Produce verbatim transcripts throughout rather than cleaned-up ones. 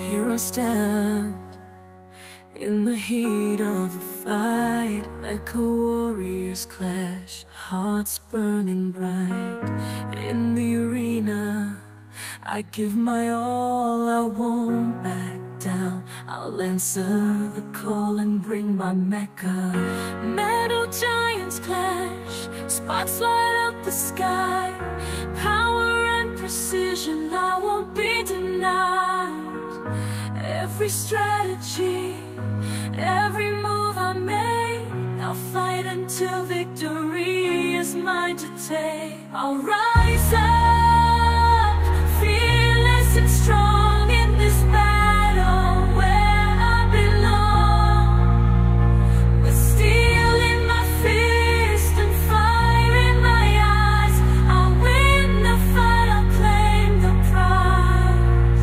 Here I stand in the heat of a fight, like a warrior's clash, hearts burning bright. In the arena, I give my all, I won't back down. I'll answer the call and bring my Mecca. Metal giants clash, sparks light up the sky. Power and precision, I won't be denied. Every strategy, every move I make, I'll fight until victory is mine to take. I'll rise up, fearless and strong in this battle where I belong. With steel in my fist and fire in my eyes, I'll win the fight, I'll claim the prize.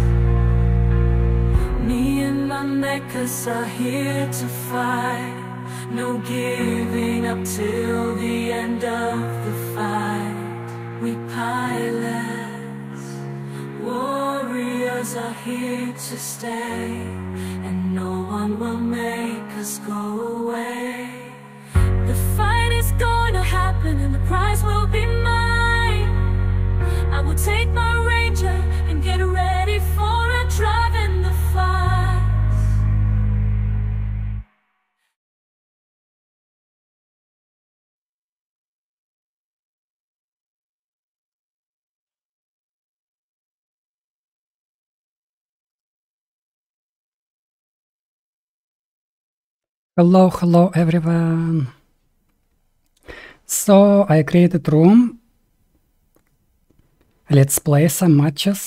Me and my Meccas are here to fight. No giving up till the end of the fight. We pilots, warriors are here to stay, and no one will make us go away. The fight is gonna happen and the prize will be mine. I will take my Ranger and get ready for a drive in the fight. Hello, hello everyone. So I created room. Let's play some matches.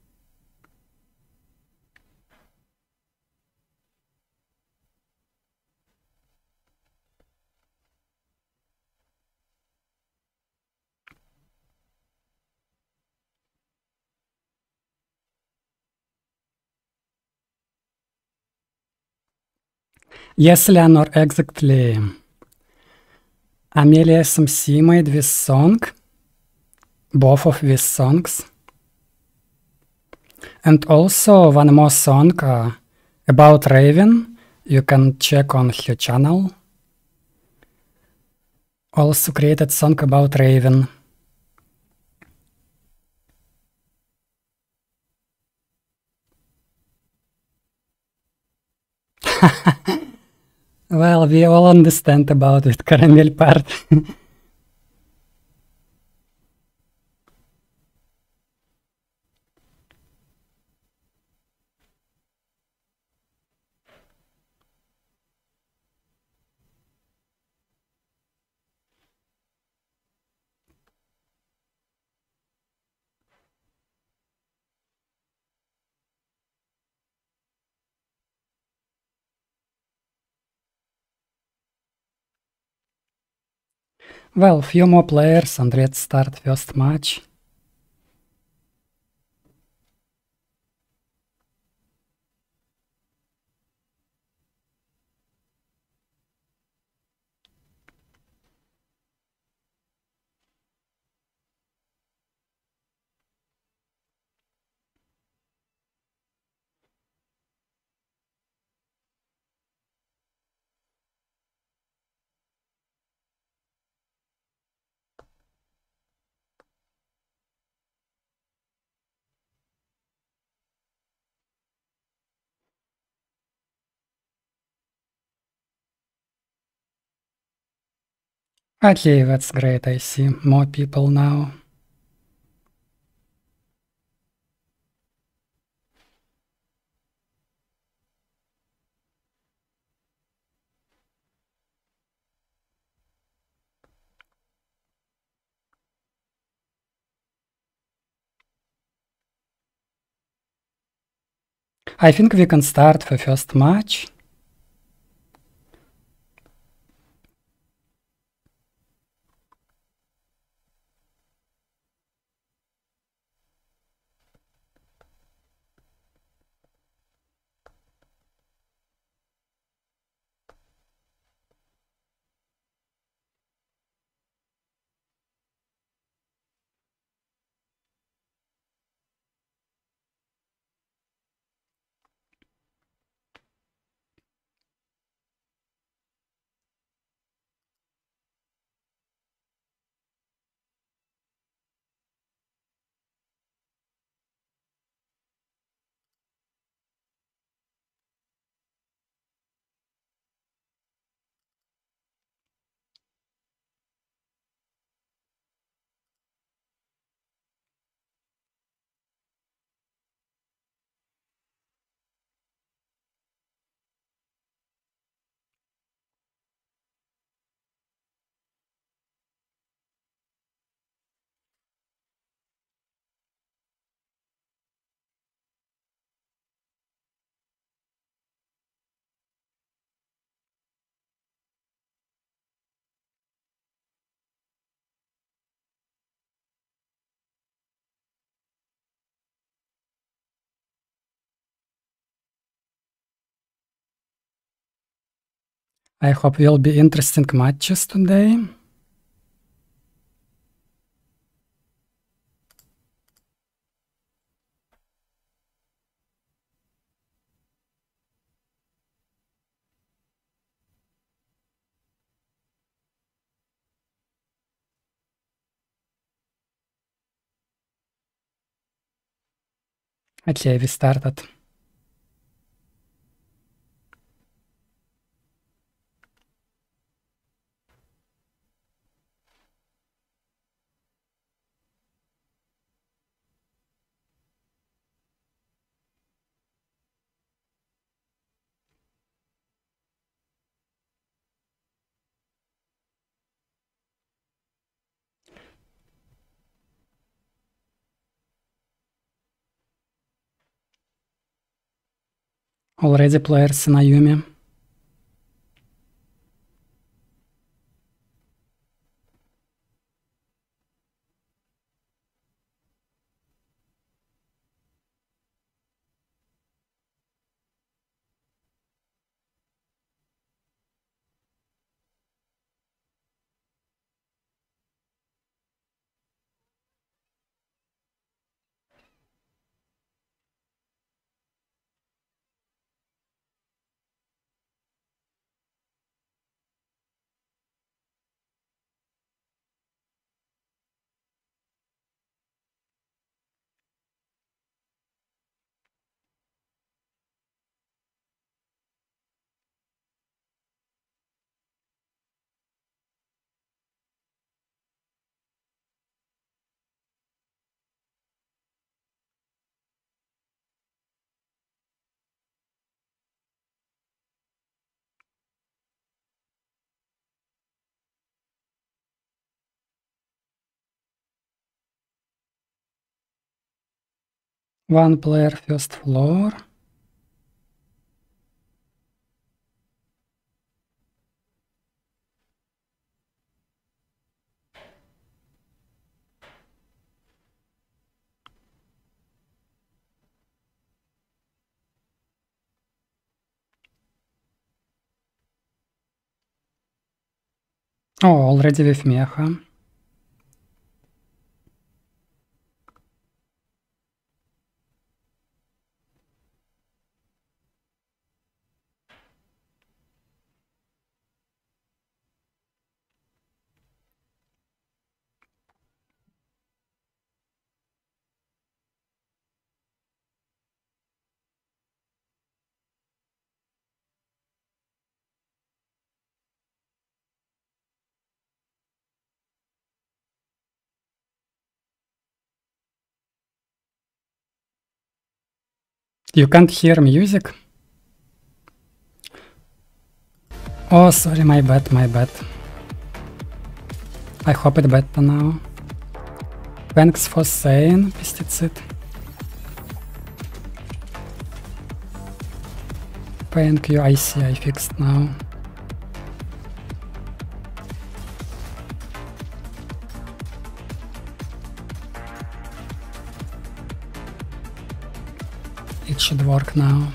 Yes, Leonor, exactly. Amelia S M C made this song, both of these songs. And also one more song uh, about Raven. You can check on her channel. Also created song about Raven. Well, we all understand about it, caramel part. Well, few more players and let's start first match. Okay, that's great. I see more people now. I think we can start the first match. I hope will be interesting matches today. Okay, we started. Already players in Ayumi. One player first floor. Oh, already with Mecha. You can't hear music? Oh, sorry, my bad, my bad. I hope it better now. Thanks for saying, Pesticid. Thank you, I see, I fixed now. It should work now.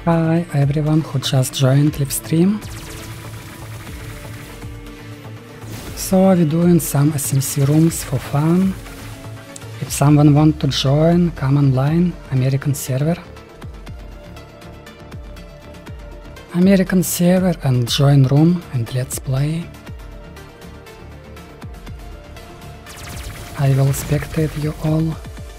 Hi everyone who just joined Livestream. So we're doing some S M C rooms for fun. If someone want to join, come online, American server. American server and join room and let's play. I will spectate you all.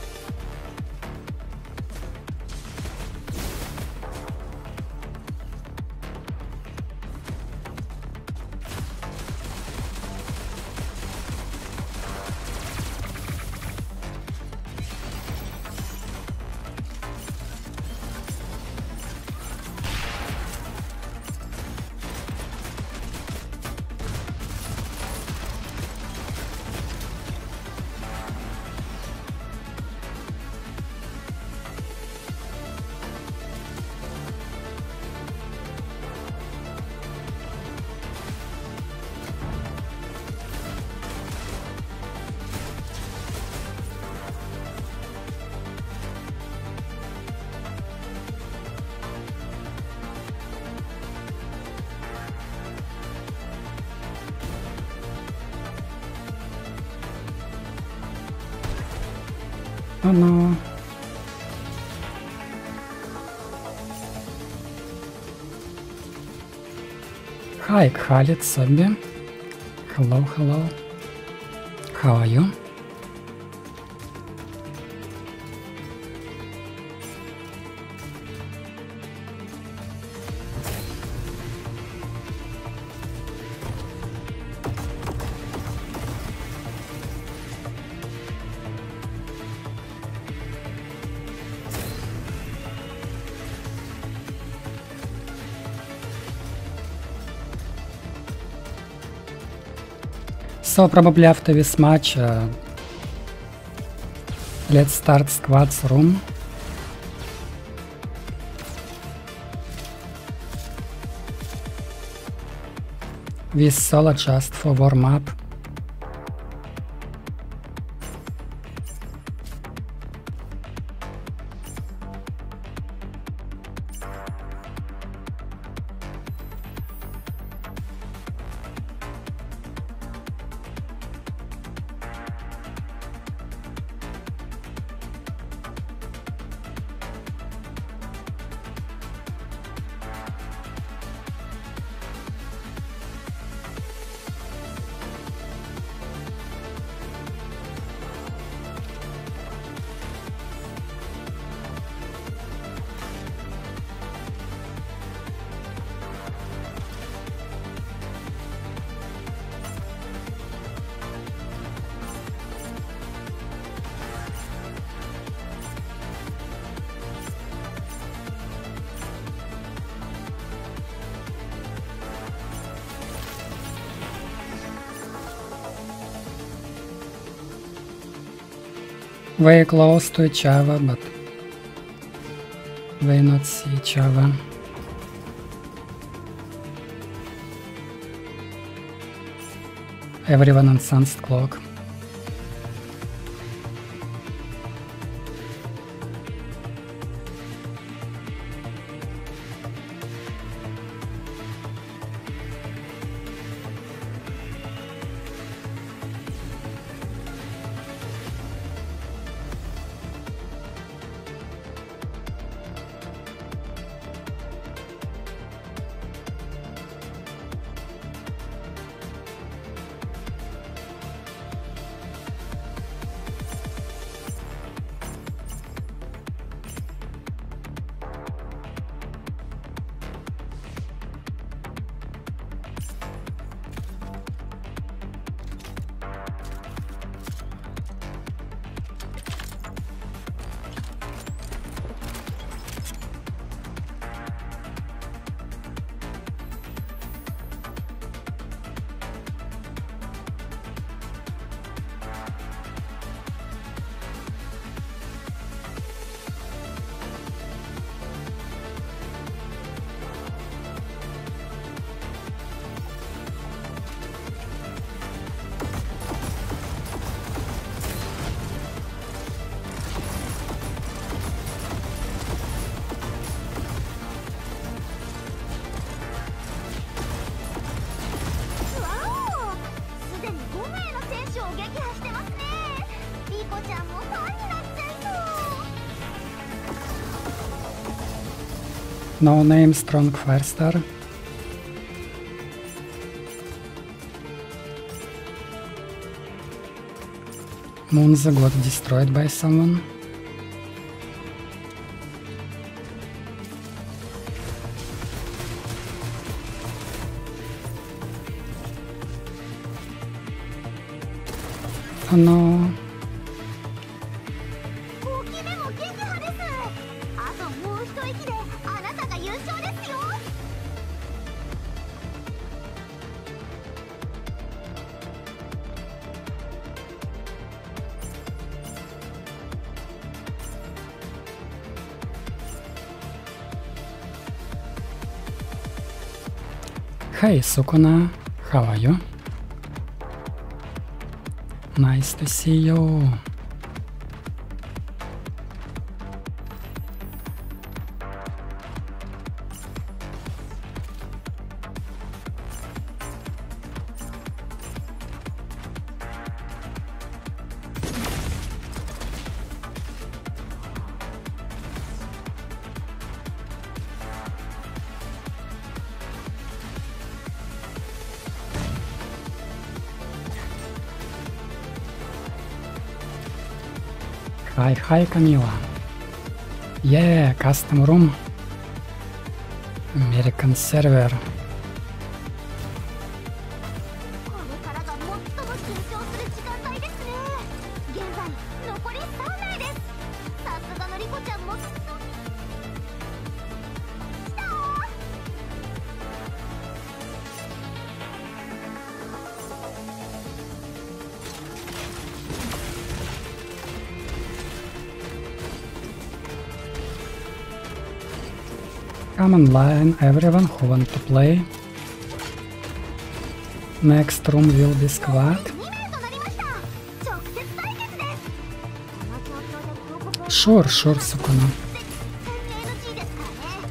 Oh no. Hi Khalid Sabi. Hello, hello. How are you? So probably after this match, uh, let's start squads room. With solo just for warm up. Very close to each other, but they not see each other. Everyone on sunset clock. No name strong Firestar. Munza got destroyed by someone. Oh no. 大きめも撃破です。あともう一息であなたが優勝ですよ。 Hey Sukuna, how are you? Nice to see you. Hi, hi Camila. Yeah, custom room. American server. これからが最も緊張する時間帯ですね。現在残りさん名です。さすがのリコちゃんもきっと。きたー。 Come online, everyone who want to play. Next room will be squad. に名となりました。直接対決です。この状況で広告を Sure, sure, Sukuna. 絶対に エヌジー ですからね。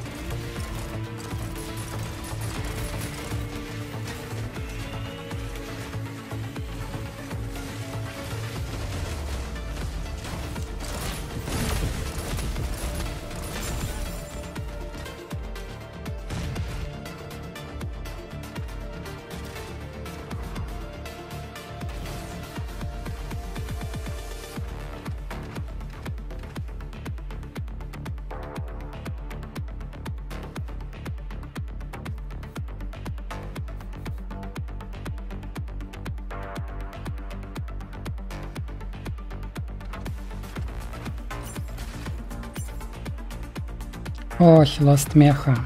Oh, he lost mecha.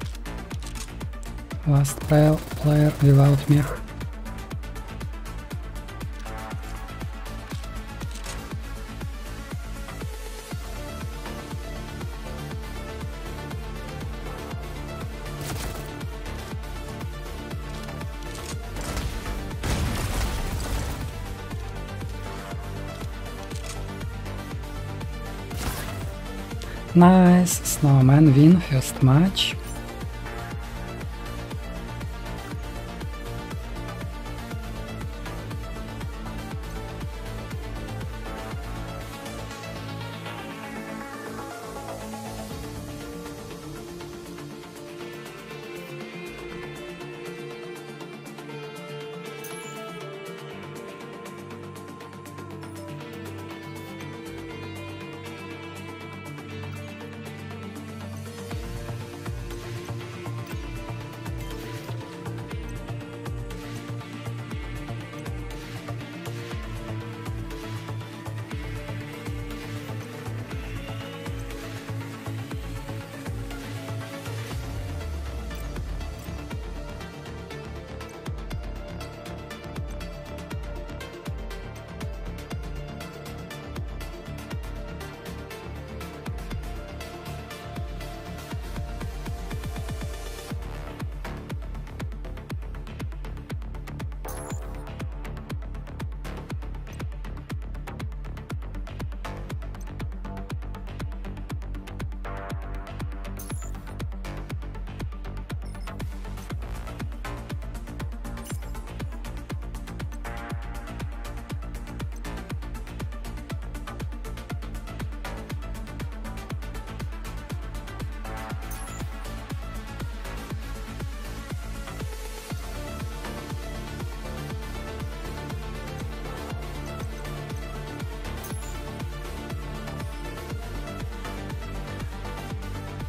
Last player without mecha. Nice, Snowman win first match.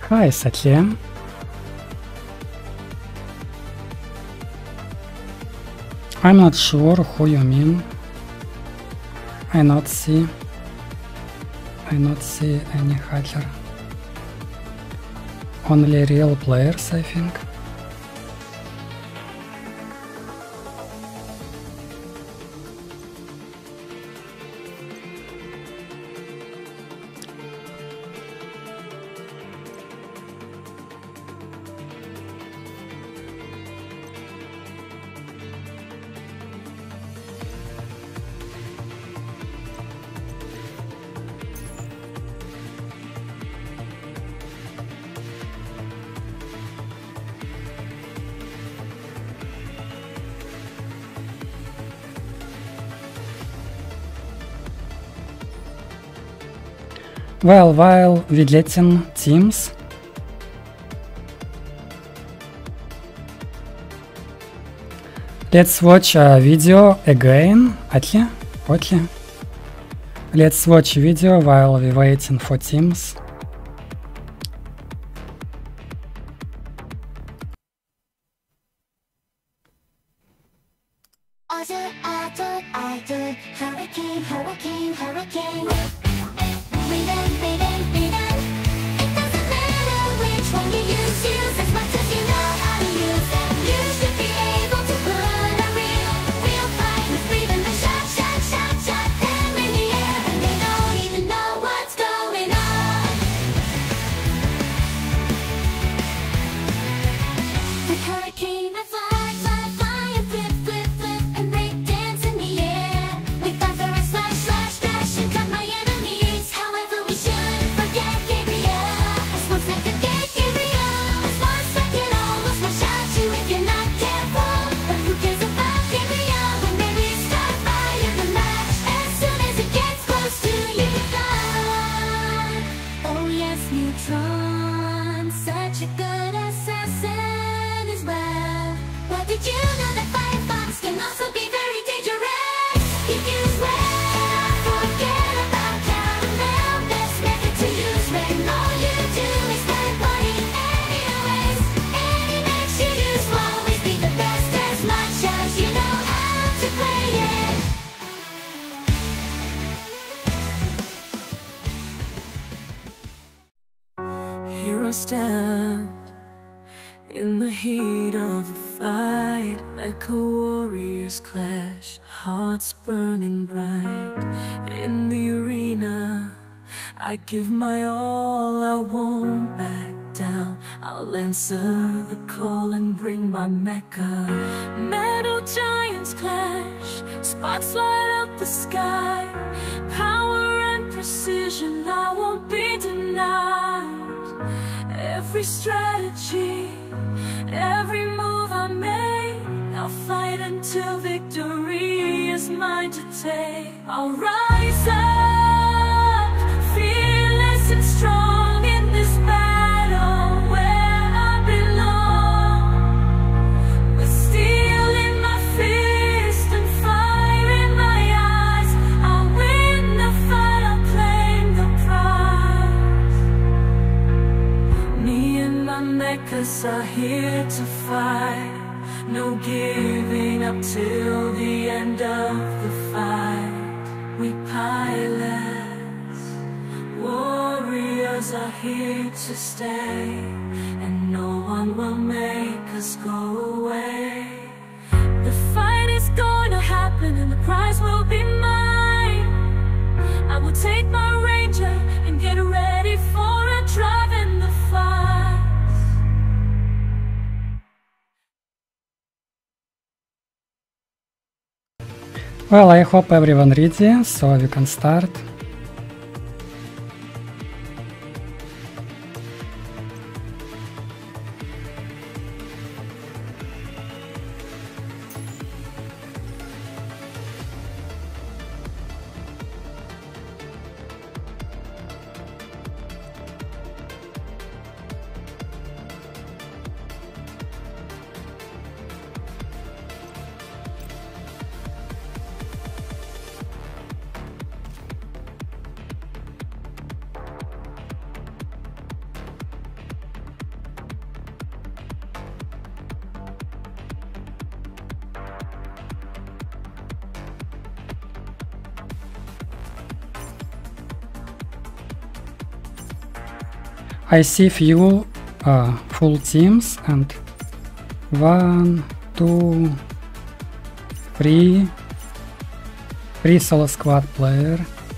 Hi, Satya. I'm not sure who you mean. I not see. I not see any hacker. Only real players, I think. Well, while we getting teams, let's watch a video again. Atli? Atli? Let's watch video while we waiting for teams. Hurricane, hurricane, hurricane. Breathe in, breathe in, breathe in. It doesn't matter which one you use, use as much as you know how to use them. You should be able to put a real, real fight with breathing the shot, shot, shot, shot them in the air, and they don't even know what's going on. The hurricane, I fly, fly, fly, and flip, flip, flip, and they dance in the air. We fight for a slash, slash, dash, and cut my enemies. However, we shouldn't forget Gabriel. As one second, get Gabriel. As one second, almost one shot you if you're not careful. But who cares about Gabriel when they restart fire the match? As soon as it gets close to you, fly. Oh yes, Neutron, such a good assassin as well. But did you know that Firefox can also be very dangerous? If used well, forget about caramel. Best method to use when all you do is third party. Anyways, any mix you use will always be the best as much as you know how to play it. Here I stand in the heat of a fight, like a warrior's clash, hearts burning bright. In the arena, I give my all, I won't back down. I'll answer the call and bring my mecha. Metal giants clash, sparks light up the sky. Power and precision, I won't be denied. Every strategy, every move I make, I'll fight until victory is mine to take. I'll rise up, fearless and strong in this battle where I belong. With steel in my fist and fire in my eyes, I'll win the fight, I'll claim the prize. Me and my mechas are here to fight. No giving up till the end of the fight. We pilots, warriors are here to stay, and no one will make us go away. The fight is gonna happen and the prize will be mine. I will take my ranger and get ready for a drive in the fight. Well, I hope everyone ready, so we can start. I see few uh, full teams and one, two, three, three solo squad player.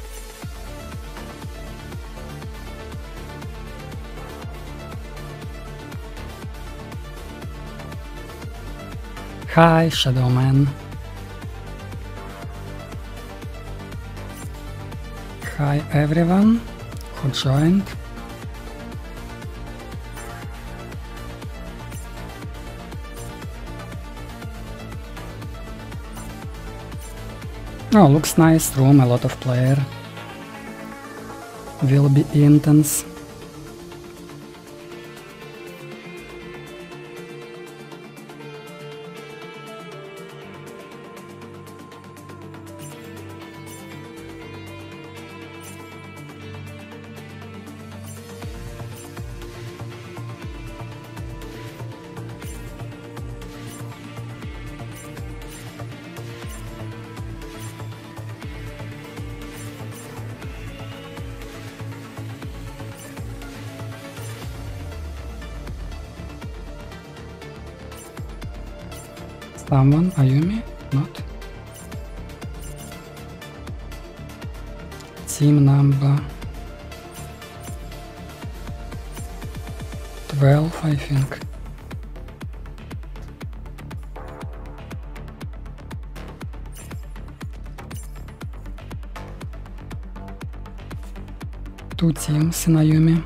Hi, Shadowman. Hi everyone who joined. Oh, looks nice room, a lot of player. Will be intense. Someone? Ayumi? Not? Team number twelve, I think. Two teams in Ayumi.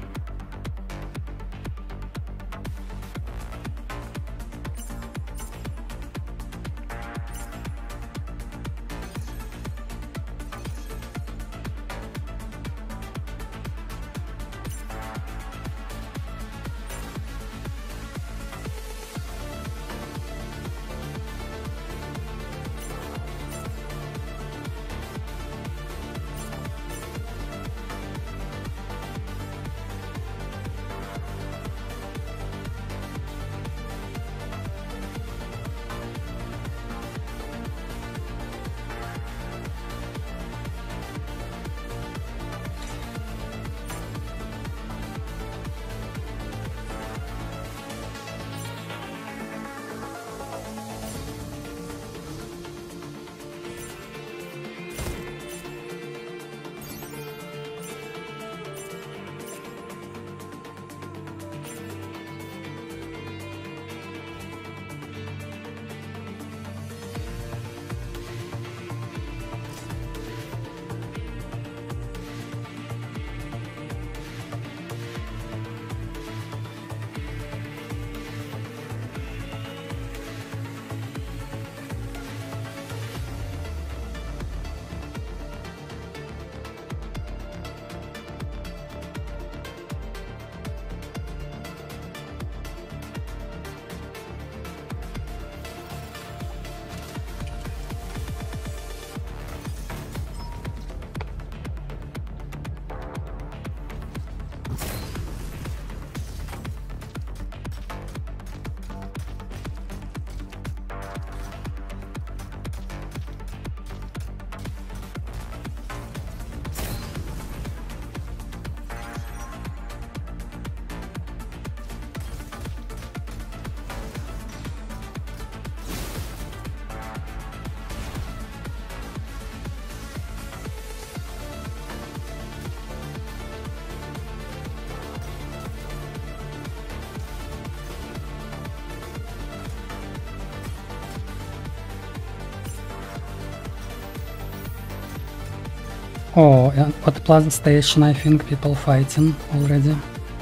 Oh, yeah, at Plaza Station I think people fighting already.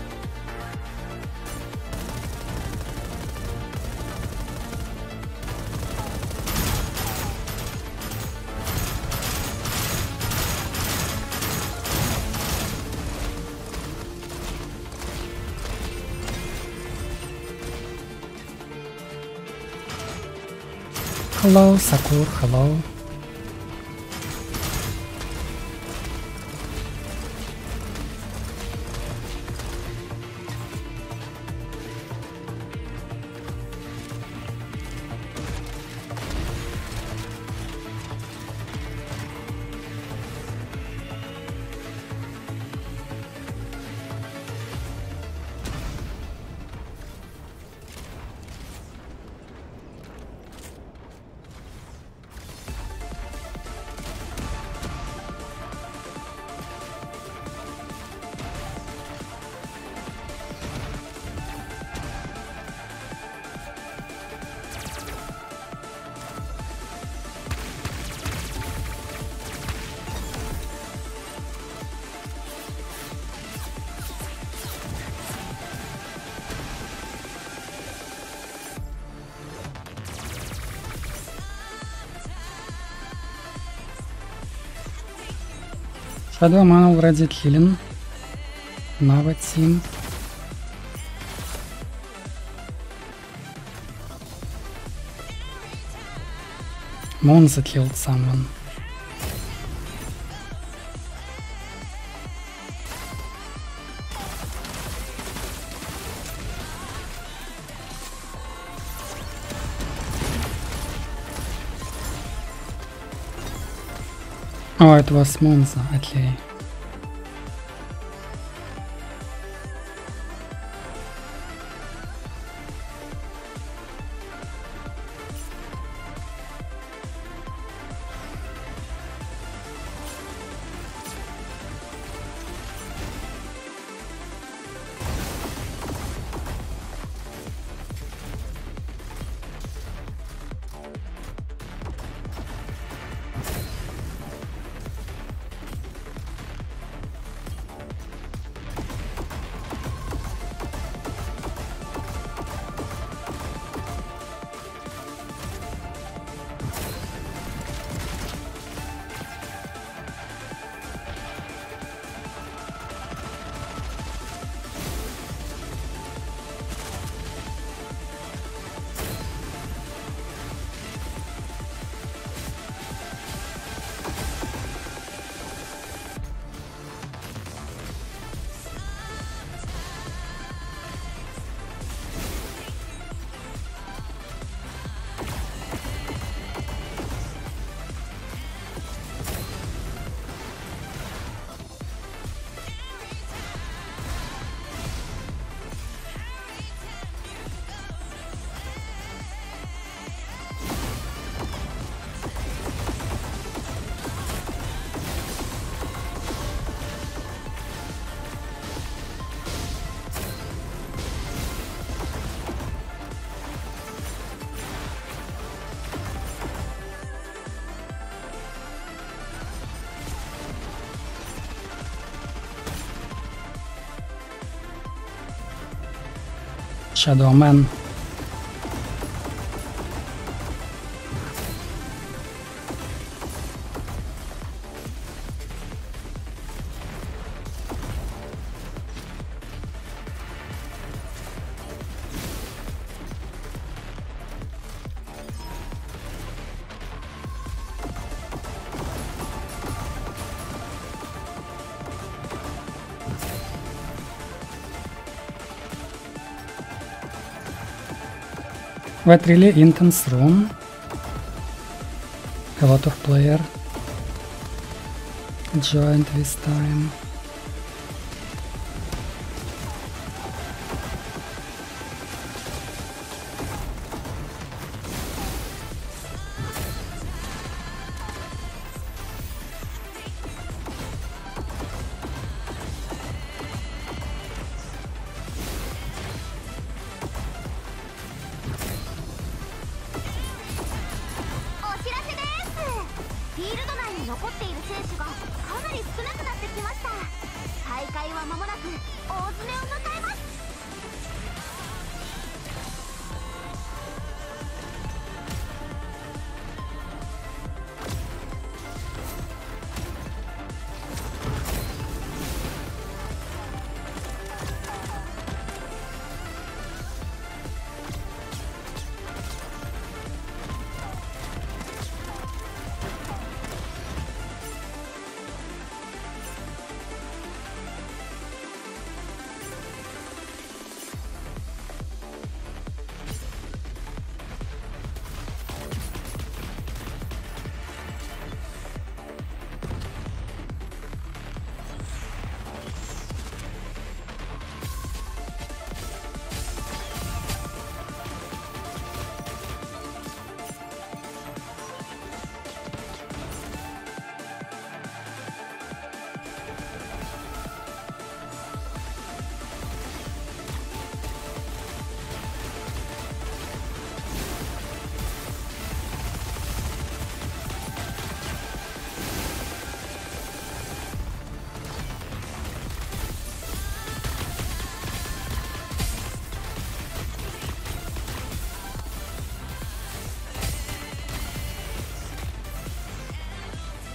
Hello, Sakur, hello. Shadow Man already killing another team. Monza killed someone. Oh, it was Monza, okay. Shadow Man. But really intense room. A lot of player joined this time.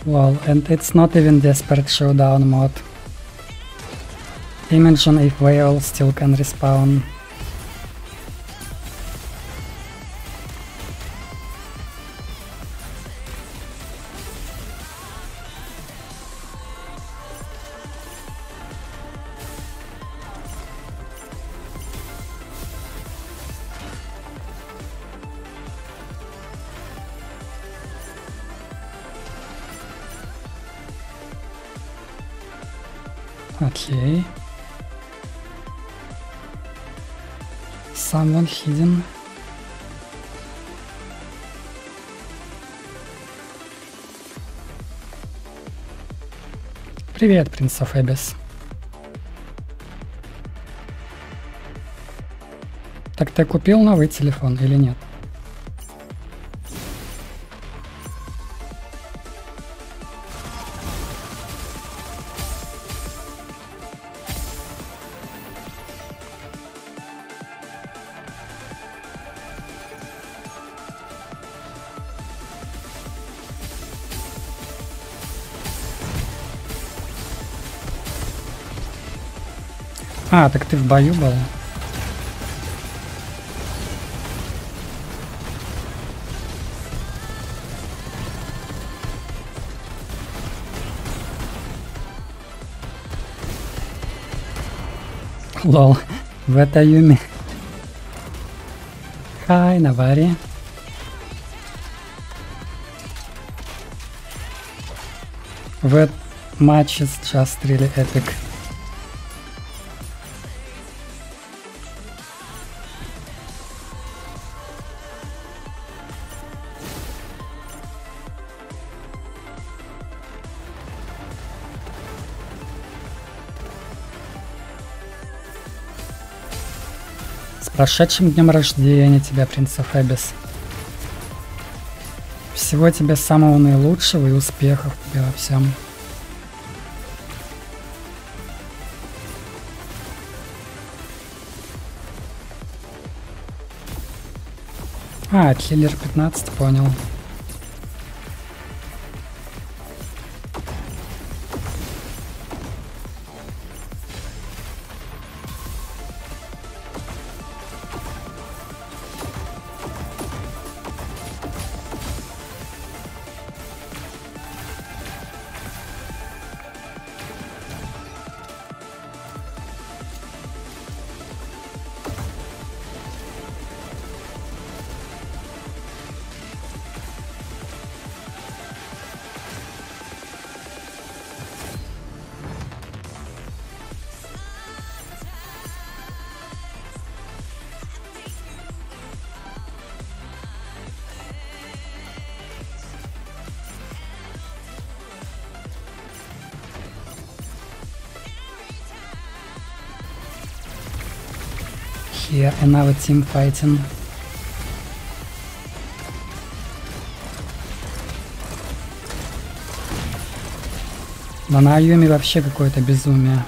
Well, and it's not even Desperate Showdown mod. Imagine if Whale still can respawn. Okay. Someone hidden. Привет, Prince of Abyss. Так ты купил новый телефон или нет? А, так ты в бою был? Лол, в это Юми. Hi, Navari. That match is just really epic. С прошедшим днем рождения тебя, Prince of Abyss. Всего тебе самого наилучшего и успехов тебе во всем. А, Киллер пятнадцать, понял. Here another team fighting. Но на Юми вообще какое-то безумие.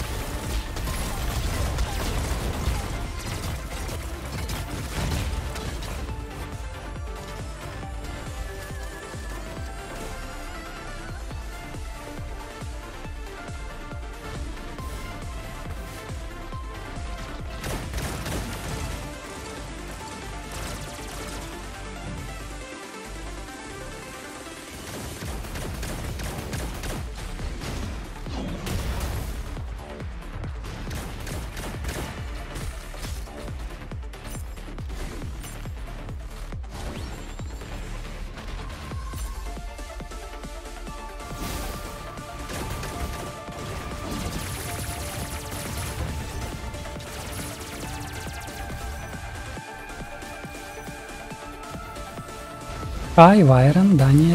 Hi, Byron, Daniel.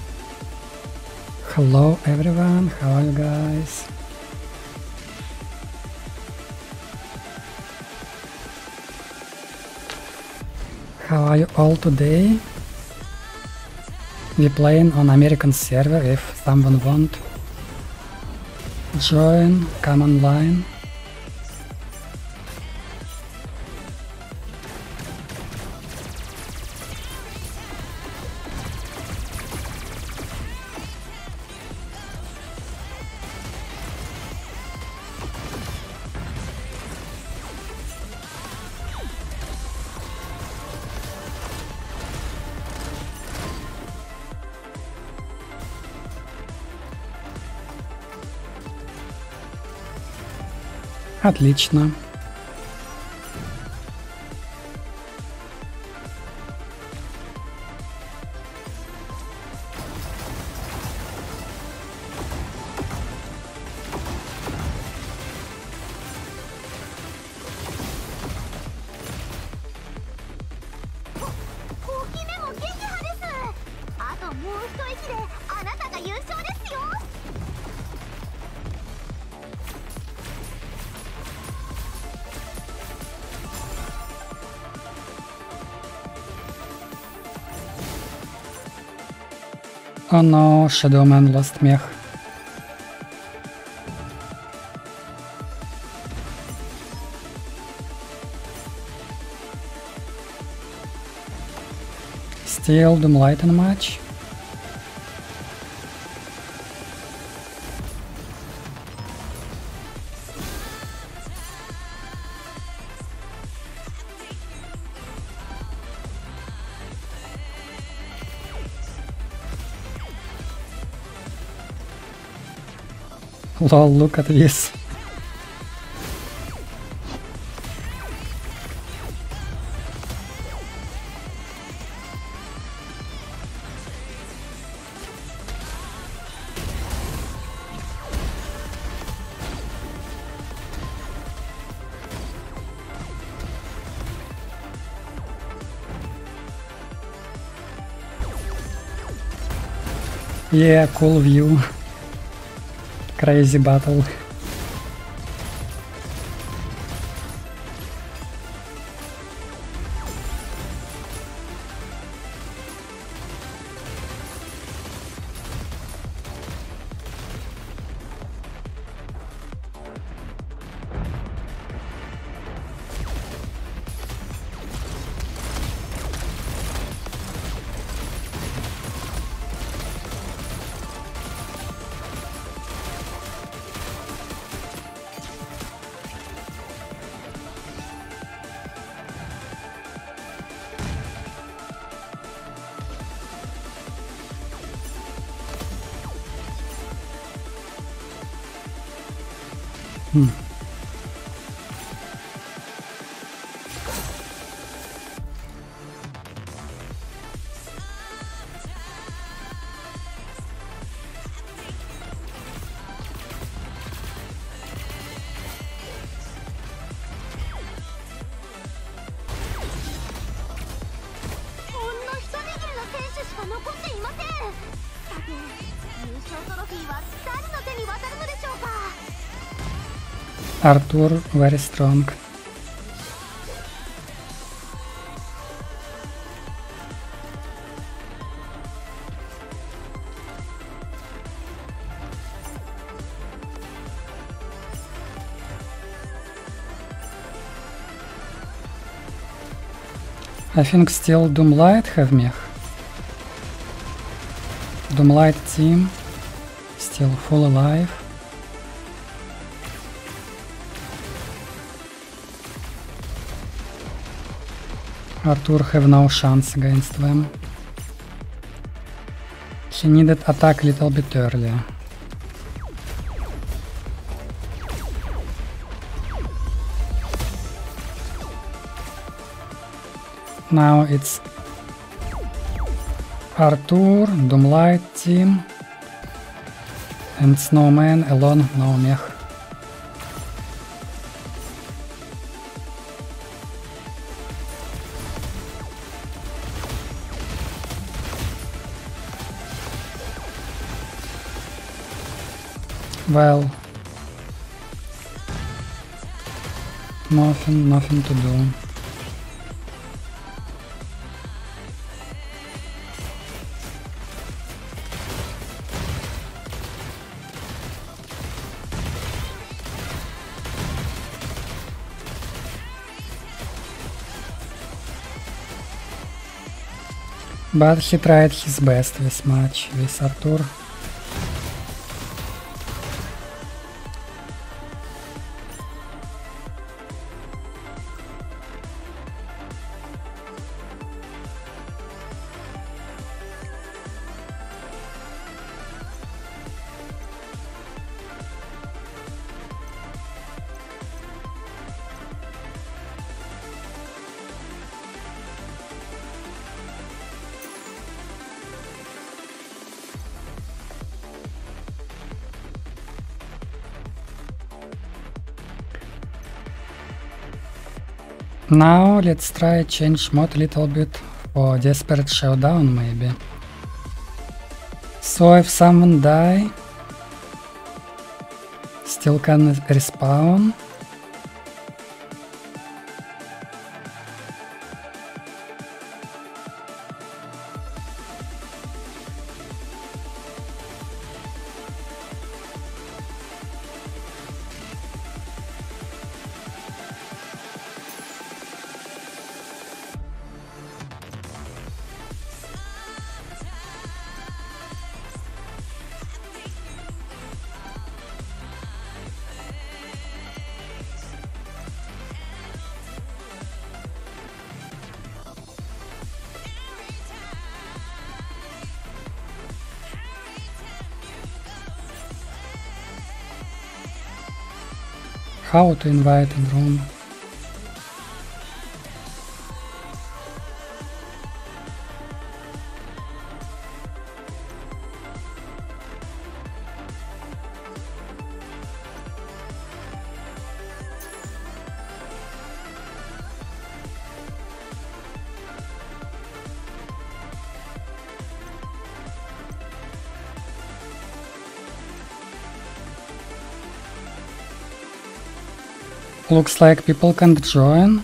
Hello, everyone. How are you guys? How are you all today? We're playing on American server. If someone want join, come online. Отлично. Oh no, Shadowman lost mech. Still Doomlight in match. Lol, look at this. Yeah, cool view. Crazy battle. Hmm. Arthur very strong. I think still Doomlight have mech. Doomlight team still full alive. Arthur have no chance against them. He needed attack a little bit earlier. Now it's Arthur, Doomlight team, and Snowman alone, no mech. Well, nothing, nothing to do. But he tried his best this match with Arthur. Now let's try change mode a little bit for Desperate Showdown maybe. So if someone die, still can respawn. How to invite in room? Looks like people can't join.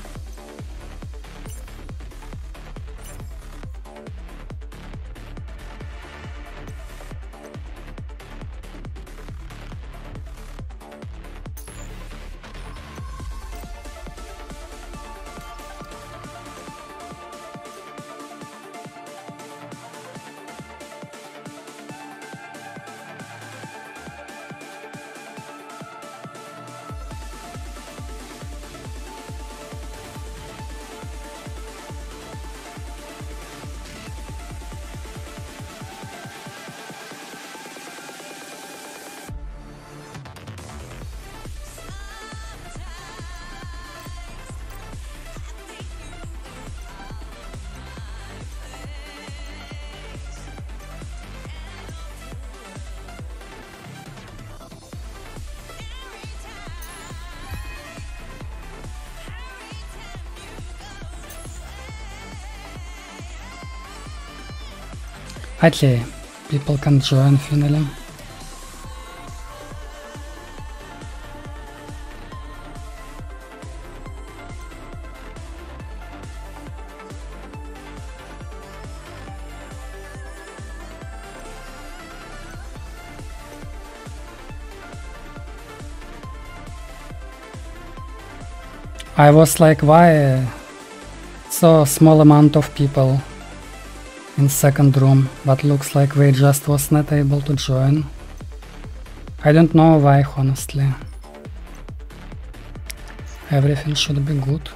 Okay, people can join finally. I was like, why so small amount of people in second room, but looks like we just was not able to join. I don't know why, honestly. Everything should be good.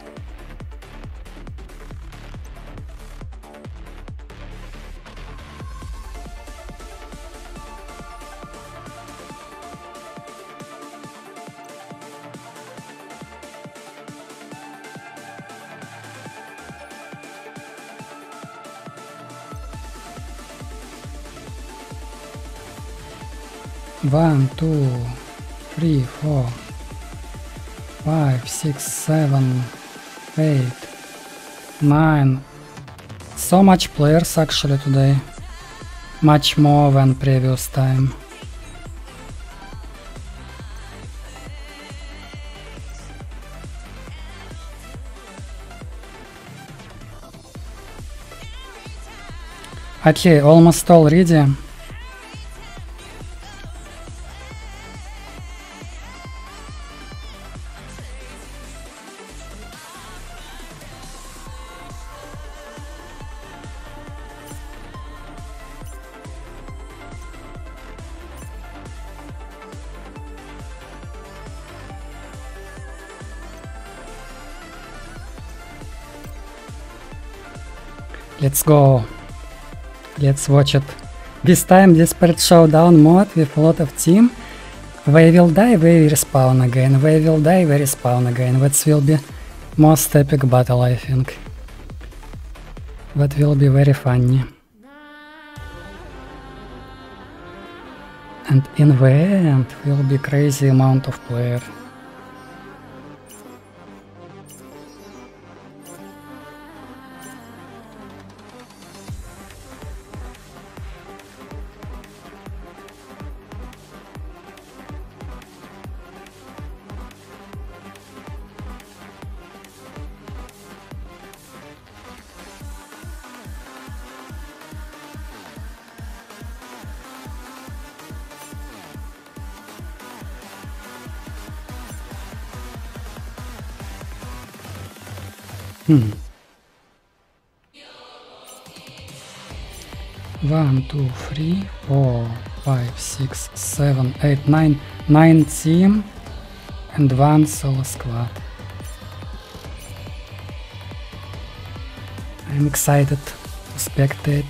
One, two, three, four, five, six, seven, eight, nine. So much players actually today. Much more than previous time. Okay, almost all ready. Let's go. Let's watch it. This time Desperate Showdown mode with a lot of team. They will die, they respawn again. They will die, they respawn again. That will be most epic battle, I think. That will be very funny. And in the end will be crazy amount of players. Hmm. One, two, three, four, five, six, seven, eight, nine, nine team and one solo squad. I'm excited to spectate.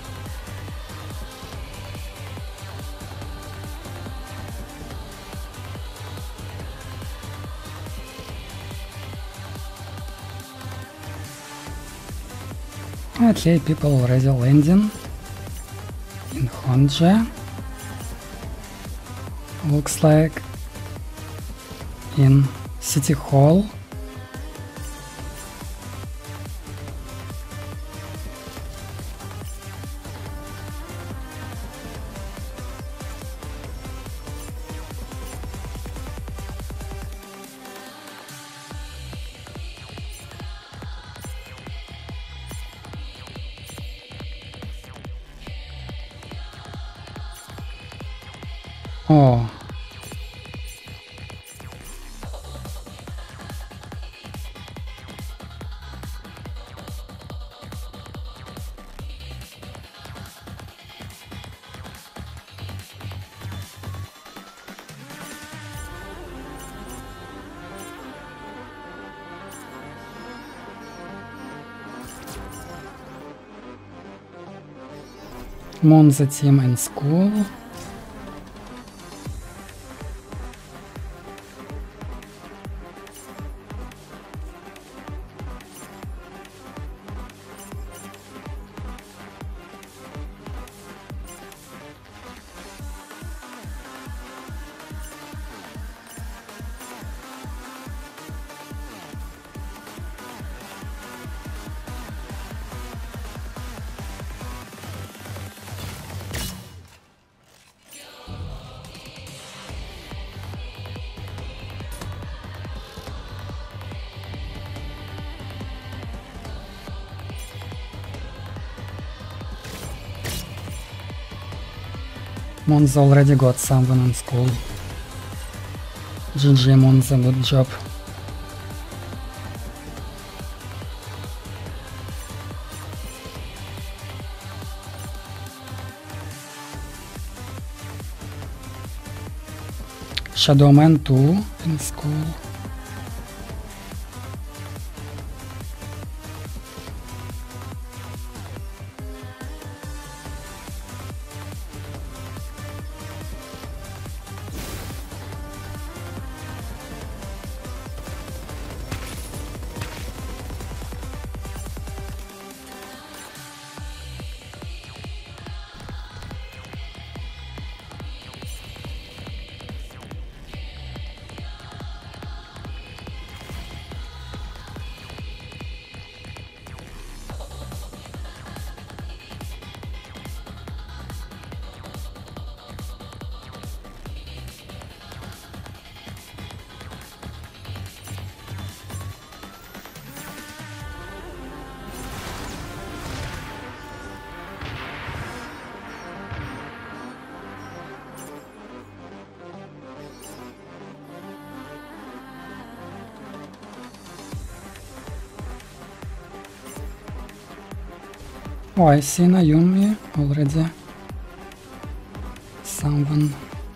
Okay, people already landing in Honsha. Looks like in City Hall. Oh. Monza team in school. Monza already got someone in school. G G Monza, good job. Shadowman two in school. Oh, I see Nayumi already. Someone.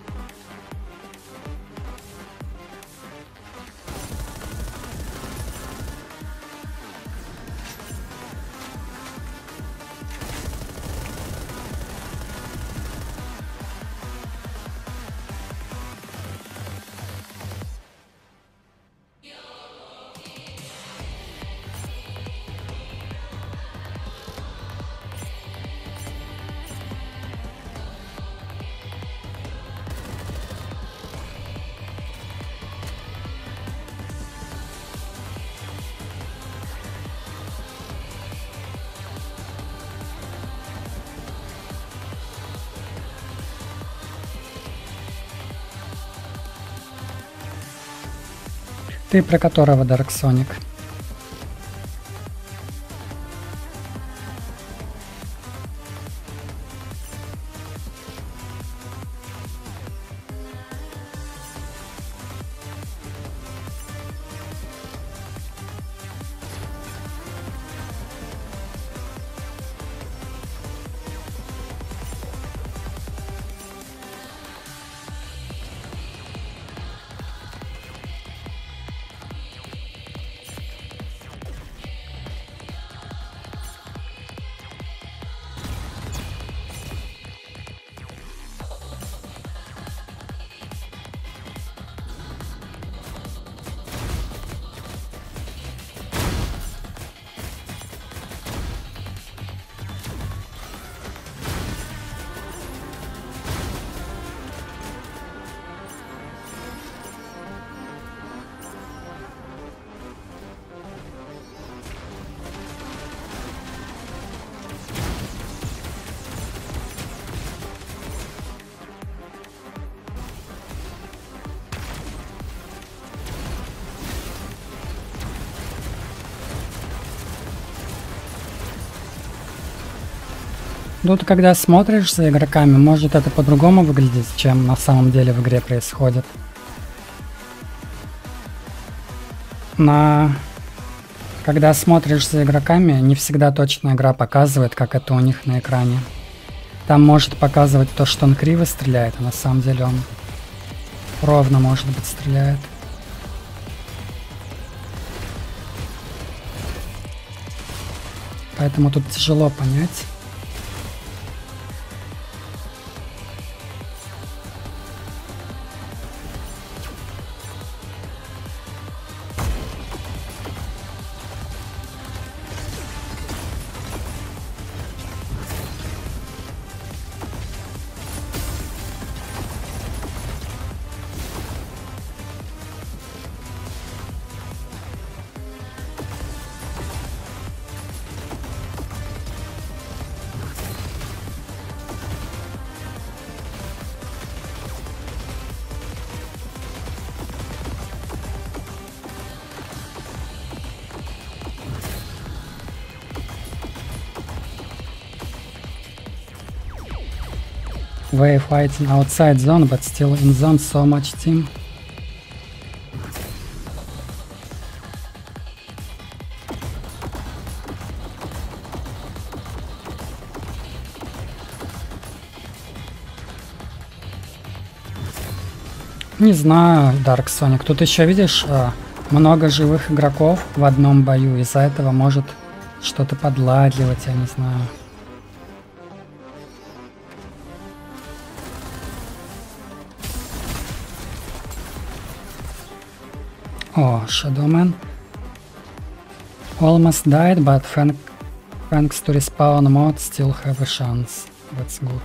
Ты про которого, Dark Sonic? Тут, когда смотришь за игроками, может это по-другому выглядеть, чем на самом деле в игре происходит. На... Когда смотришь за игроками, не всегда точно игра показывает, как это у них на экране. Там может показывать то, что он криво стреляет, а на самом деле он ровно, может быть, стреляет. Поэтому тут тяжело понять. Way fighting outside zone, but still in zone so much team. Не знаю, Dark Sonic. Тут еще видишь э, много живых игроков в одном бою. Из-за этого может что-то подладливать, я не знаю. О, Shadowman almost died, but thank thanks to respawn mod still have a chance. That's good.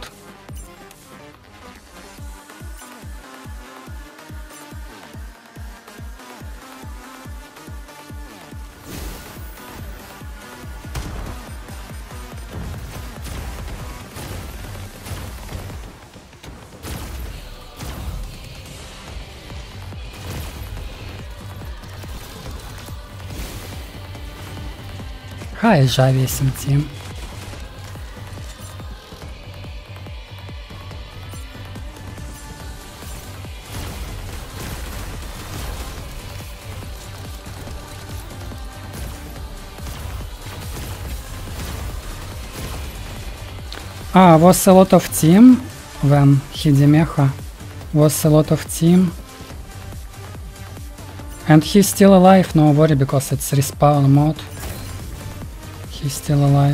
Hi, Javi S M T. Ah, was a lot of team when Hidemecha was a lot of team. And he's still alive, no worry, because it's respawn mode. He's still alive.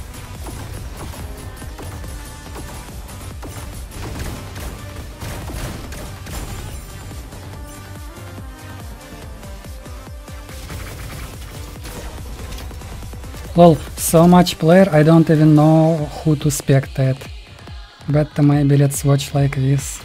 Lol, so much player, I don't even know who to spectate. But maybe let's watch like this.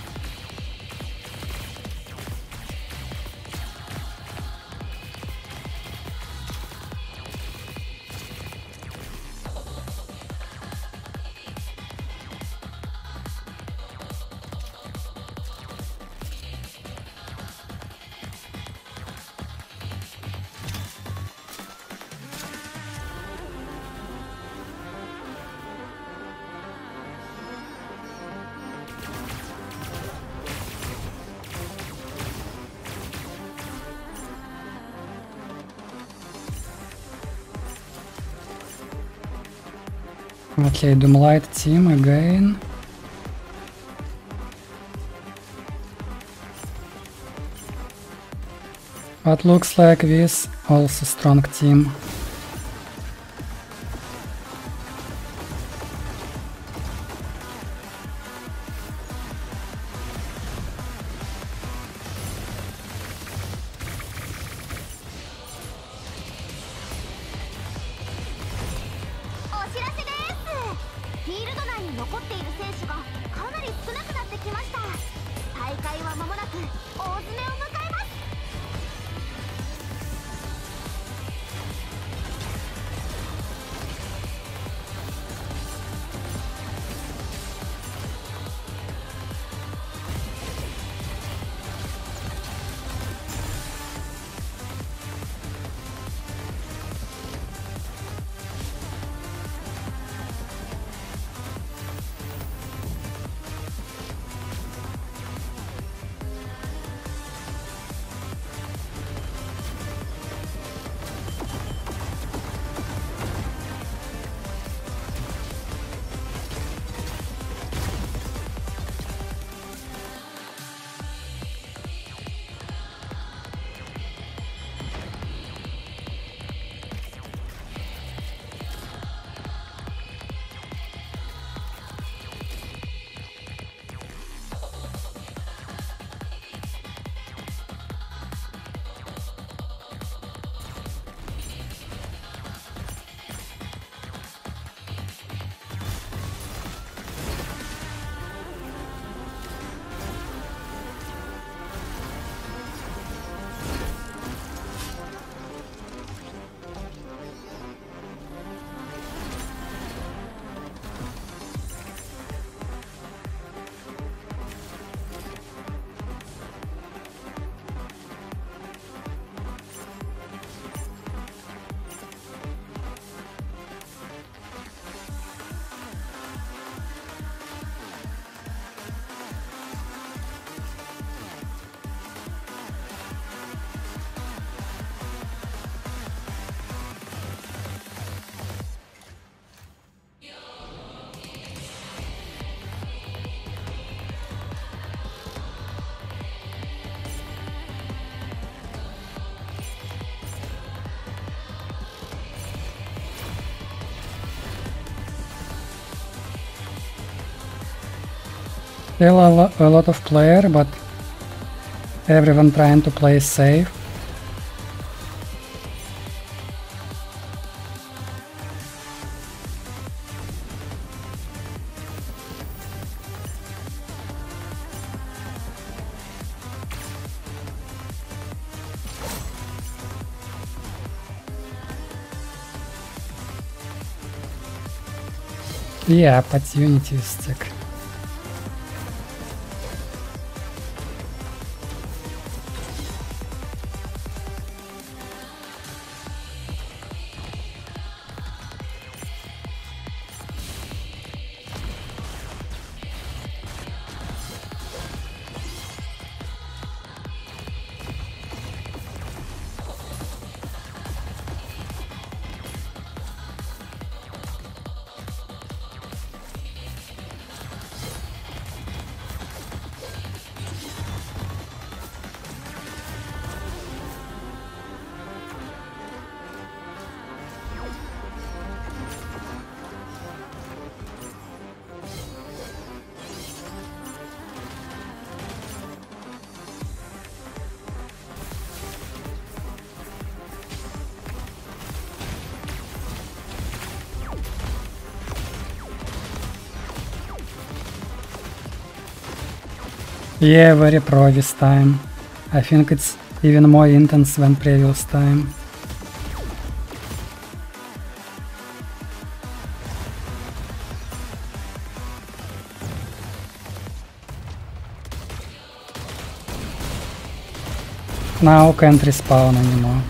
Okay, Doomlight team again. But looks like this also strong team. Still a, lo a lot of player, but everyone trying to play safe. Yeah, opportunity stick. Yeah, very pro this time. I think it's even more intense than previous time. Now can't respawn anymore.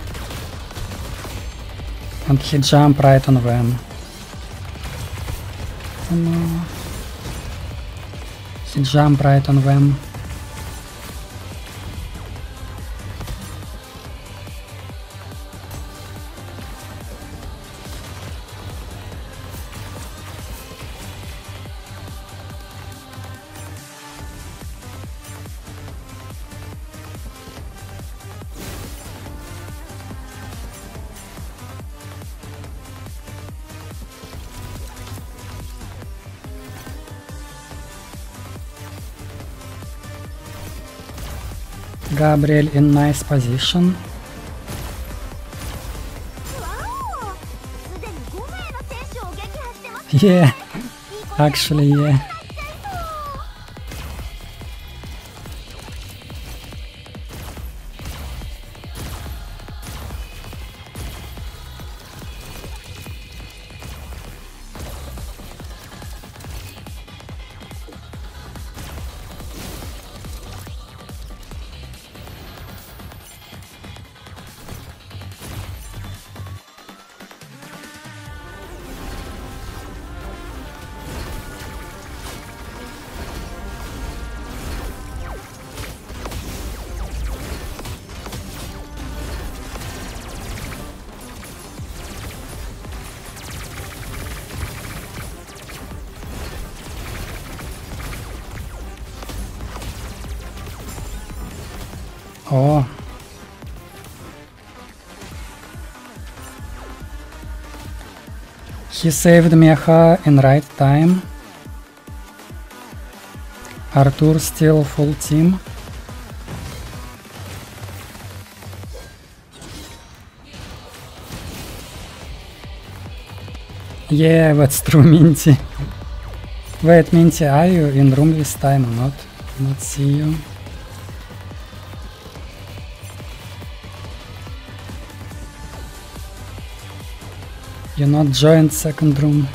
And he jumped right on them. Oh no. He jumped right on them. Gabriel in nice position. Yeah, actually, yeah. Oh. He saved Mecha in right time. Arthur still full team. Yeah, that's true, Minty. Wait, Minty, are you in room this time or not? Not see you. You not joined second room.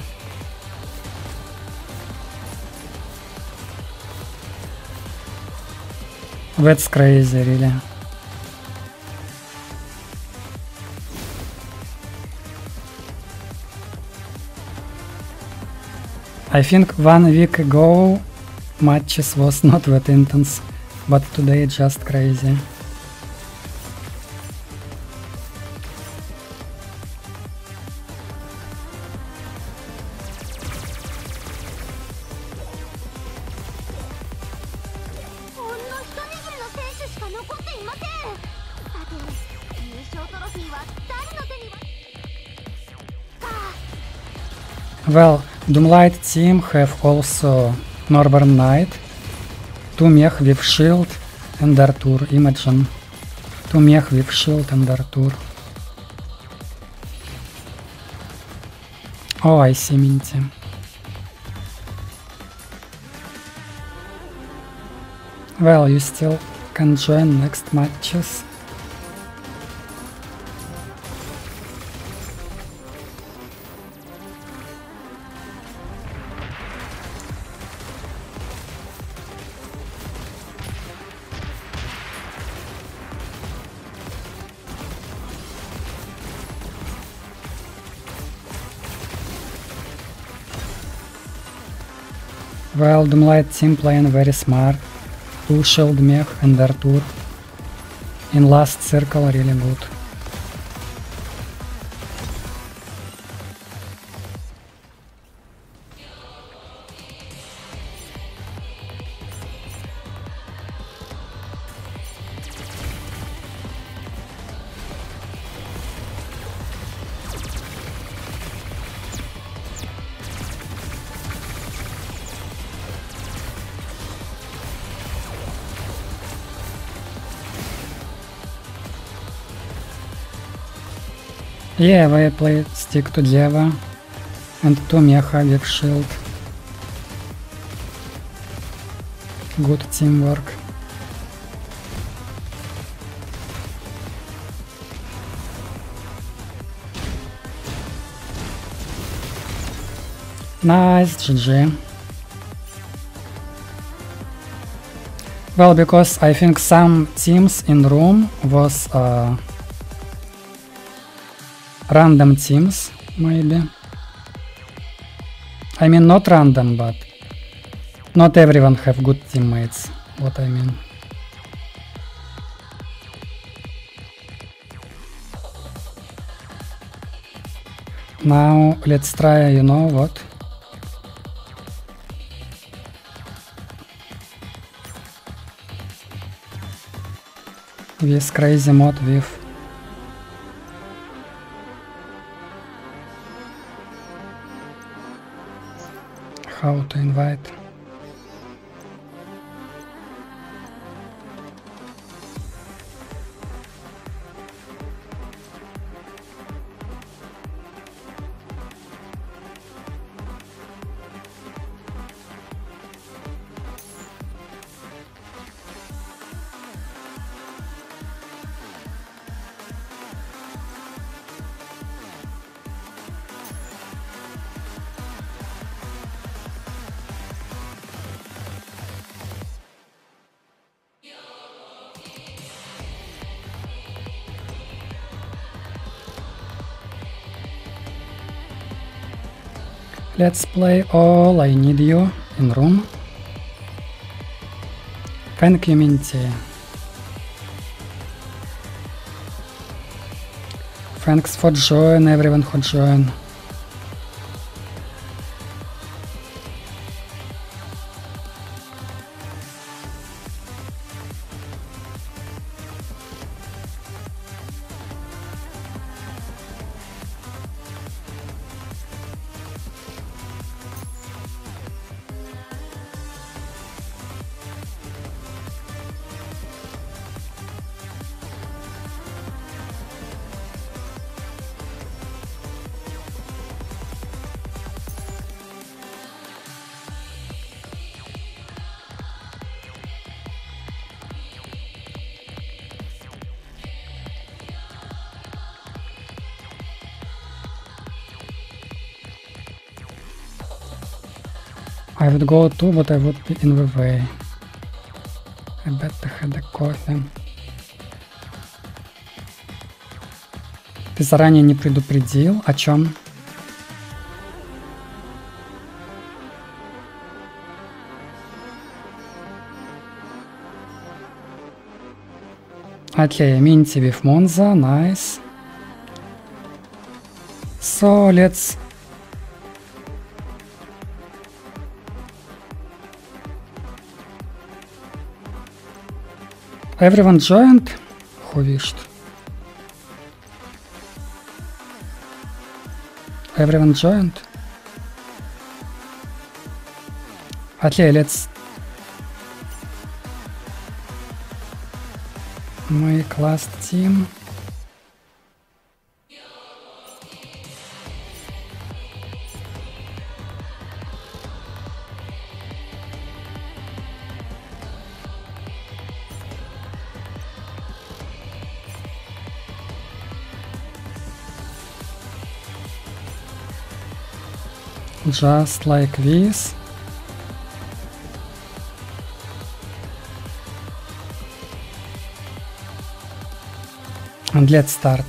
That's crazy, really. I think one week ago matches was not that intense, but today just crazy. Well, Doomlight team have also Northern Knight, Two mech with shield and Arthur. Imagine. Two mech with shield and Arthur. Oh, I see Minty. Well, you still can join next matches. Well, Doomlight team playing very smart. Two shield mech and Arthur. In last circle, really good. Yeah, we play stick to Deva and two mecha with shield. Good teamwork. Nice, G G. Well, because I think some teams in room was uh, random teams, maybe. I mean, not random, but not everyone have good teammates, what I mean. Now, let's try, you know what? This crazy mod with how to invite. Let's play All I Need You in room. Thank you, Minty. Thanks for join, everyone who joined. I would go too, but I would be in the way. I better had a coffee. Ты заранее не предупредил? О чем? Okay, Minty with Monza, nice. So let's everyone joined who wished. Everyone joined. Okay, let's Make last team. Just like this. And let's start.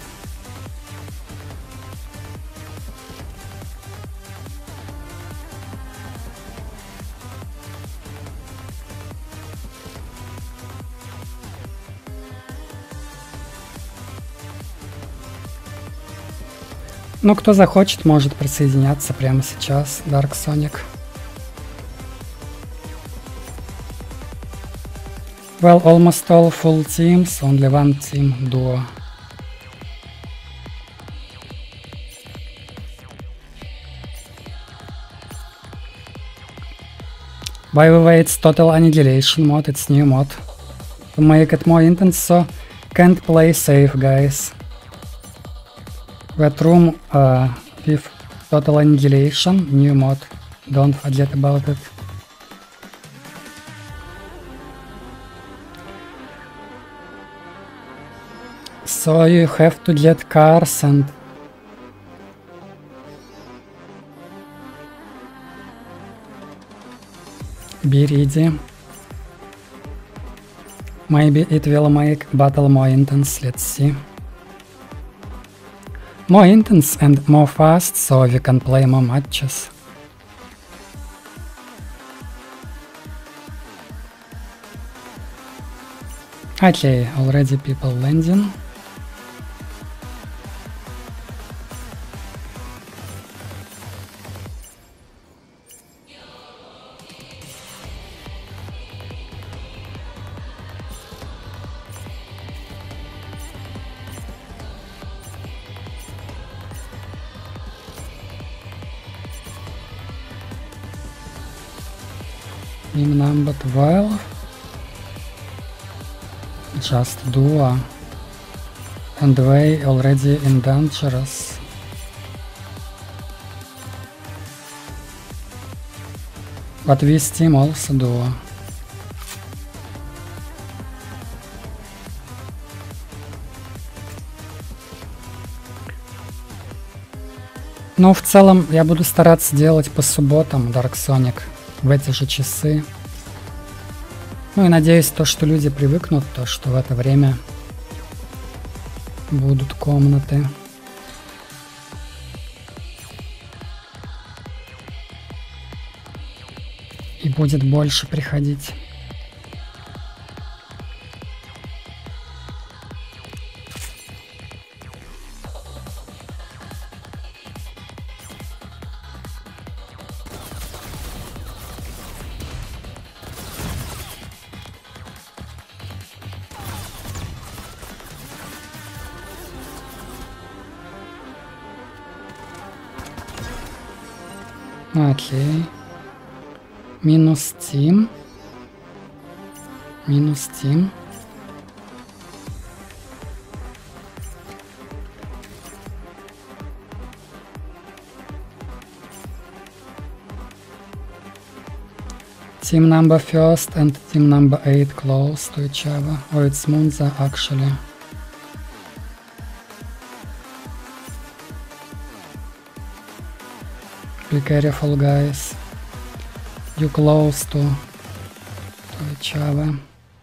Ну, кто захочет, может присоединяться прямо сейчас, Dark Sonic. Well, almost all full teams, only one team duo. By the way, it's Total Annihilation mod, it's new mod. To make it more intense, so can't play safe, guys. That room uh, with Total Annihilation, new mod, don't forget about it. So you have to get cars and be ready. Maybe it will make battle more intense, let's see. More intense and more fast, so we can play more matches. Okay, already people landing. Team number twelve. Just duo. And they already in dangerous. But this team also duo. Но в целом я буду стараться делать по субботам Dark Sonic в эти же часы. Ну и надеюсь, то, что люди привыкнут, то, что в это время будут комнаты. И будет больше приходить. Окей. Минус Тим. Минус Тим. Team number first and team number eight close to each other. Or it's Munza actually. Be careful, guys. You close to, to each other.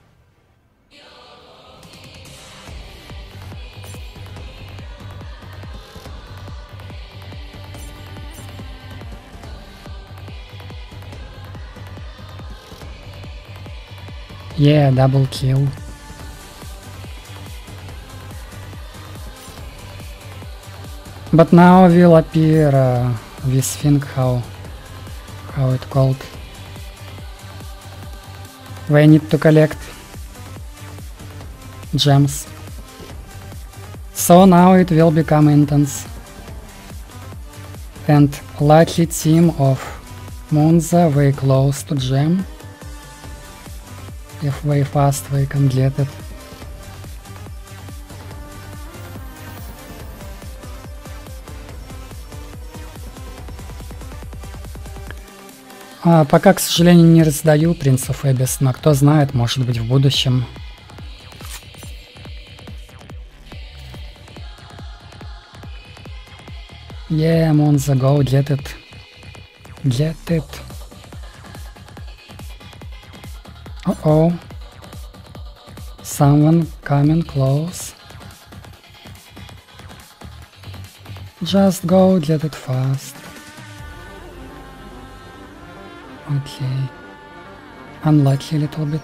Yeah, double kill. But now will appear uh, this thing, how how it called. They need to collect gems. So now it will become intense. And lucky team of Munza, they close to gem. If they fast, they can get it. А, пока, к сожалению, не раздаю Prince of Abyss, но кто знает, может быть в будущем. Yeah, I'm on the go, get it. Get it. Uh-oh. Someone coming close. Just go, get it fast. Okay. Unlucky a little bit.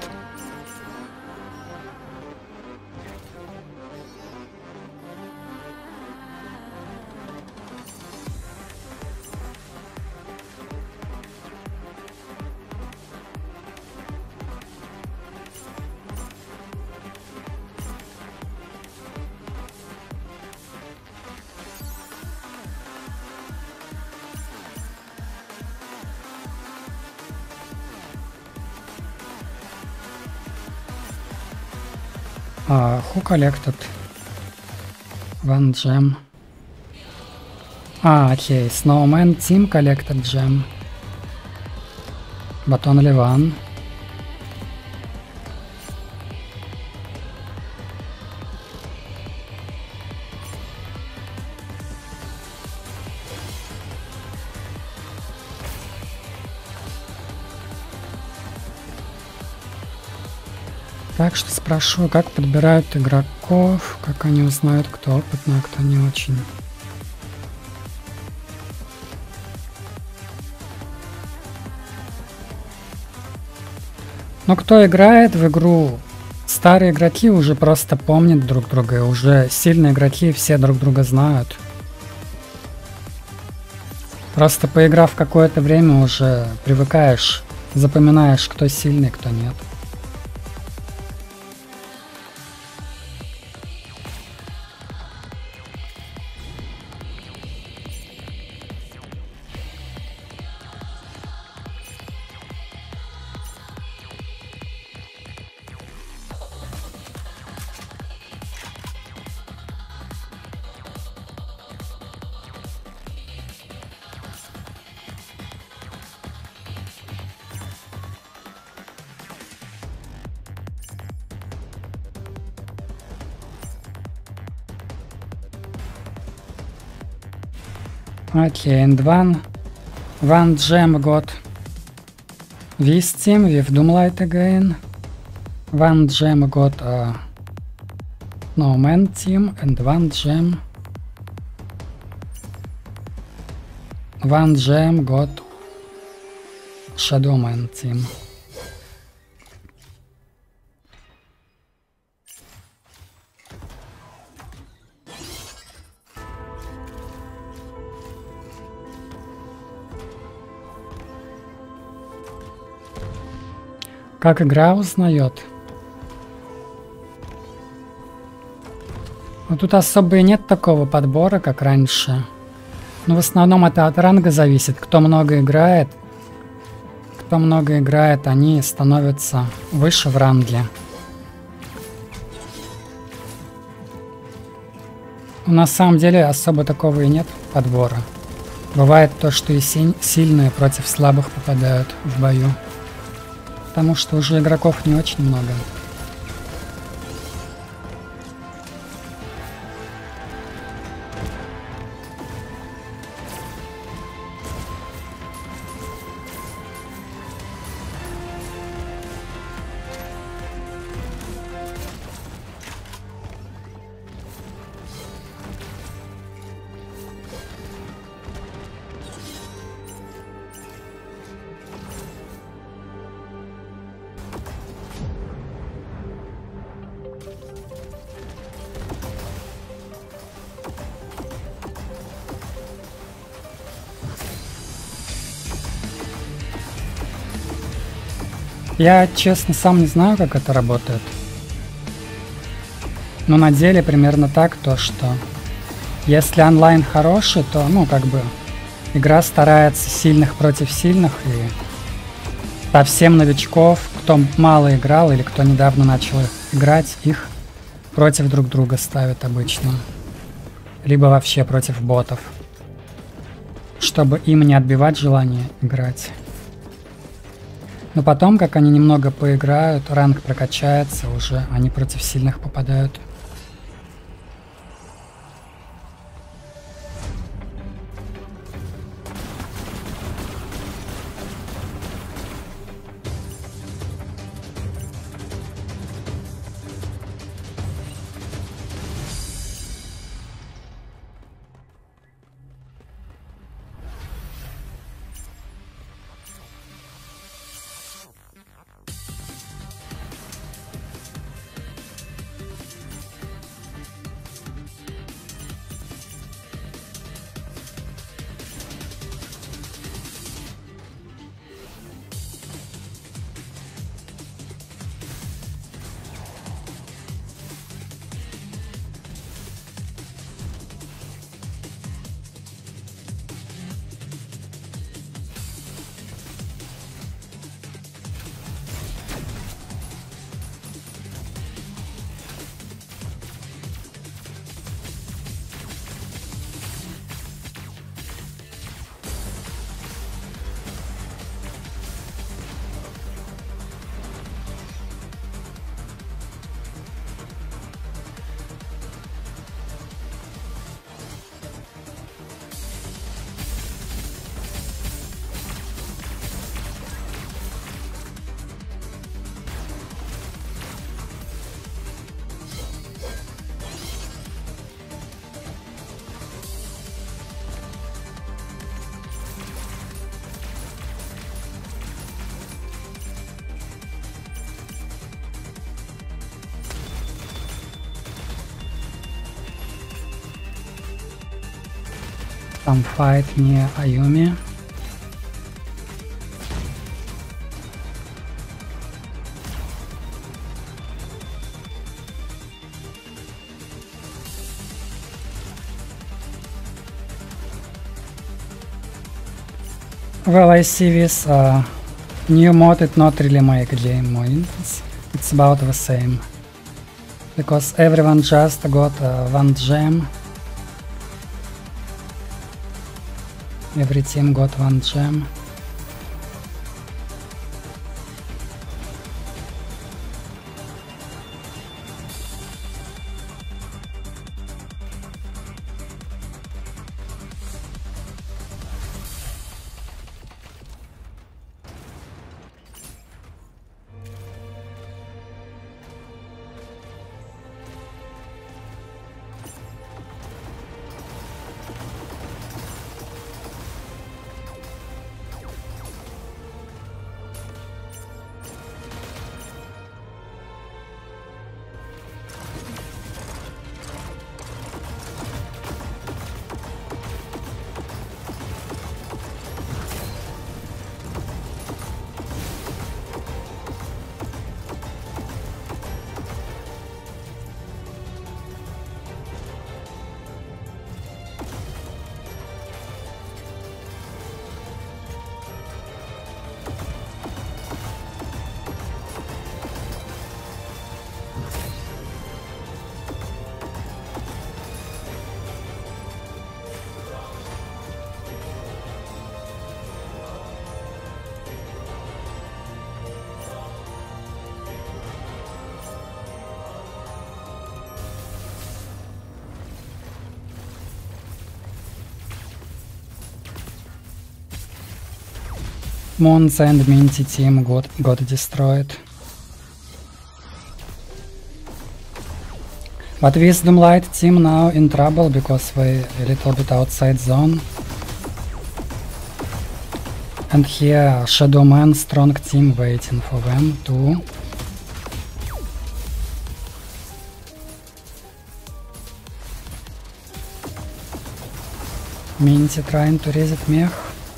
Uh, who collected one gem? Ah, okay, Snowman team collected gem, but only one. Так что спрошу, как подбирают игроков, как они узнают, кто опытный, а кто не очень. Но кто играет в игру, старые игроки уже просто помнят друг друга, и уже сильные игроки все друг друга знают. Просто поиграв какое-то время, уже привыкаешь, запоминаешь, кто сильный, кто нет. Okay, and one, one gem got this team with Doomlight again. One gem got a Snowman team, and one gem, one gem got Shadowman team. Как игра узнает? Ну, тут особо и нет такого подбора, как раньше. Но в основном это от ранга зависит. Кто много играет, кто много играет, они становятся выше в ранге. Но на самом деле особо такого и нет подбора. Бывает то, что и си- сильные против слабых попадают в бою. Потому что уже игроков не очень много. Я, честно, сам не знаю, как это работает. Но на деле примерно так, то что если онлайн хороший, то, ну, как бы, игра старается сильных против сильных, и совсем новичков, кто мало играл или кто недавно начал играть, их против друг друга ставят обычно. Либо вообще против ботов, чтобы им не отбивать желание играть. Но потом, как они немного поиграют, ранг прокачается, уже они против сильных попадают. Там файт не Аюми. Well, I see this uh, new mod. It not really make game more intense. It's about the same. Because everyone just got uh, one gem. Every team got one gem. Monza and Minty team got, got destroyed. But Wisdom Light team now in trouble because they a little bit outside zone. And here Shadow Man strong team waiting for them too. Minty trying to reset mech.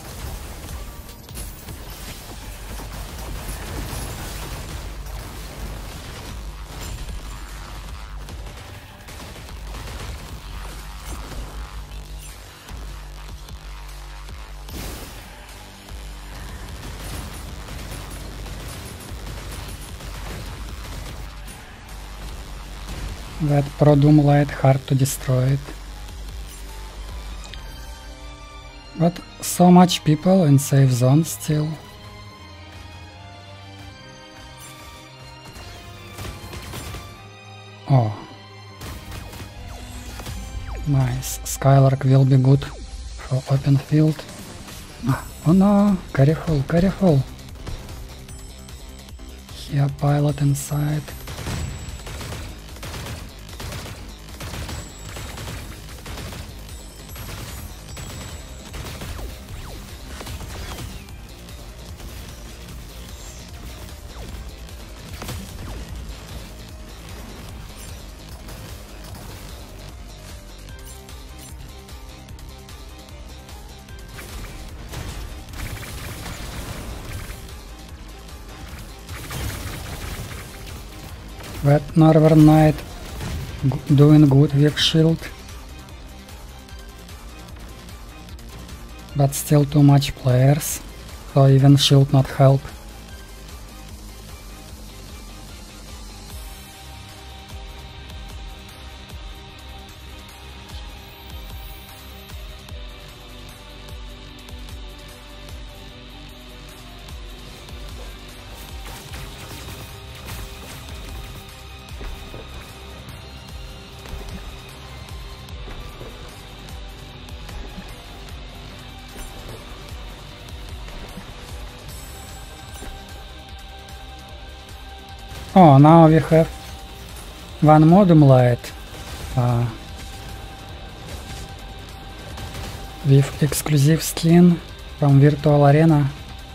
That Pro Doom Light hard to destroy it. But so much people in safe zone still. Oh. Nice. Skylark will be good for open field. Oh no, careful, careful. Here, pilot inside. That Northern Knight g doing good with shield, but still too much players, so even shield not help. Oh, now we have one modem light uh, with exclusive skin from Virtual Arena.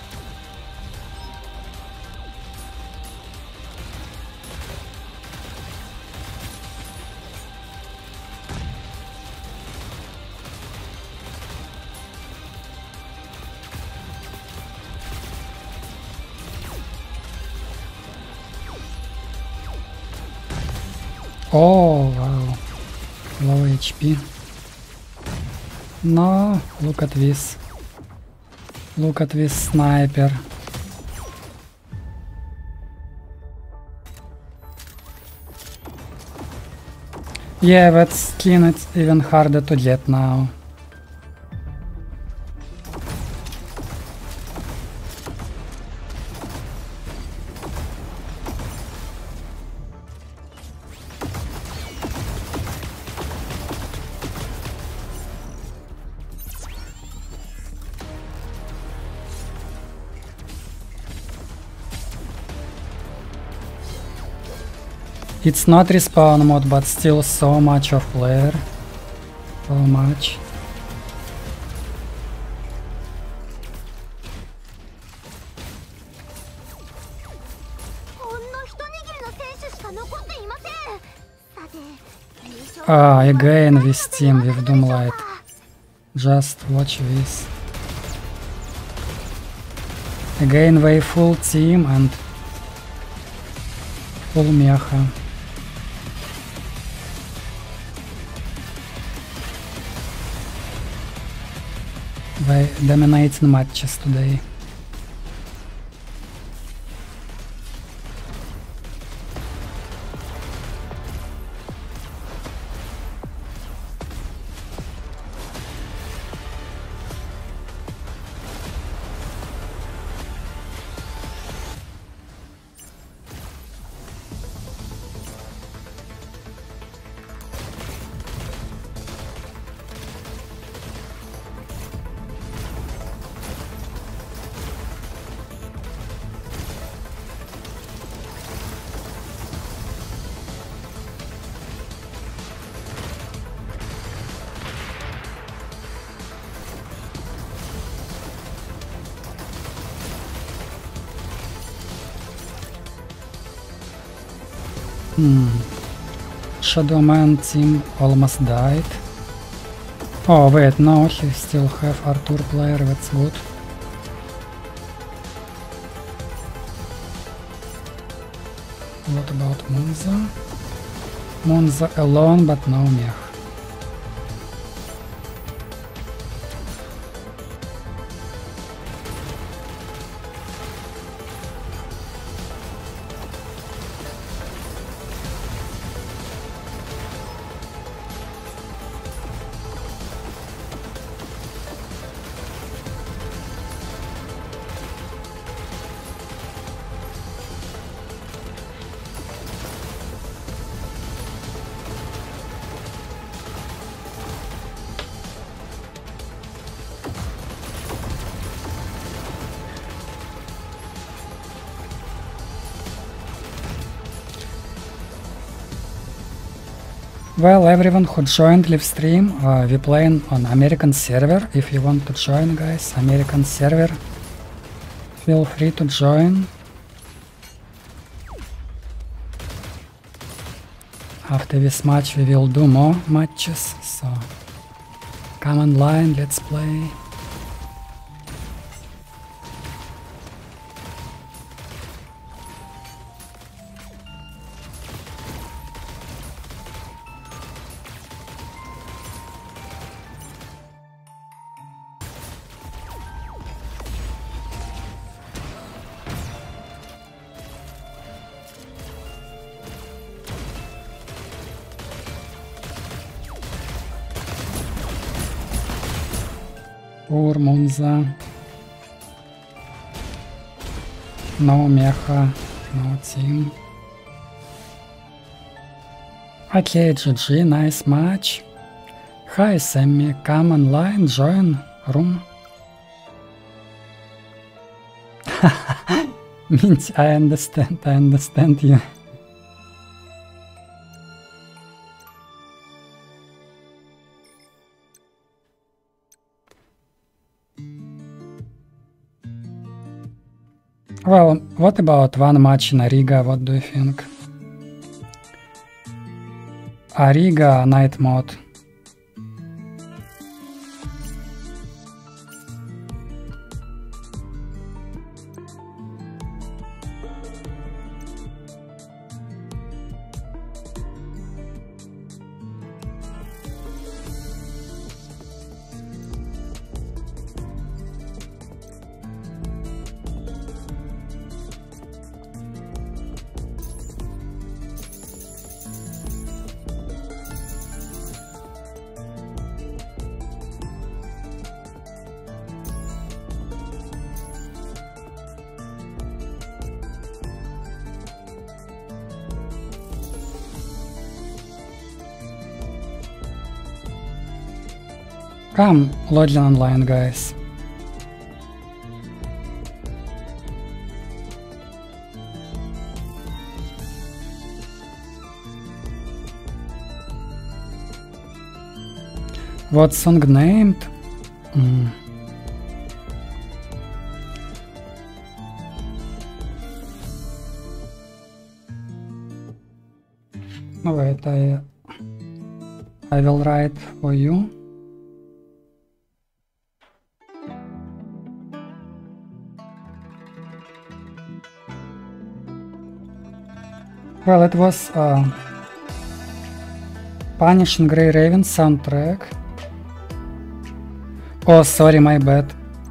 Oh wow, low H P. No, look at this. Look at this sniper. Yeah, that skin it's even harder to get now. It's not respawn mode, but still so much of player. So much. Ah, again this team with Doomlight. Just watch this. Again they full team and full mecha. They dominating matches today. Hmm. Shadowman team almost died. Oh wait, no, he still have Arthur player, that's good. What about Monza? Monza alone, but no mech. Well, everyone who joined live stream, uh, we playing on American server. If you want to join, guys, American server, feel free to join. After this match, we will do more matches. So come online, let's play. Poor Monza. No mecha, no team. Okay, G G, nice match. Hi Sammy, come online, join room. Mint, I understand, I understand you. Well, what about one match in Riga? What do you think? A Riga night mode. Come, login online, guys. What song named? Mm. No, wait, I I will write for you. Well, it was uh, Punishing Grey Raven soundtrack. Oh, sorry, my bad.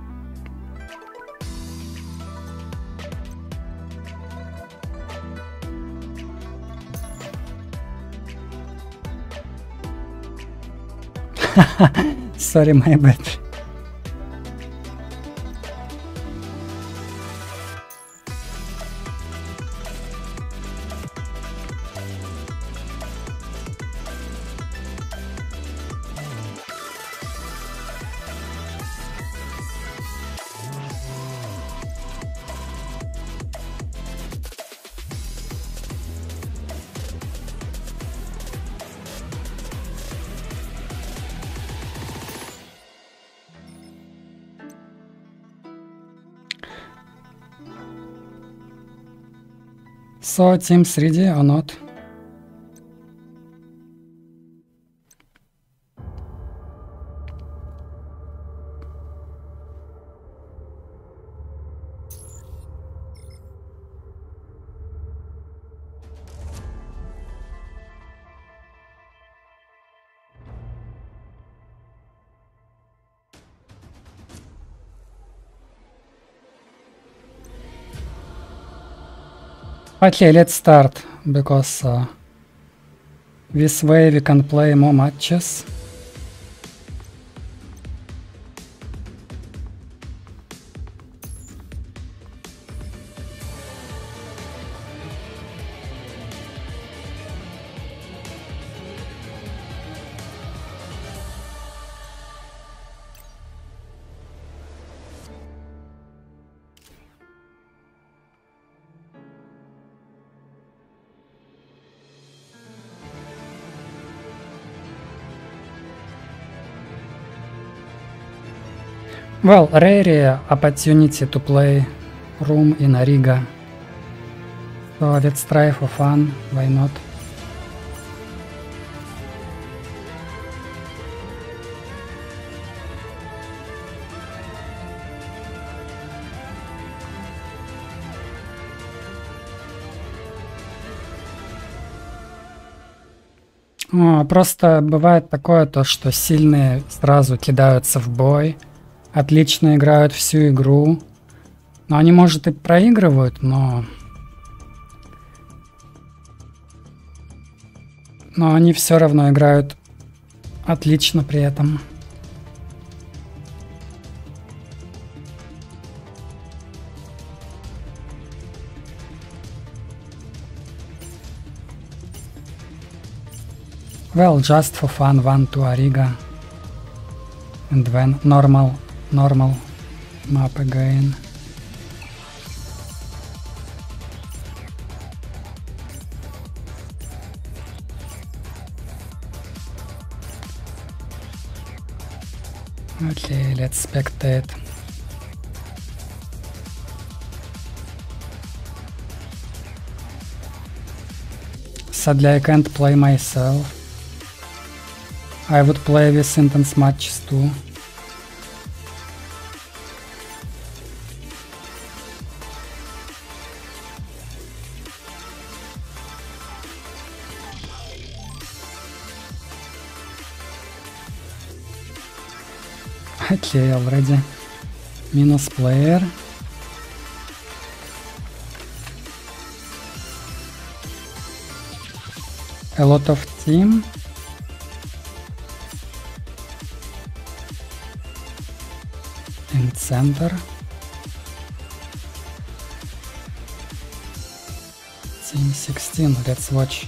Sorry, my bad. So, teams ready or not? Okay, let's start, because uh, this way we can play more matches. Well, rare opportunity to play room in Riga. So let's try for fun, why not? О, просто бывает такое, то что сильные сразу кидаются в бой, отлично играют всю игру, но они, может, и проигрывают, но... Но они все равно играют отлично при этом. Well, just for fun, one to Ariga, and then normal, normal map again. Okay, let's spectate. Sadly, I can't play myself. I would play with intense matches too. Okay, already minus player. A lot of team. In center. Team sixteen, let's watch.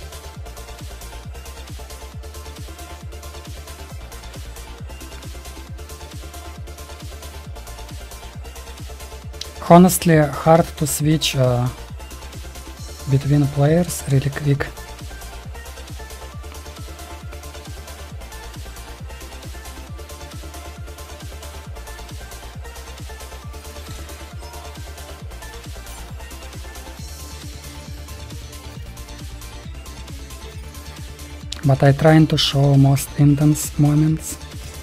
Honestly, hard to switch uh, between players really quick. But I trying to show most intense moments.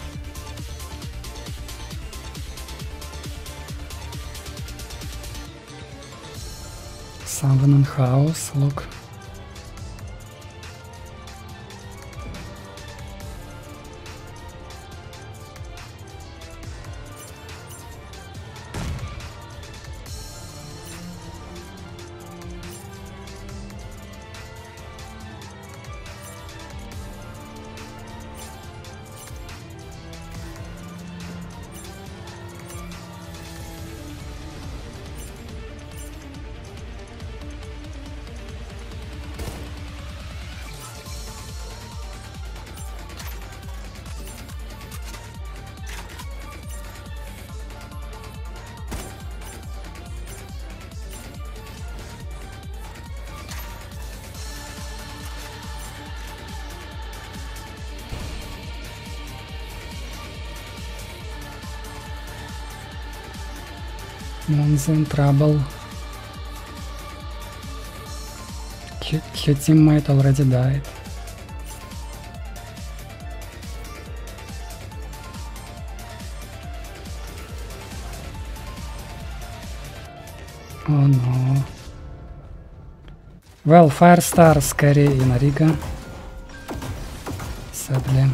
Someone in house, look. Monza in trouble. Her, her teammate already died. Oh no. Well, Firestar scary in Riga. Sadly.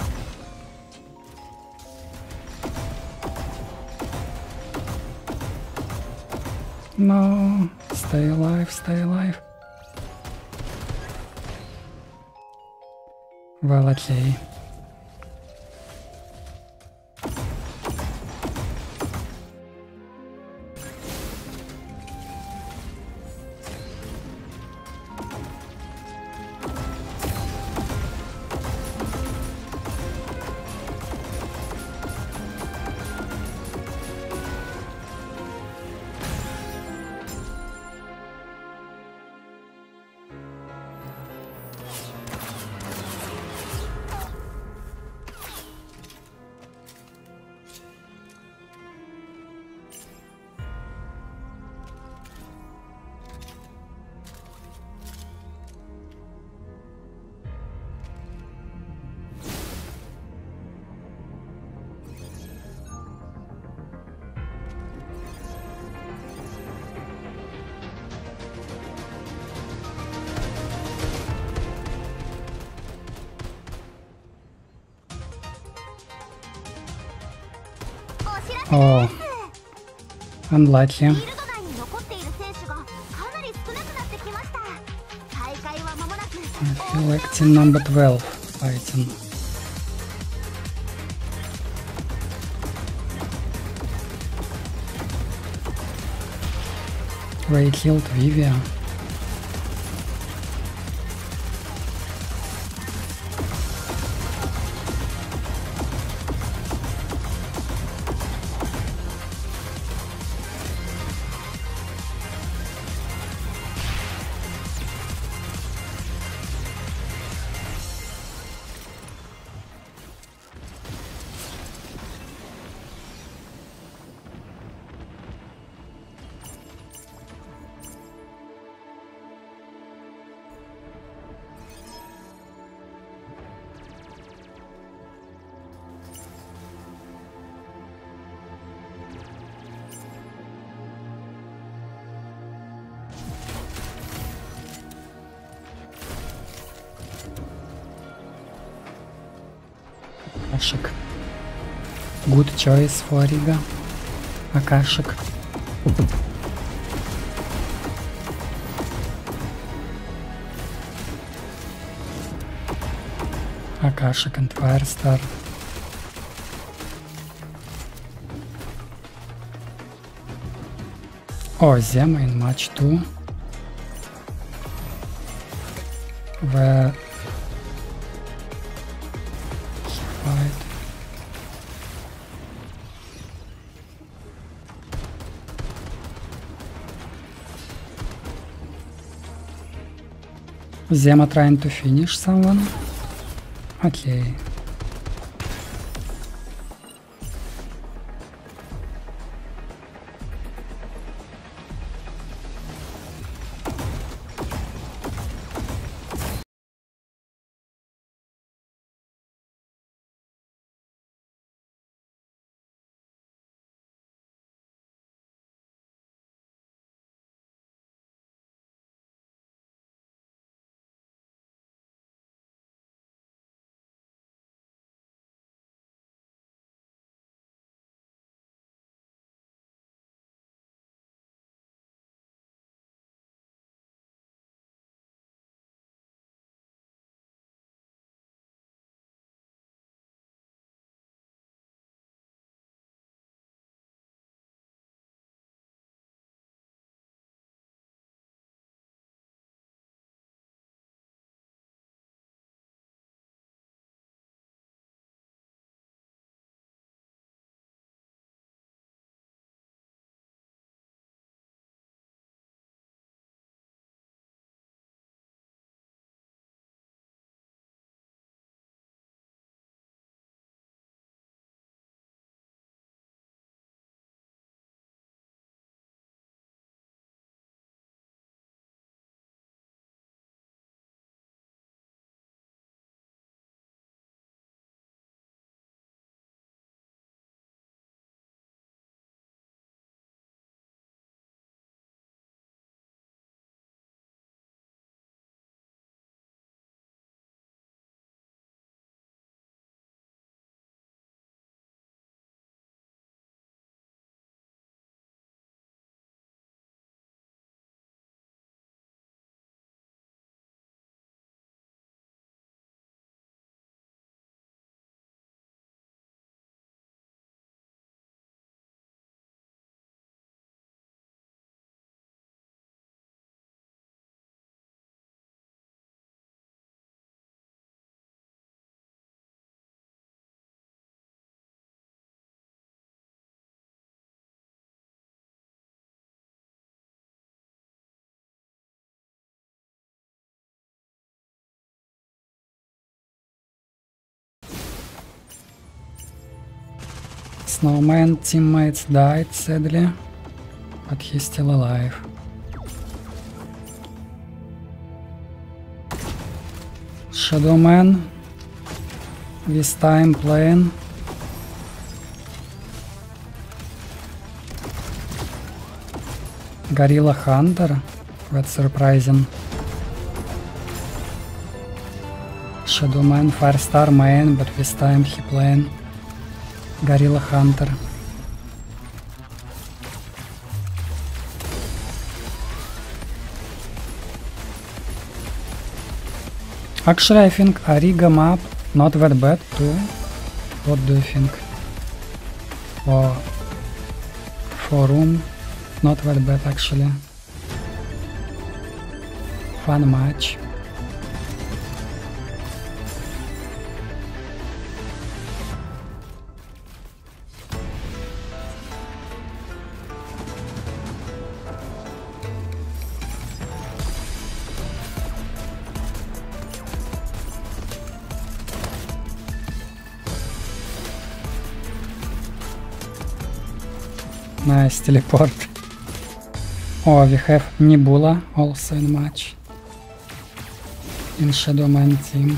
No, stay alive, stay alive. Well, okay. Oh, unlucky. フィールド内に残っている選手がかなり少なくなってきました。大会は間もなく I feel like team number twelve fighting. Ray killed Vivia. Akashik. Good choice for Riga. Akashik. Akashik and Firestar. Oh, Zema in match two. Where he fight. Zema trying to finish someone. Okay. Snowman teammates died sadly, but he's still alive. Shadowman, this time playing. Gorilla Hunter, that's surprising. Shadowman Firestar main, but this time he playing Gorilla Hunter. Actually, I think Ariga map not that bad too. What do you think? For forum, not that bad actually. Fun match. Nice teleport. Oh, we have Nebula also in match. In Shadowman team.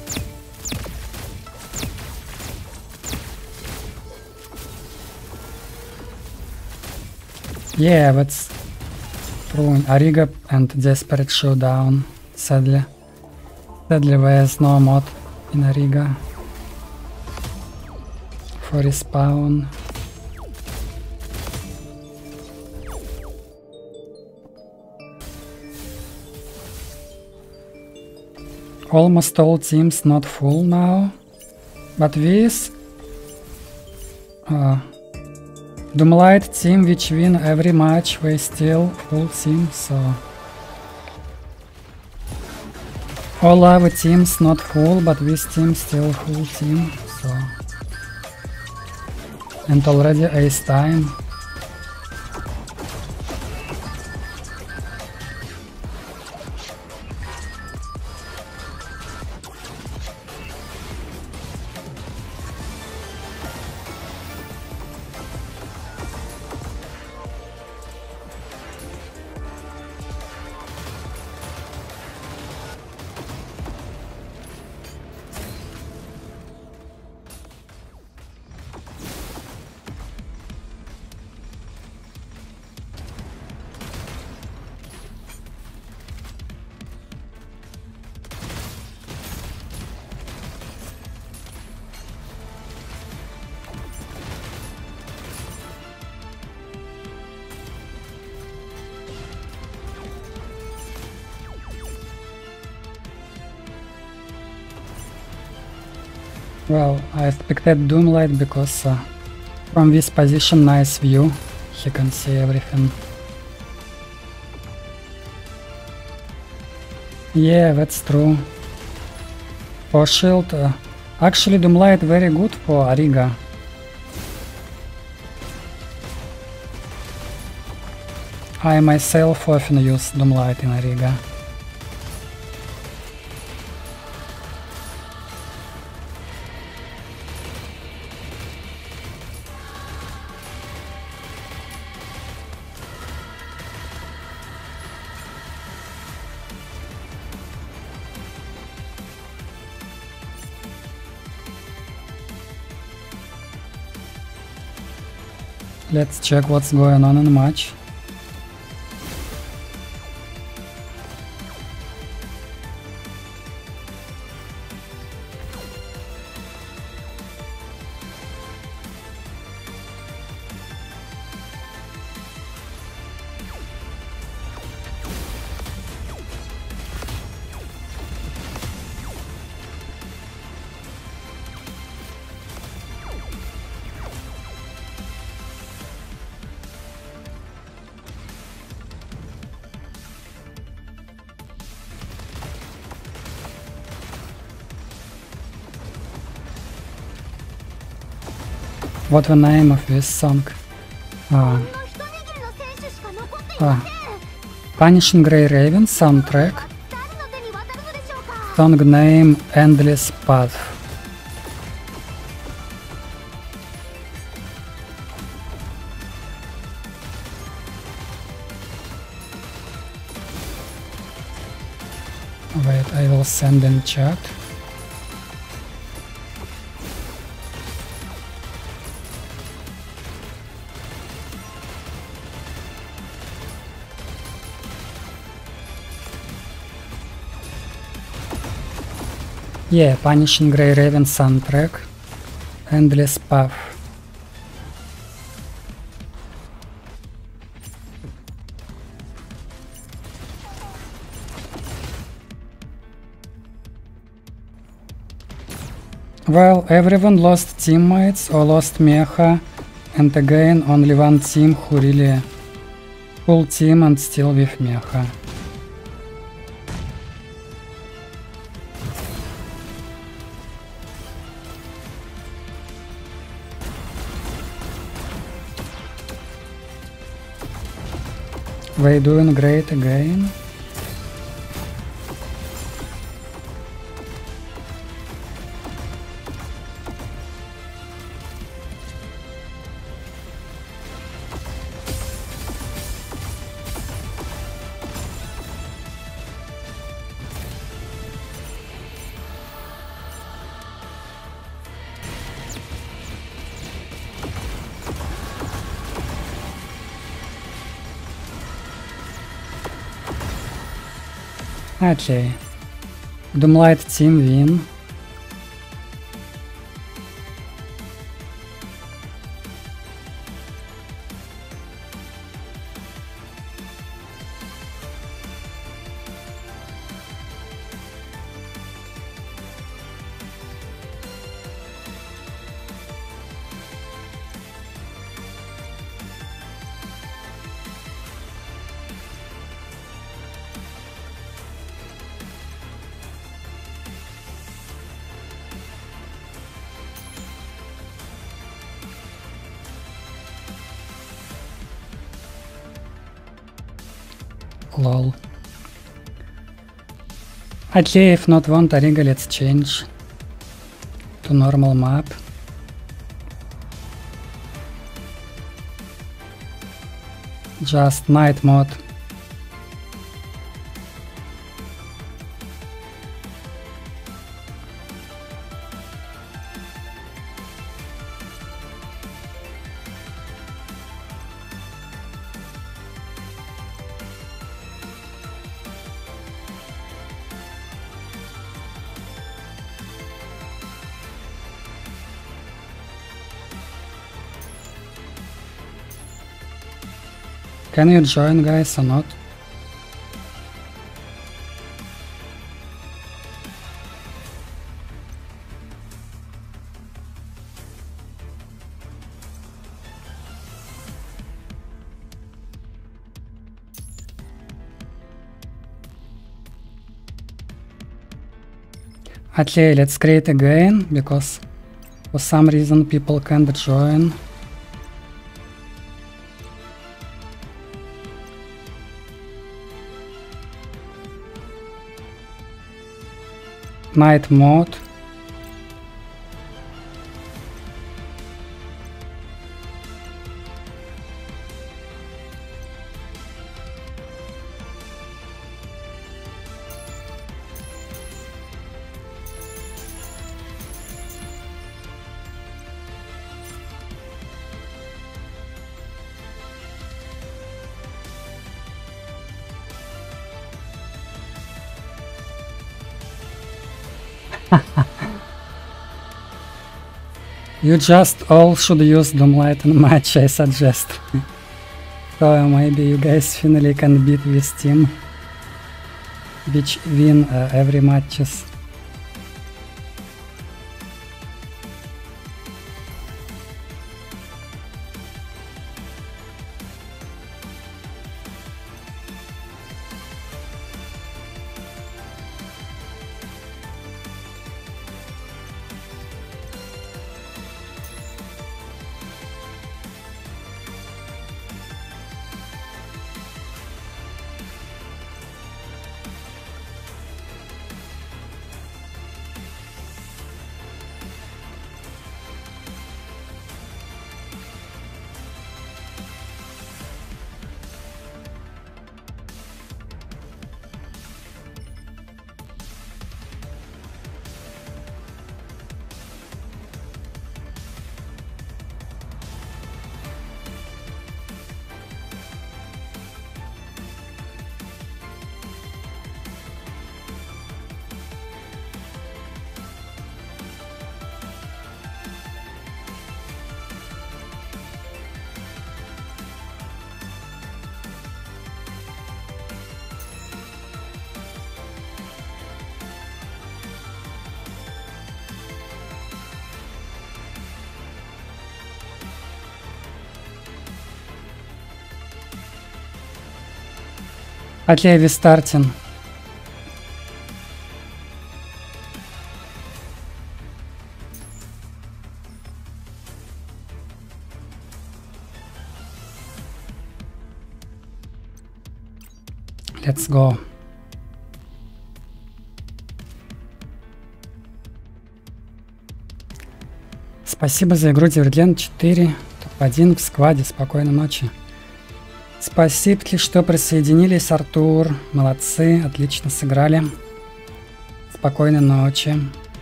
Yeah, that's true. Ariga and Desperate Showdown. Sadly. Sadly, there's no mod in Ariga for respawn. Almost all teams not full now, but this uh, Doomlight team which win every match, they still full team, so all other teams not full, but this team still full team, so and already ace time. Well, I expected Doomlight because uh, from this position nice view, he can see everything. Yeah, that's true. For shield, uh, actually Doomlight very good for Ariga. I myself often use Doomlight in Ariga. Let's check what's going on in the match. What the name of this song? Ah, ah. Punishing Grey Raven soundtrack. Song name Endless Path. Wait, I will send in chat. Yeah, Punishing Grey Raven soundtrack, Endless Path. Well, everyone lost teammates or lost mecha, and again only one team who really full team and still with mecha. They doing great again. Okay. Doomlight team win. Lol. Okay, if not want Ariga, let's change to normal map. Just night mode. Can you join, guys, or not? Okay, let's create again, because for some reason people can't join. Night mode. You just all should use Doomlight in match, I suggest. So maybe you guys finally can beat this team, which win uh, every matches. Окей, we starting. Let's go. Спасибо за игру, Дивергент четыре. топ один в скваде. Спокойной ночи. Спасибо, что присоединились, Артур. Молодцы, отлично сыграли. Спокойной ночи.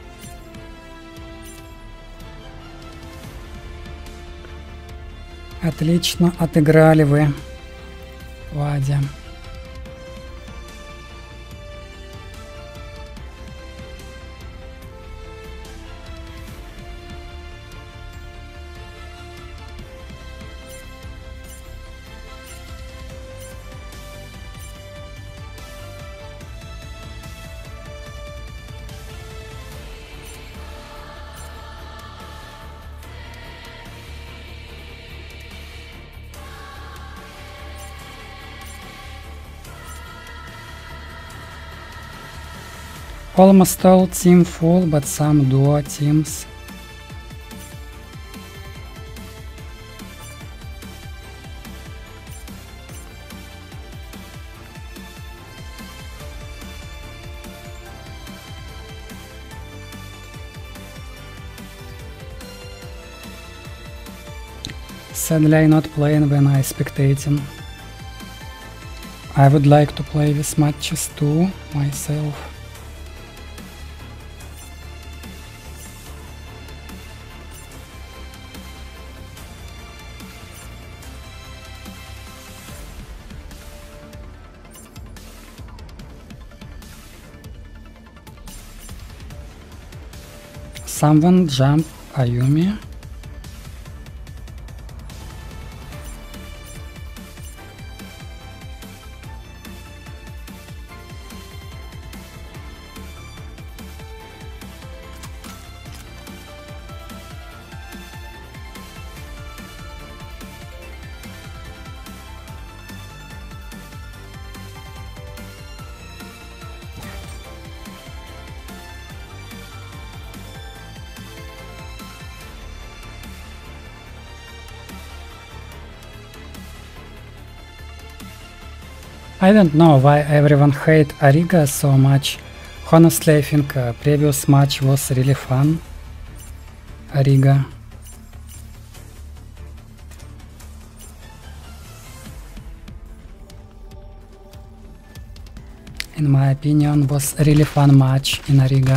Отлично отыграли вы, Вадя. Almost all team full, but some duo teams. Sadly, I'm not playing when I spectating. I would like to play these matches too, myself. Someone jump Ayumi. I don't know why everyone hate Ariga so much. Honestly, I think uh, previous match was really fun. Ariga. In my opinion, was a really fun match in Ariga.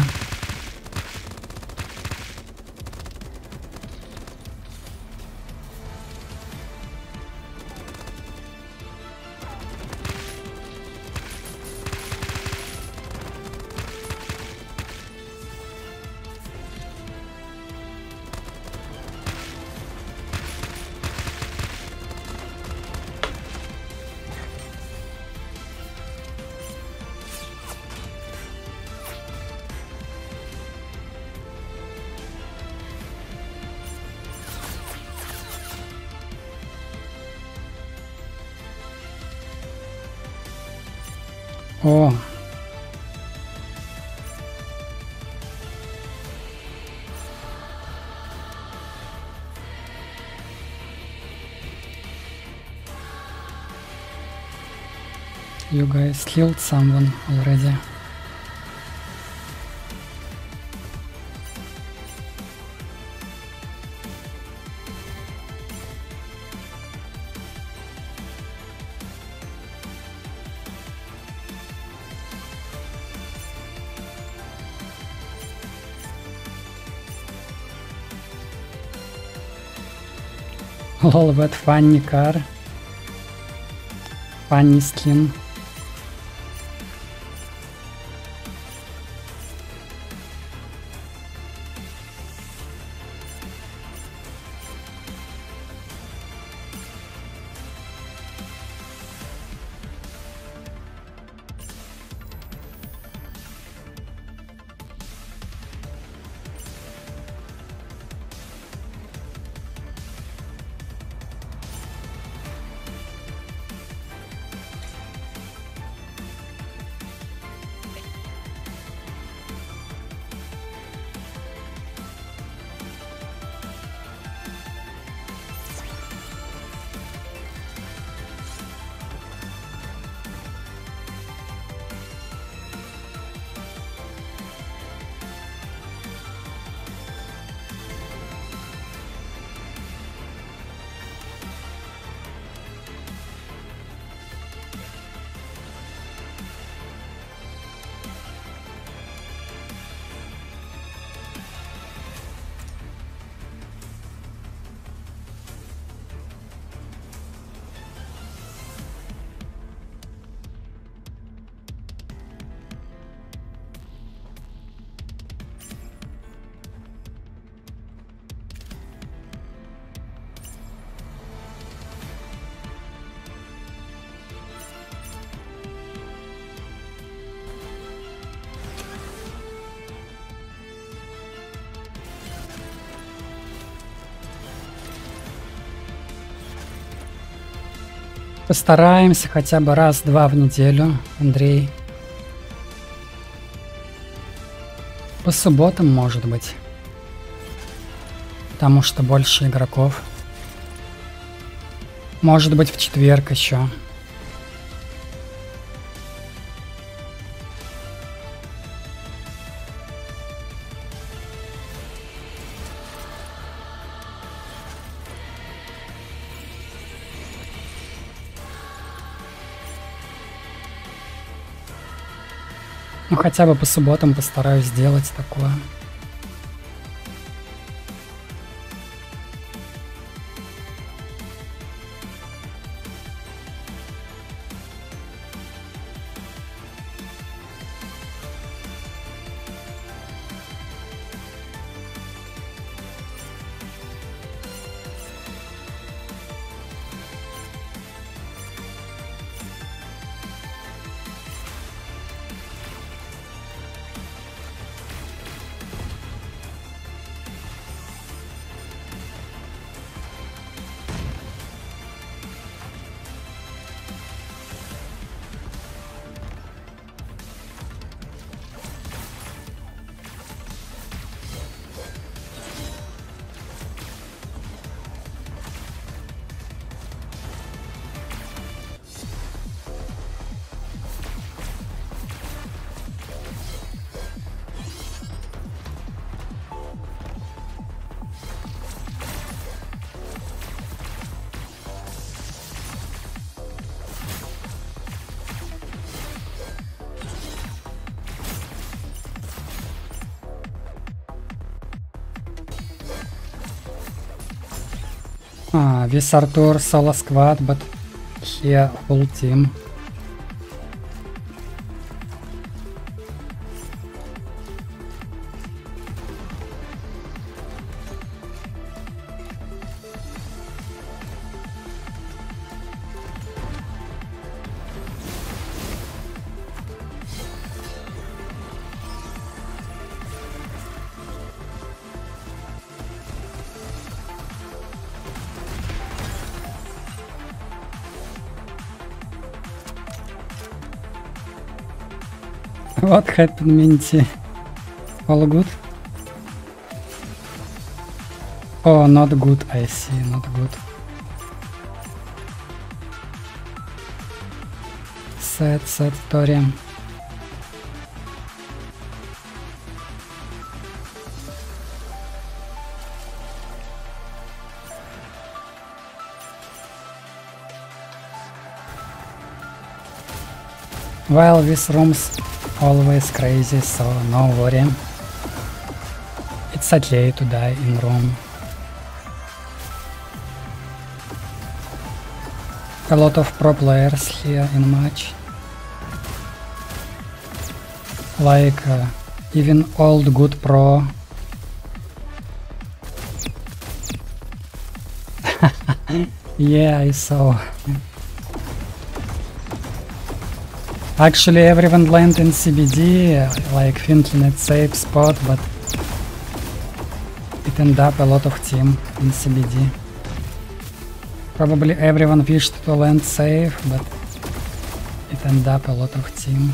О. You guys killed someone already. Lol, that funny car. Funny skin. Постараемся хотя бы раз-два в неделю, Андрей. По субботам, может быть. Потому что больше игроков. Может быть, в четверг еще. Ну, хотя бы по субботам постараюсь сделать такое. Ah, this Arthur solo squad, but here whole team. What happened, Minty? All good? Oh, not good, I see, not good. Sad, sad story. Well, this room's always crazy, so no worry. It's okay to die in room. A lot of pro players here in match. Like uh, even old good pro. Yeah, I saw. Actually, everyone landed in C B D, uh, like thinking it's safe spot, but it ended up a lot of team in C B D. Probably everyone wished to land safe, but it ended up a lot of team.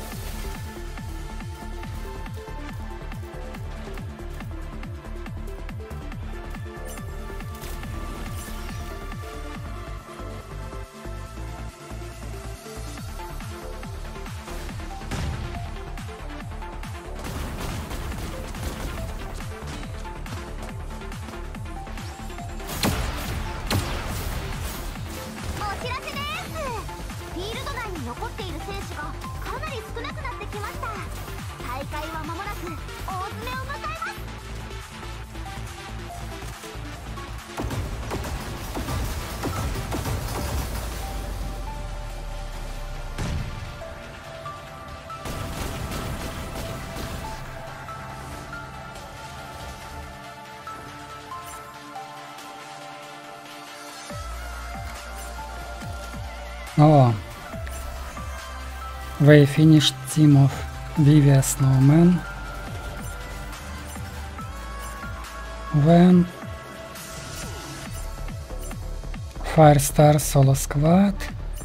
Oh, they finished team of Vivia Snowman. When Firestar solo squad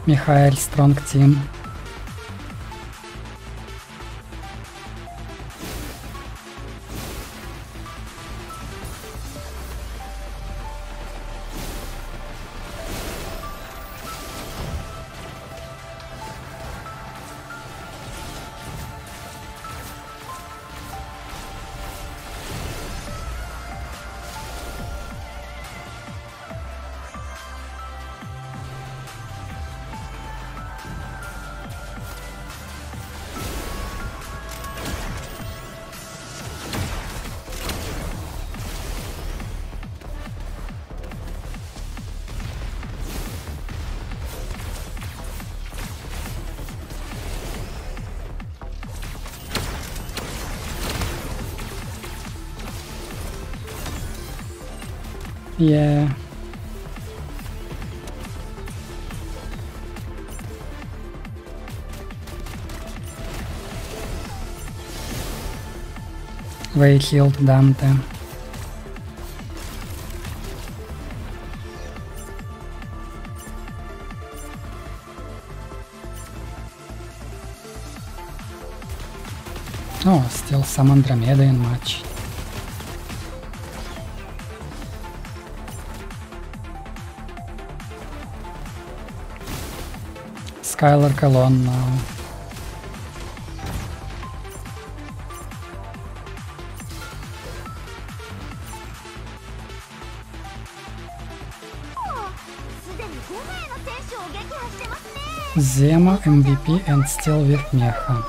Mikhail, strong team. Yeah. They healed Dante. Oh, still some Andromeda in match. Skylar Kalon now. Zema M V P and still with Mecha.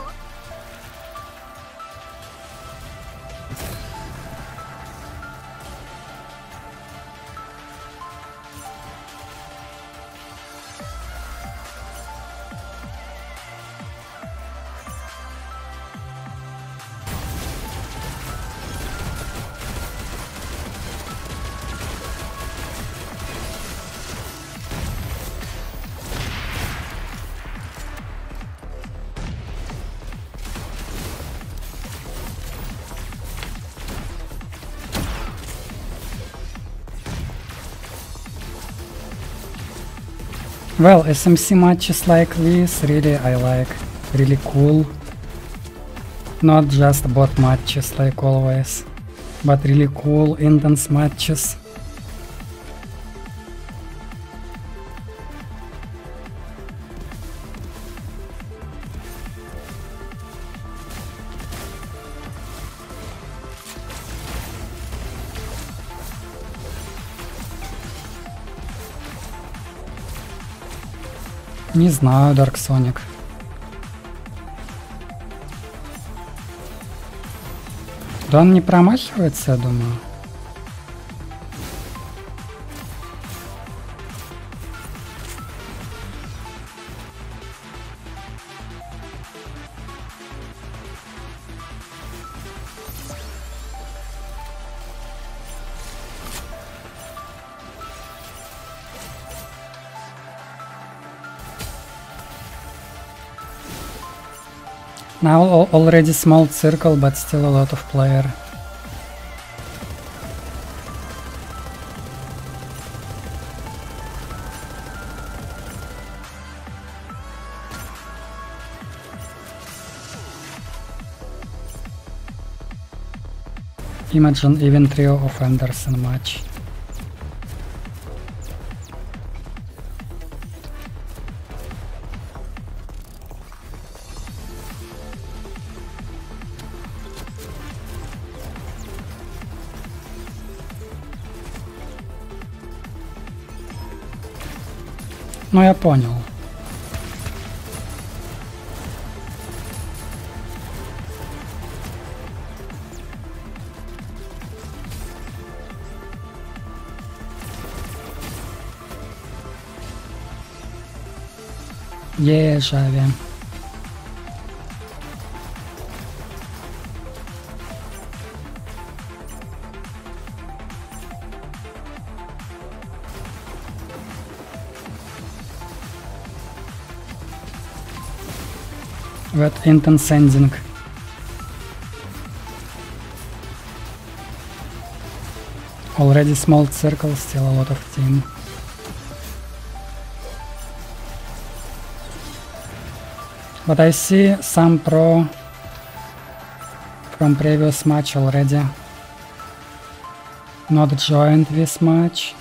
Well, S M C matches like this really I like, really cool. Not just bot matches like always, but really cool, intense matches. Не знаю, Dark Sonic. Да он не промахивается, я думаю. Now al already small circle, but still a lot of player. Imagine even trio of Anderson match. Ну, я понял. Е, Жави. With intense sending. Already small circle, still a lot of team. But I see some pro from previous match already not joined this match.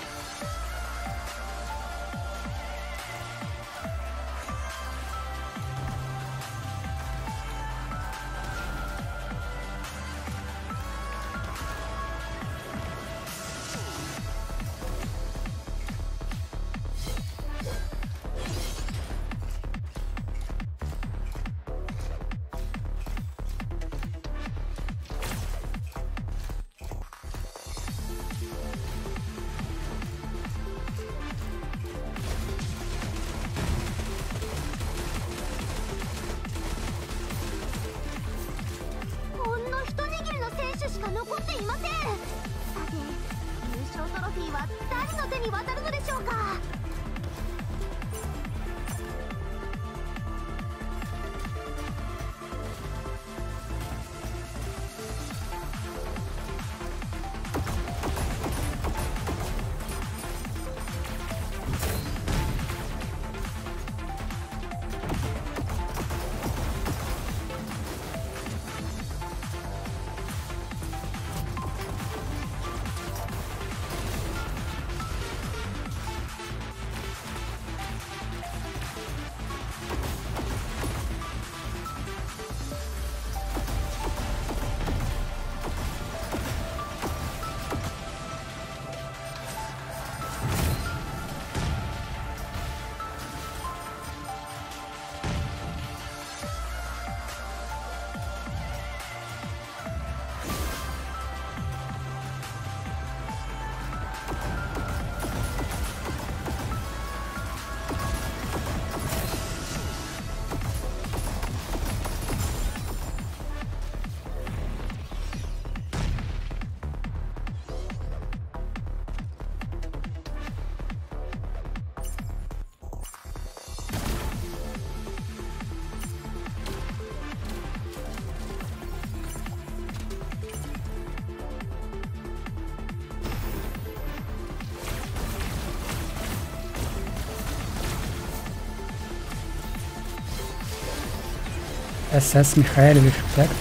S S Mikhail with reflect.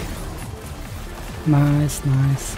Nice, nice.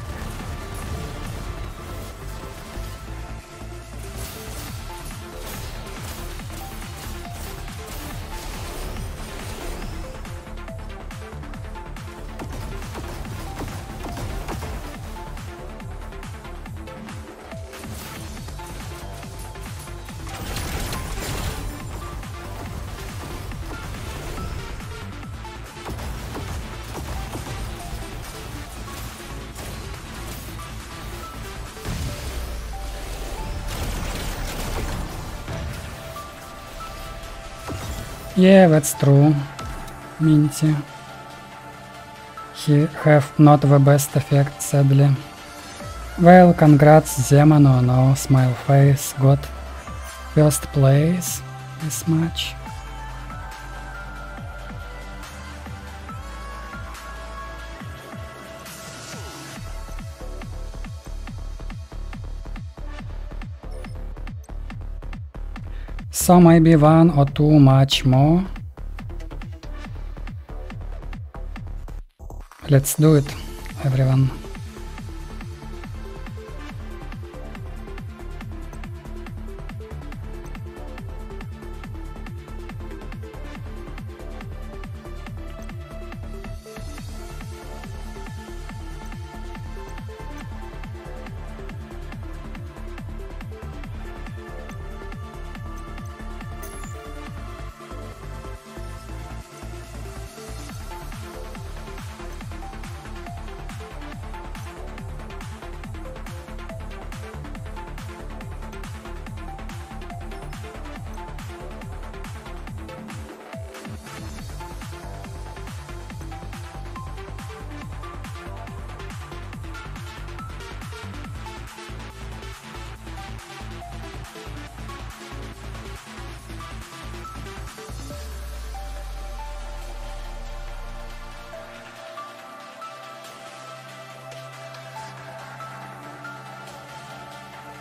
Yeah, that's true, Minty. He have not the best effect, sadly. Well, congrats Zemano, no smile face, got first place this match. So maybe one or two match more. Let's do it, everyone.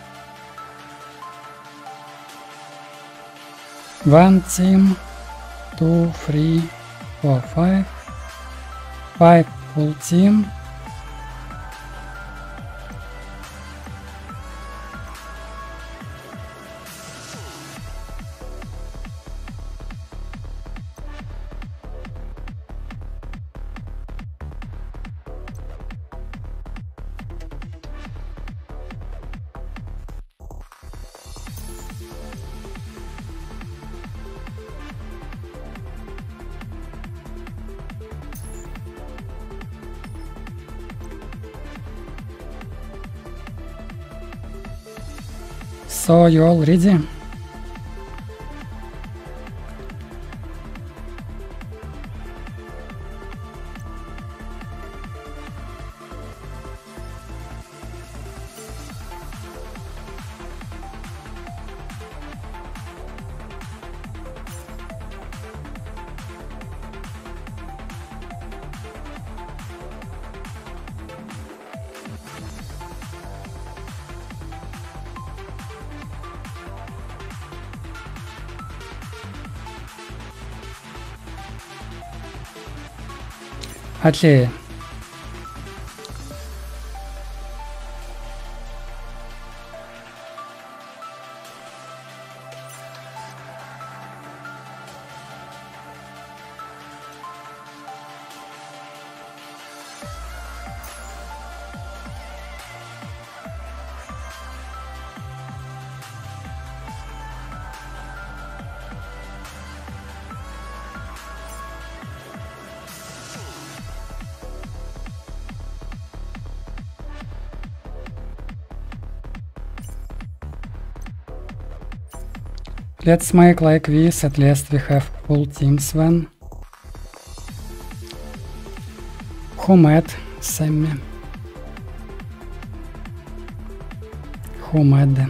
One team two, three, four, five. Five full team. So you all ready? Окей. Let's make like this, at least we have full teams then. Who mad? Sammy. Who mad?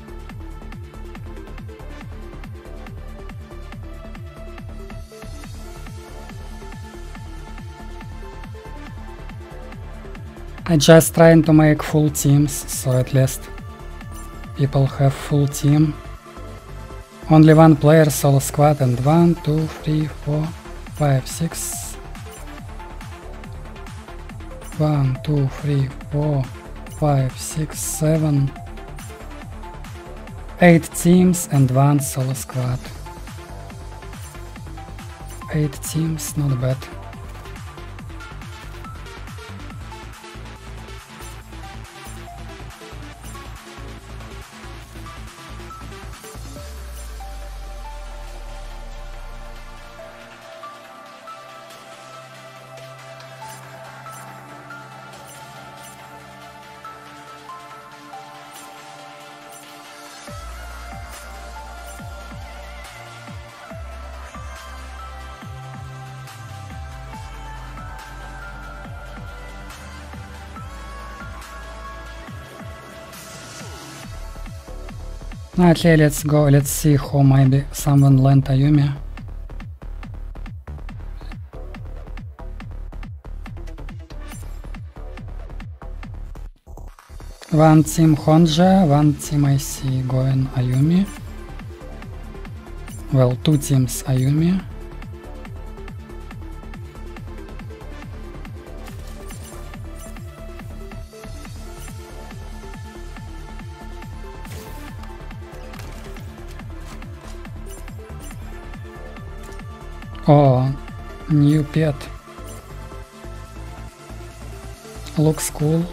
I just trying to make full teams, so at least people have full team. Only one player solo squad and one, two, three, four, five, six. One, two, three, four, five, six, seven. Eight teams and one solo squad. Eight teams, not bad. Okay, let's go. Let's see who maybe someone land Ayumi. One team Honja, one team I see going Ayumi. Well, two teams Ayumi. Oh, new pet. Looks cool.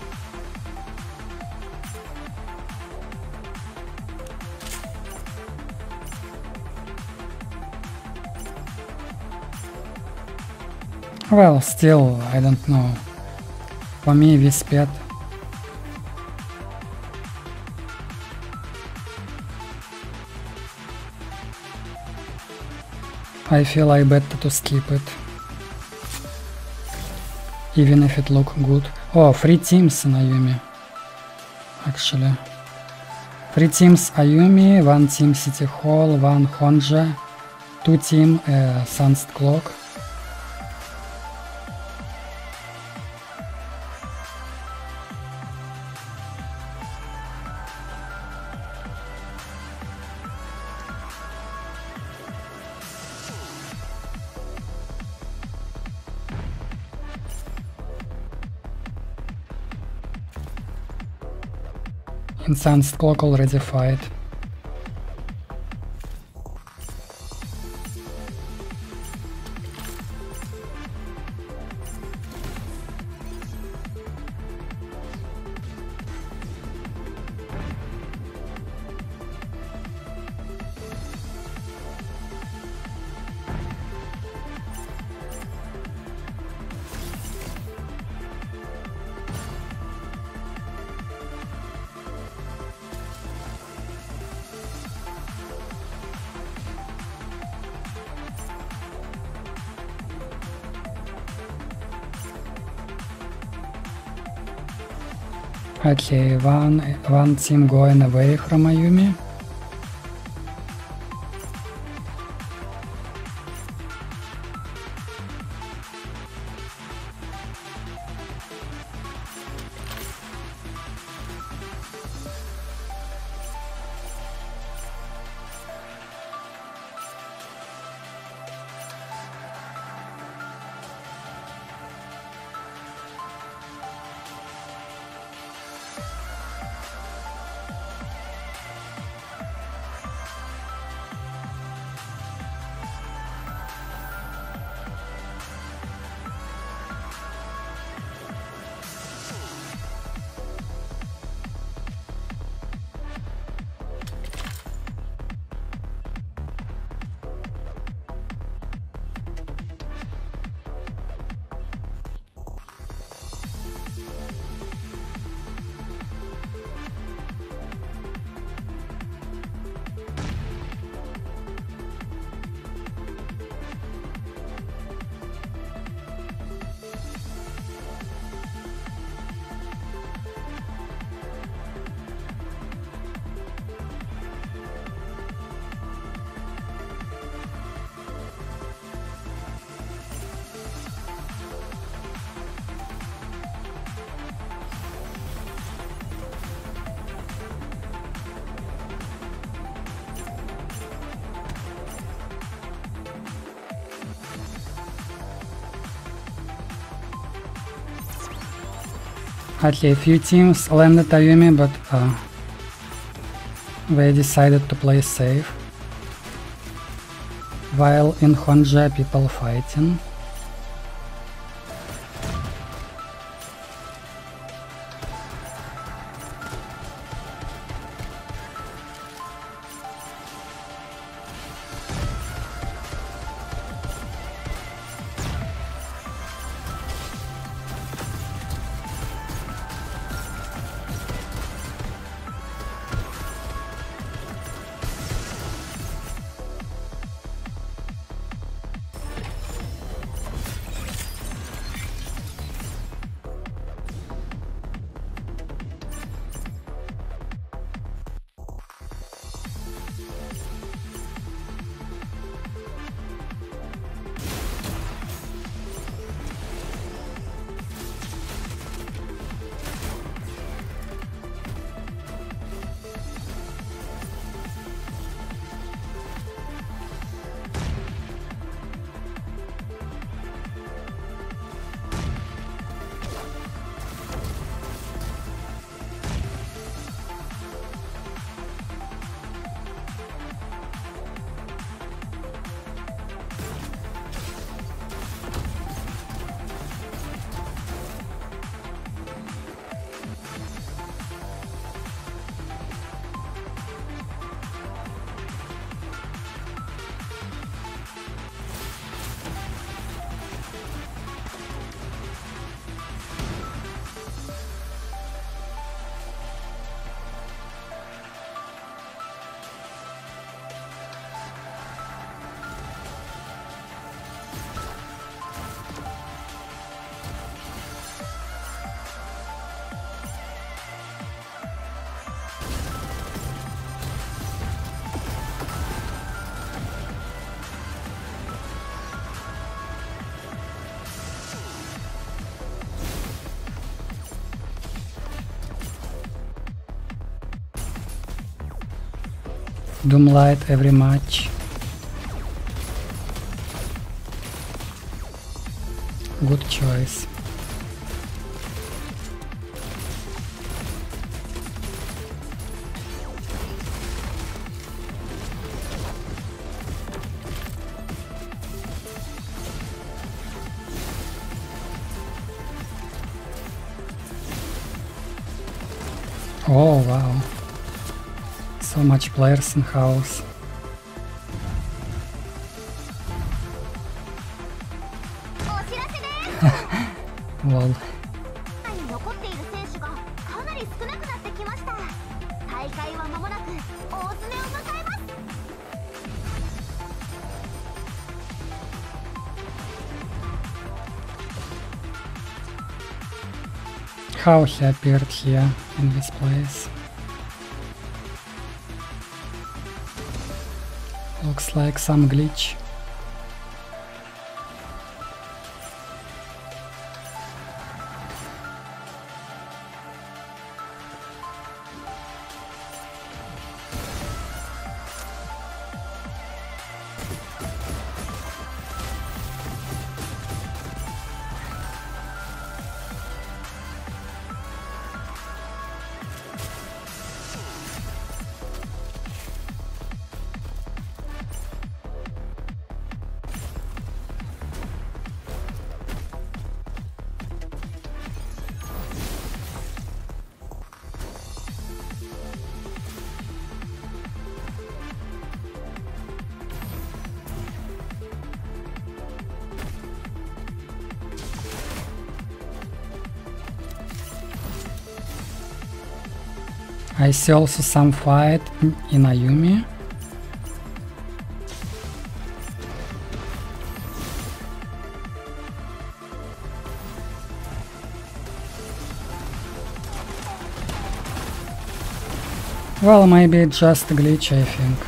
Well, still, I don't know. For me, this pet. I feel I better to skip it. Even if it look good. Oh, three teams in Ayumi. Actually. Three teams Ayumi, one team City Hall, one Honja, two team uh, Sunset Clock. Insan's clock already fight. Okay, one one team going away from Ayumi. Okay, a few teams landed Ayumi, but uh, they decided to play safe. While in Honja people fighting. Doomlight every match. Good choice. Oh wow. So much players in house. Lol. 残っている選手がかなり少なくなってきました。大会は間もなく大詰めを迎えます。 How he appeared here in this place. Looks like some glitch. I see also some fight in Ayumi. Well, maybe just a glitch, I think.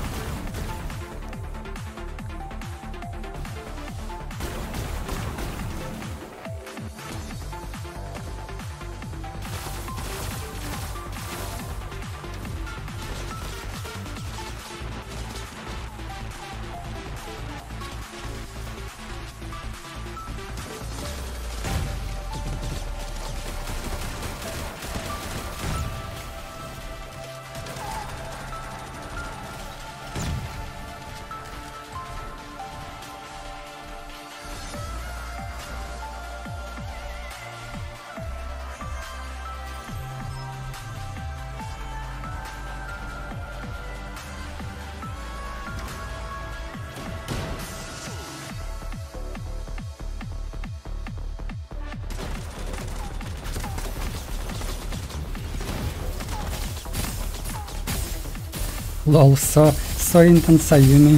Lol, so, so intense Ayumi.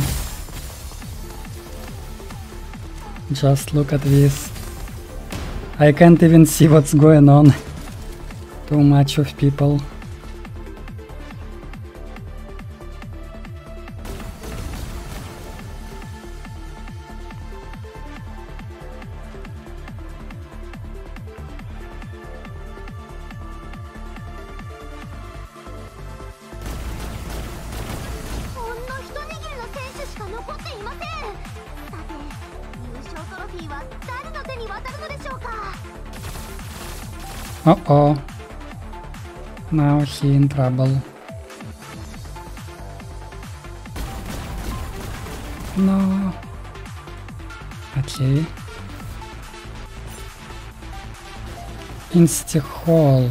Just look at this. I can't even see what's going on. Too much of people. Uh-oh. Now he in trouble. No. Okay. Insta-haul.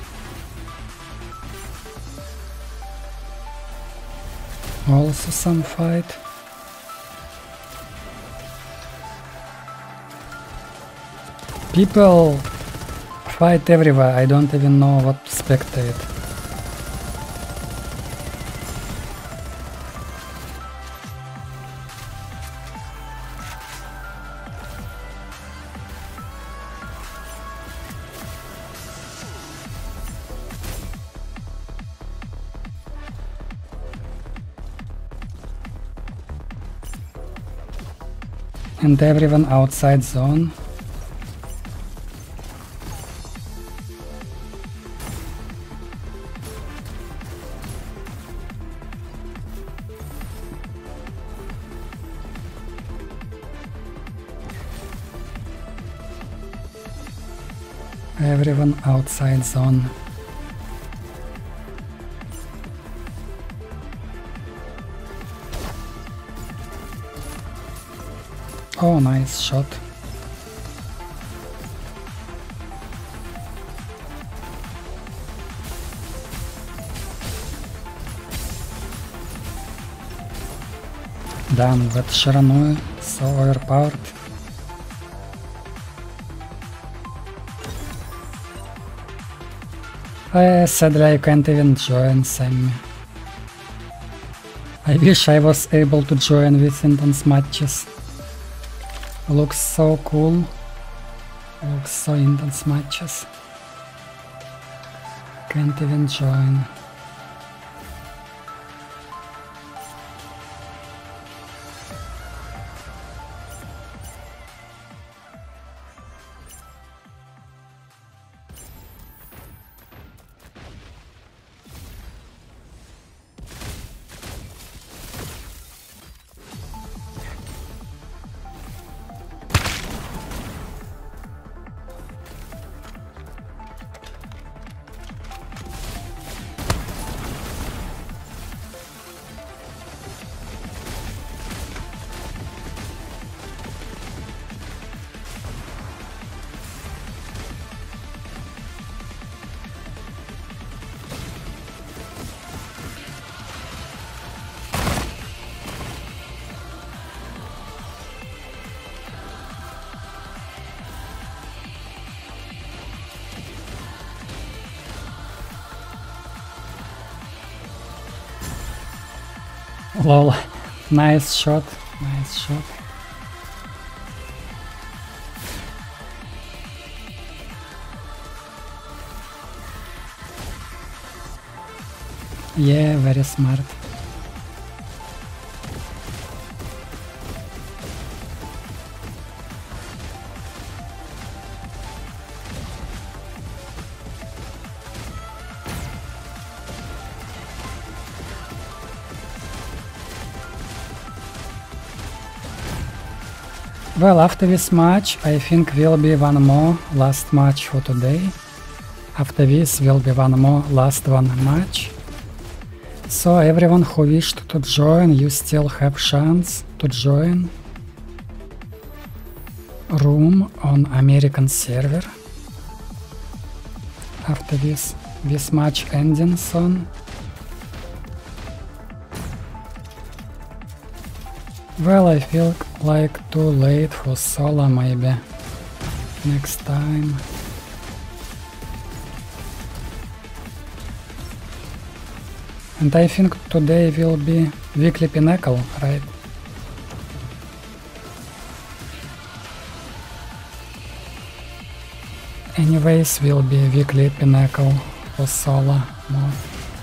Also some fight. People fight everywhere, I don't even know what to spectate. And everyone outside zone. Everyone outside zone. Oh, nice shot. Done with Shiranui, so overpowered. Uh, sadly I can't even join Sammy. I wish I was able to join with intense matches. Looks so cool. Looks so intense matches. Can't even join. Lol, nice shot, nice shot. Yeah, very smart. Well, after this match, I think will be one more last match for today. After this will be one more last one match. So everyone who wished to join, you still have chance to join room on American server. After this, this match ending soon. Well, I feel like too late for solo, maybe next time. And I think today will be weekly pinnacle, right? Anyways, will be weekly pinnacle for solo mode.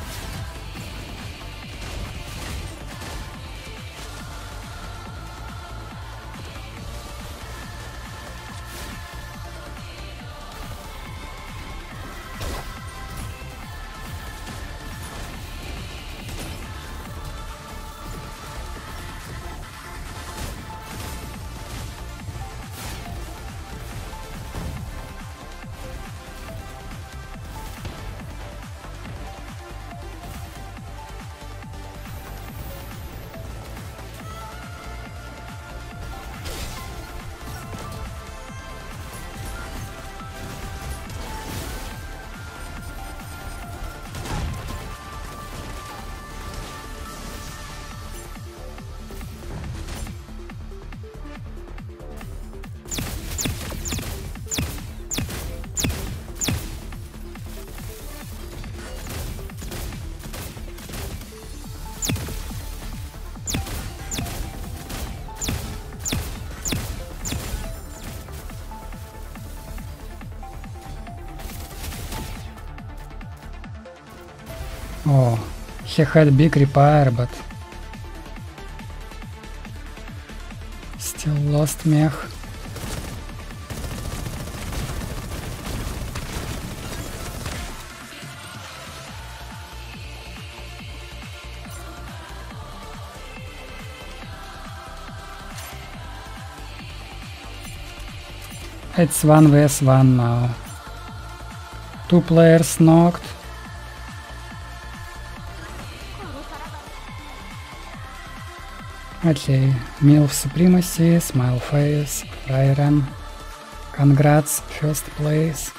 Oh, he had big repair, but still lost mech. It's one vs one now. Two players knocked. Okay, MILF Supremacy, Smile Face, Ryren. Congrats, first place.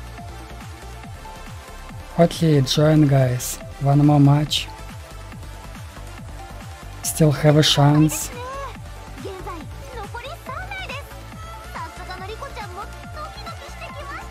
Okay, join guys, one more match. still have a chance. 現在残りさん名です。さすがのリコちゃんもドキドキしてきました。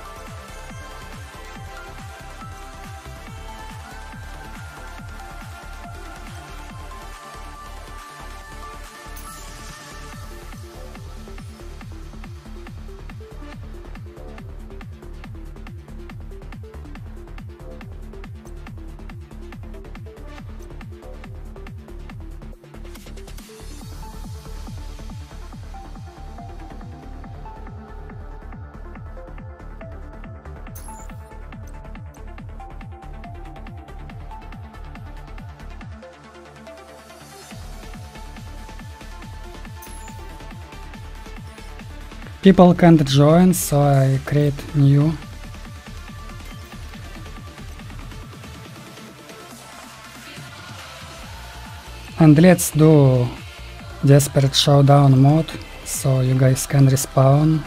People can't join, so I create new. And let's do Desperate Showdown mode, so you guys can respawn.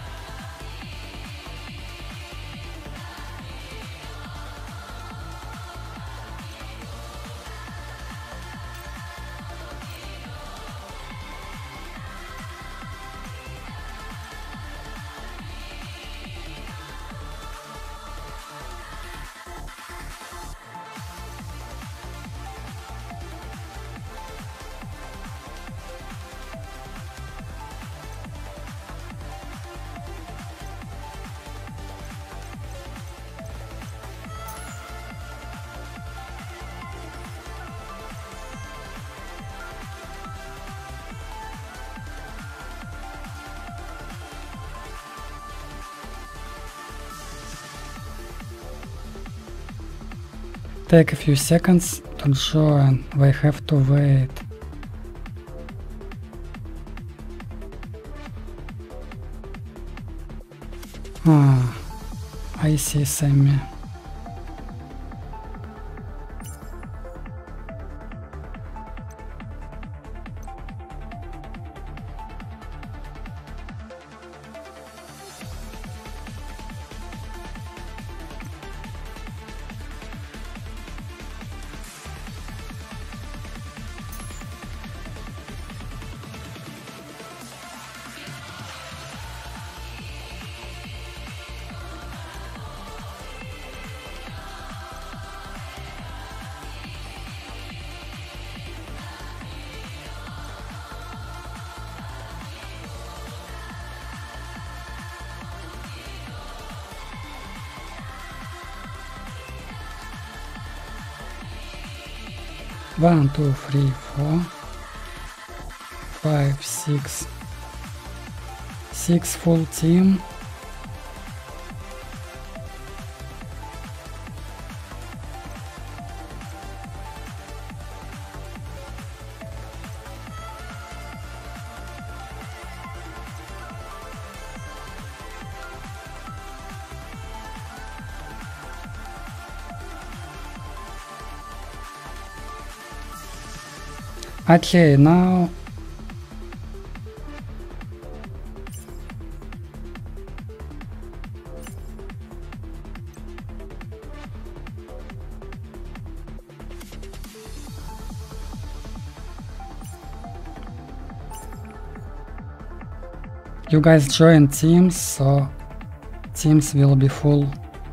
Take a few seconds to join, we have to wait. Ah, I see Sammy. One, two, three, four, five, six, six full team. Okay, now you guys join teams, so teams will be full.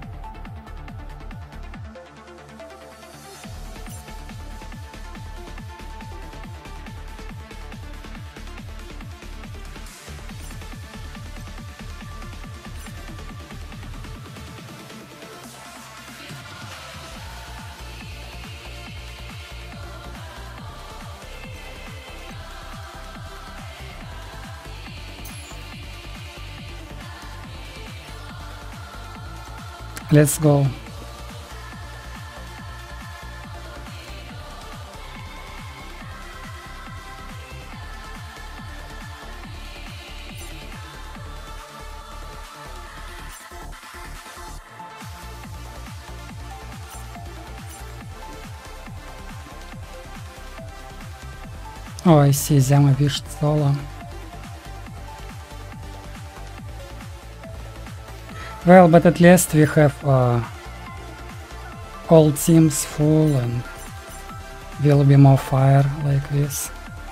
Let's go. Oh, I see Zama wished solo. Well, but at least we have uh, all teams full and will be more fire like this.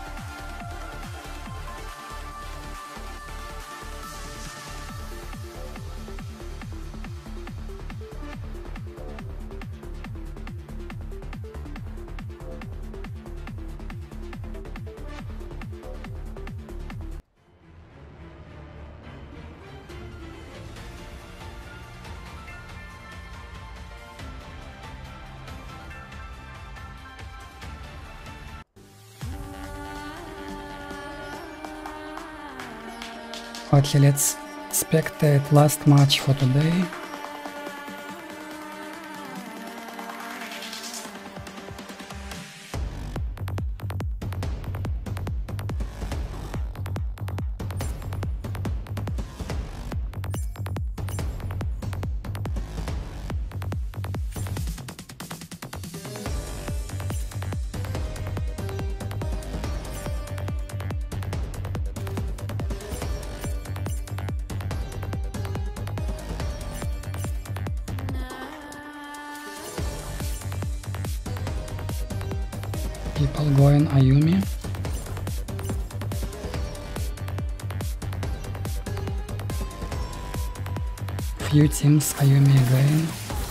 Okay, let's spectate last match for today. People going Ayumi. Few teams Ayumi again.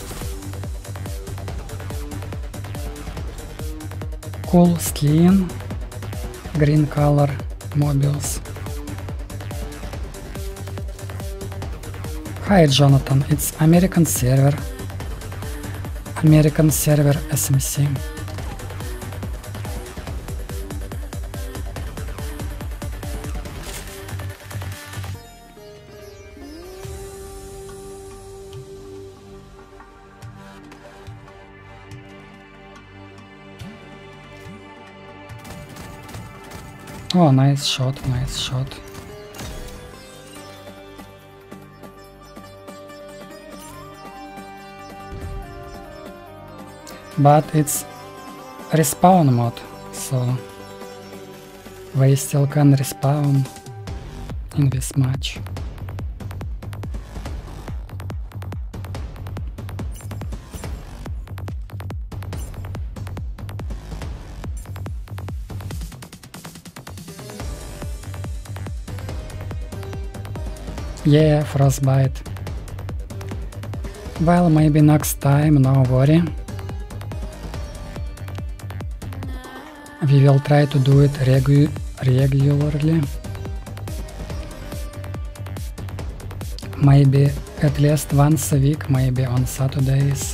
Cool skin, green color mobiles. Hi Jonathan, it's American server. American server S M C. Oh, nice shot, nice shot. But it's respawn mode, so we still can respawn in this match. Yeah, frostbite. Well, maybe next time, no worry. We will try to do it regu regularly. Maybe at least once a week, maybe on Saturdays.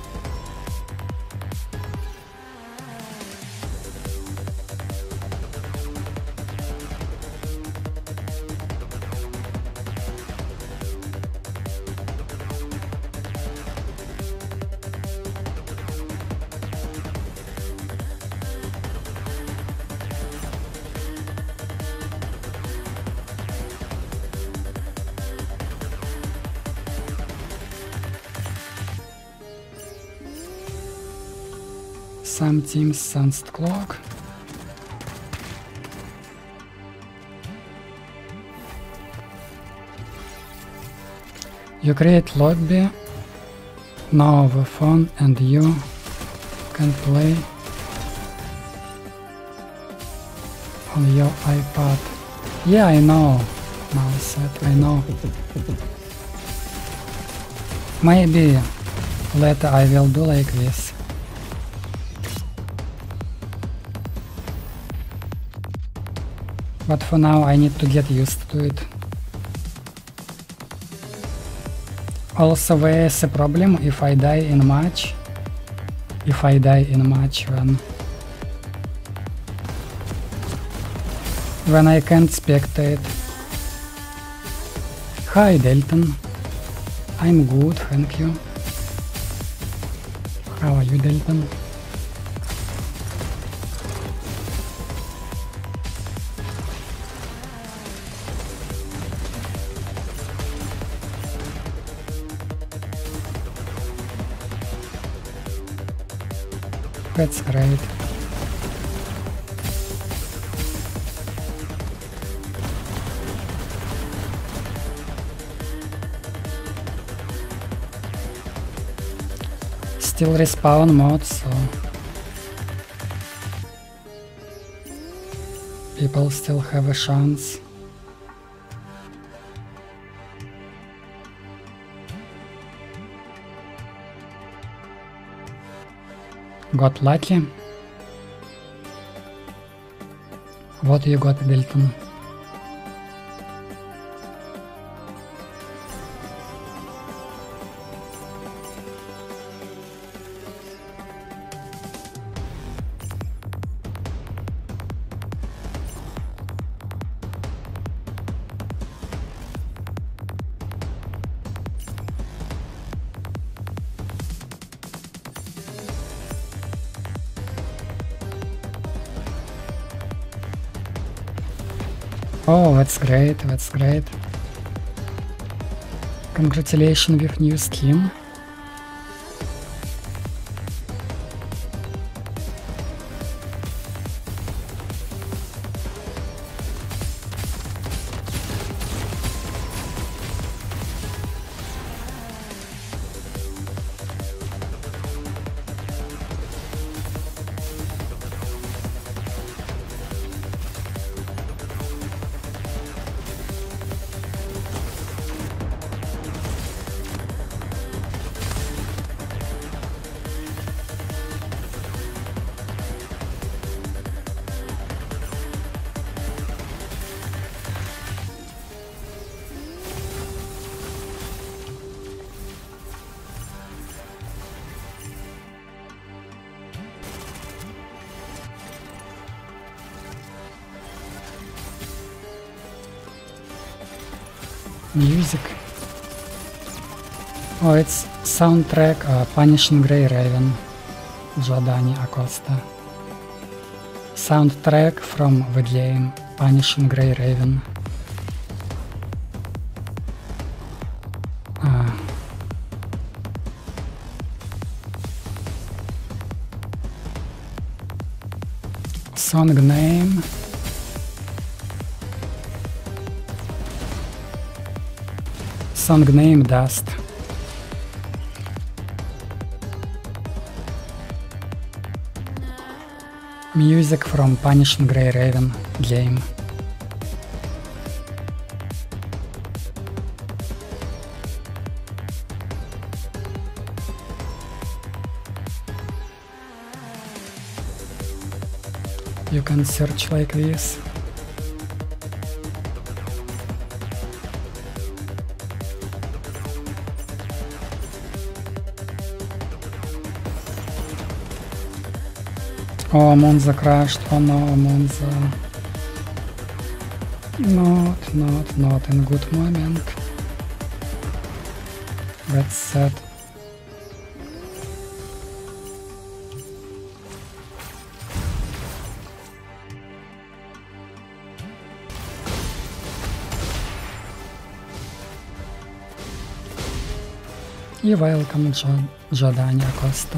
Some teams sensed clock. You create lobby. Now the phone and you can play on your iPad. Yeah, I know. Now set, I know. Maybe later I will do like this. But for now I need to get used to it. Also there is a problem if I die in match. If I die in match when when I can't spectate. Hi Delton. I'm good, thank you. How are you, Delton? That's great. Still respawn mode, so people still have a chance. Got lucky. What you got, Dilton? Oh, that's great, that's great. Congratulations with new skin. Music. Oh, it's soundtrack uh, Punishing Grey Raven, Giordani Acosta. Soundtrack from the game Punishing Grey Raven. Uh, song name. Song name Dust. Music from Punishing Grey Raven game. You can search like this. Oh, Monza crashed. Oh no, Monza. Not, not, not in a good moment. That's sad. И welcome, Giordani Acosta.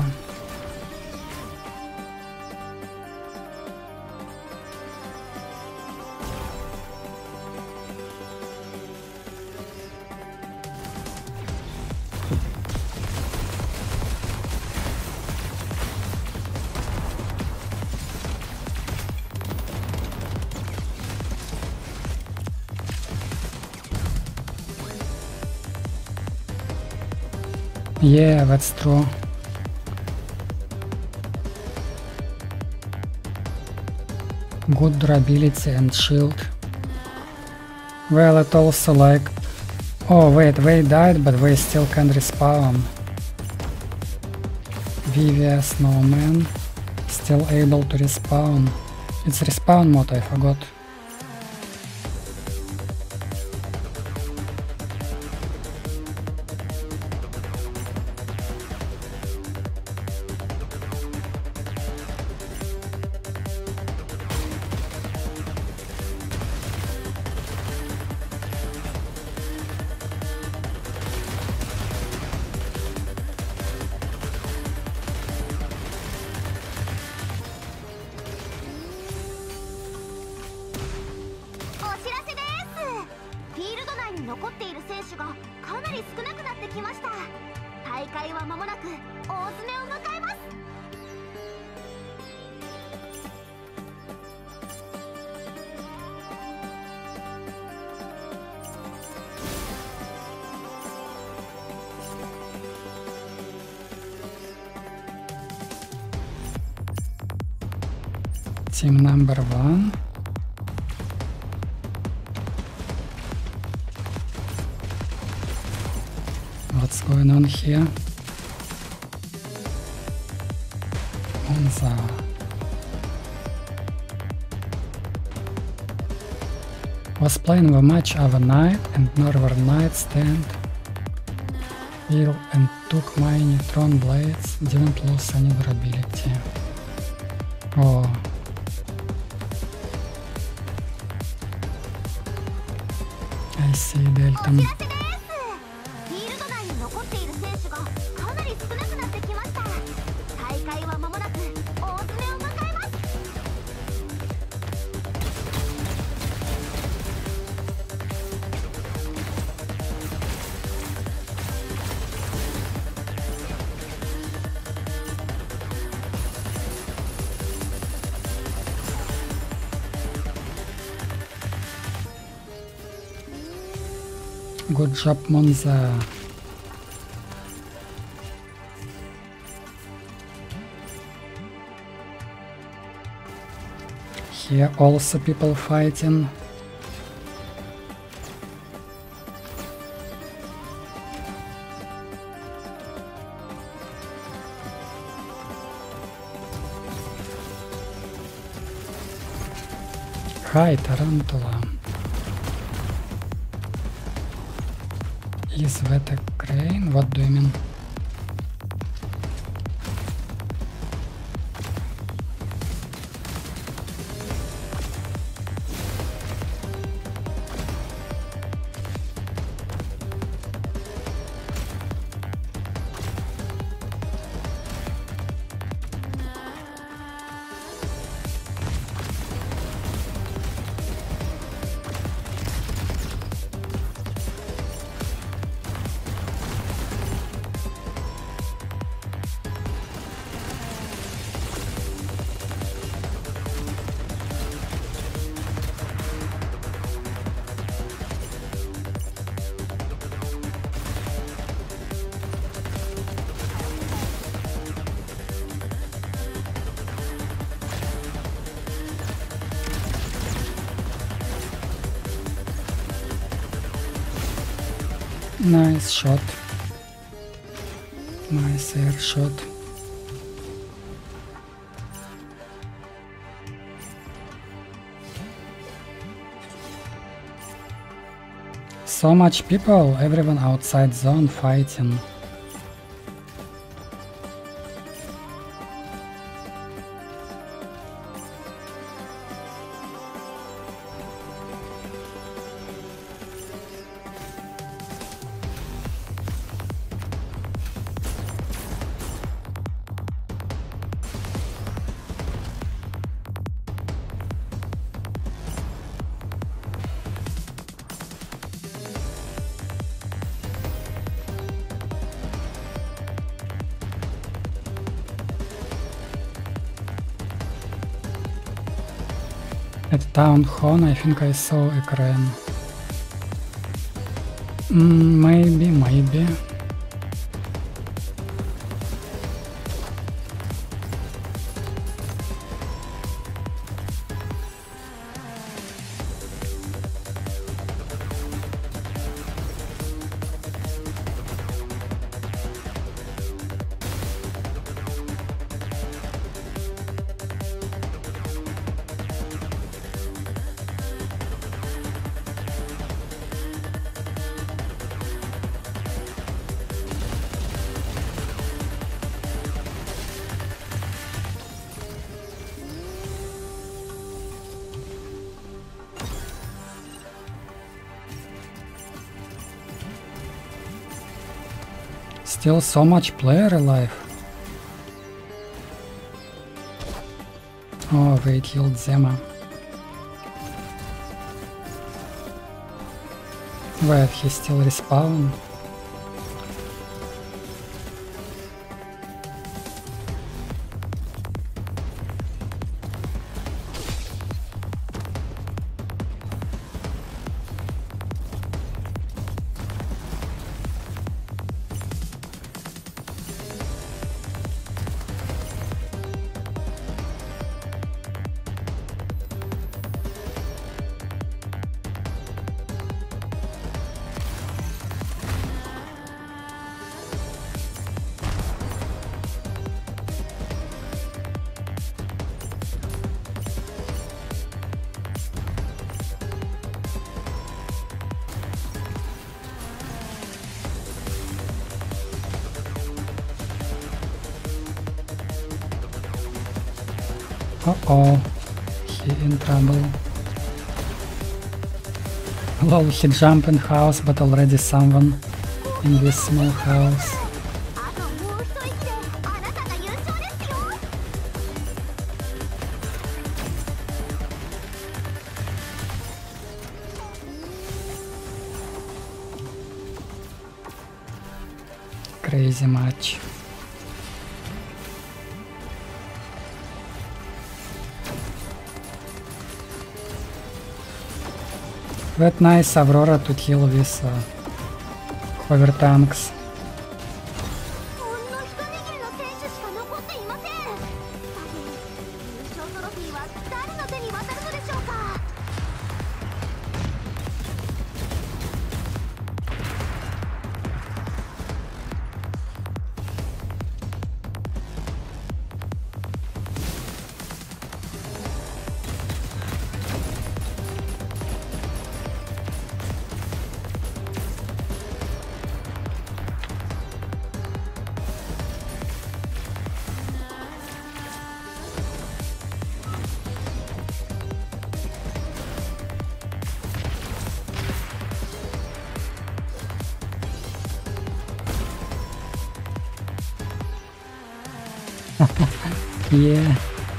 Yeah, that's true. Good durability and shield. Well, it also like... Oh wait, they died, but they still can respawn. Vivia Snowman. Still able to respawn. It's respawn mode, I forgot. Team number one. What's going on here? Monza. Was playing the match overnight and Northern Knight stand heal and took my Neutron Blades, didn't lose any durability. Oh. I see Delta. フィールド内に残っている選手がかなり少なくなってきました。大会は間もなく大詰めを迎えます。 Good job, Monza. Here also people fighting. Hi, Tarantula. Is that a crane? What do you mean? Nice shot. Nice air shot. So much people, everyone outside zone fighting. At Town Hall, I think I saw a crane. Mm, maybe, maybe. Still so much player alive. Oh, they killed Zema. Wait, he still respawned? Uh-oh. He in trouble. Lol, he jump in house, but already someone in this small house. あともう一息であなたが優勝ですよ。 Crazy match. That nice Aurora to kill with uh, Clover tanks. ほんの一握りの選手しか残っていません。さて、優勝トロフィーは誰の手に渡るのでしょうか。 Yeah.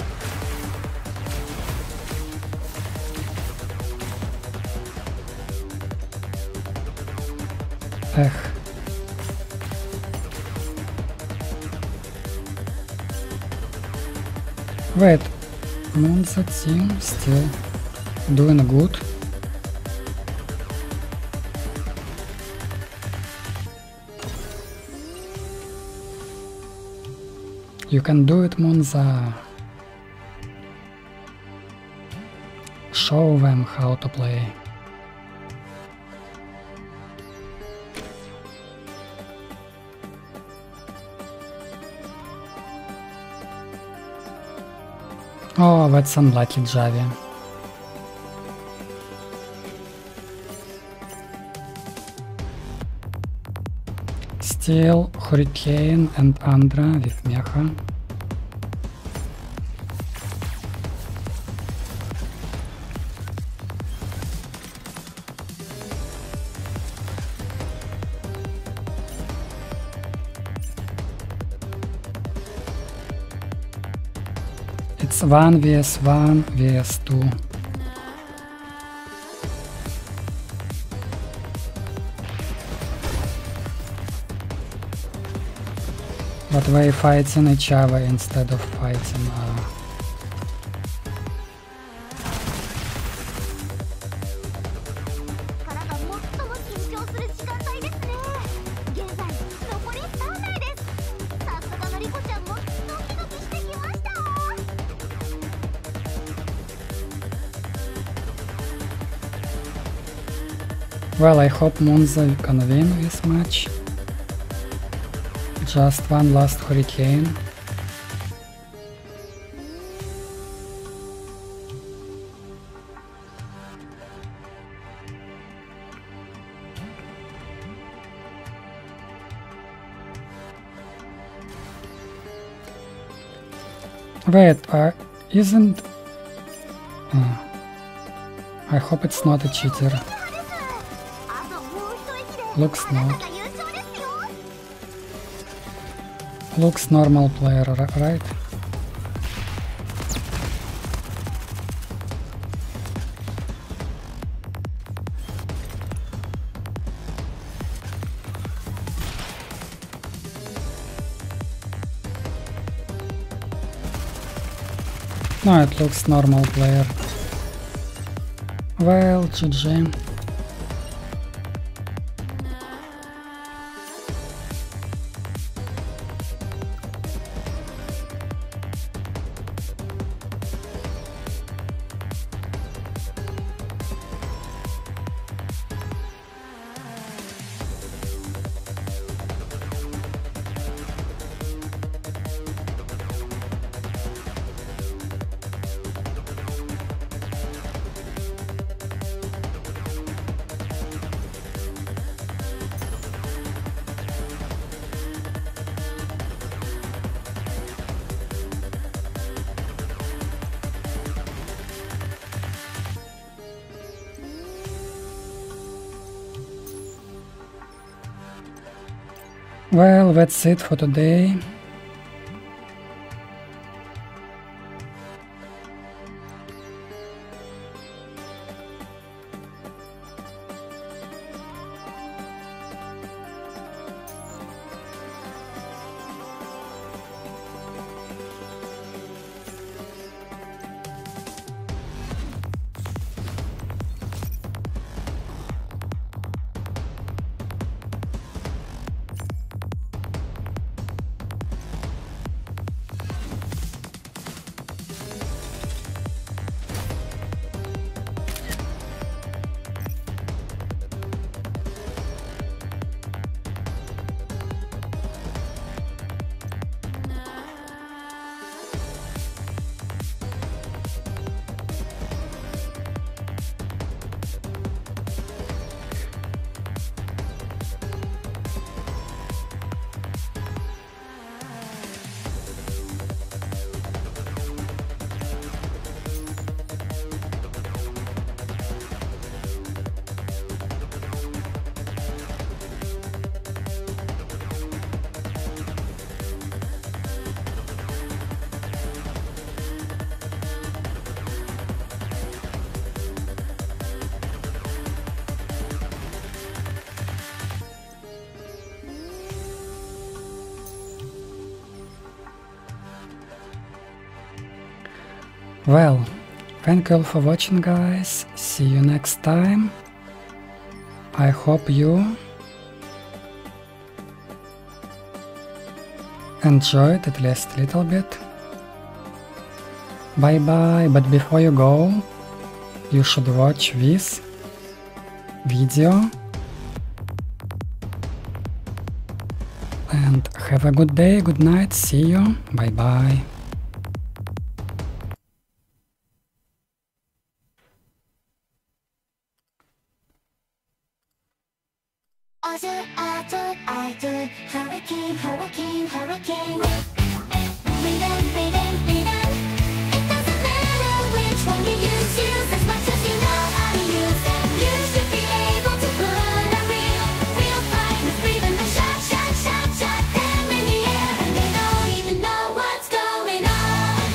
Эх. Wait, Monza team still doing good. You can do it, Monza. Show them how to play. Oh, that's unlucky, Javi. Still Hurricane and Andra with Mecha. It's one vs one vs two. But they fighting each other instead of fighting uh, からが最も緊張する時間帯ですね。現在残りさん名です。さすがのリコちゃんもドキドキしてきました。 Well, I hope Monza can win this match. Just one last Hurricane. Wait, uh, isn't... Uh, I hope it's not a cheater. あともう一息で Looks あな not. たが優勝ですよ。 Looks normal player, ri- right? No, it looks normal player. Well, G G. Well, that's it for today. Well, thank you all for watching, guys. See you next time. I hope you enjoyed at least a little bit. Bye bye, but before you go, you should watch this video. And have a good day, good night, see you, bye bye. I thought, I thought, I thought, hurricane, hurricane, hurricane. Rhythm, rhythm, rhythm. It doesn't matter which one you use, use as much as you know how to use them. You should be able to put a real, real fight with breathing the shot, shot, shot, shot them in the air, and they don't even know what's going on.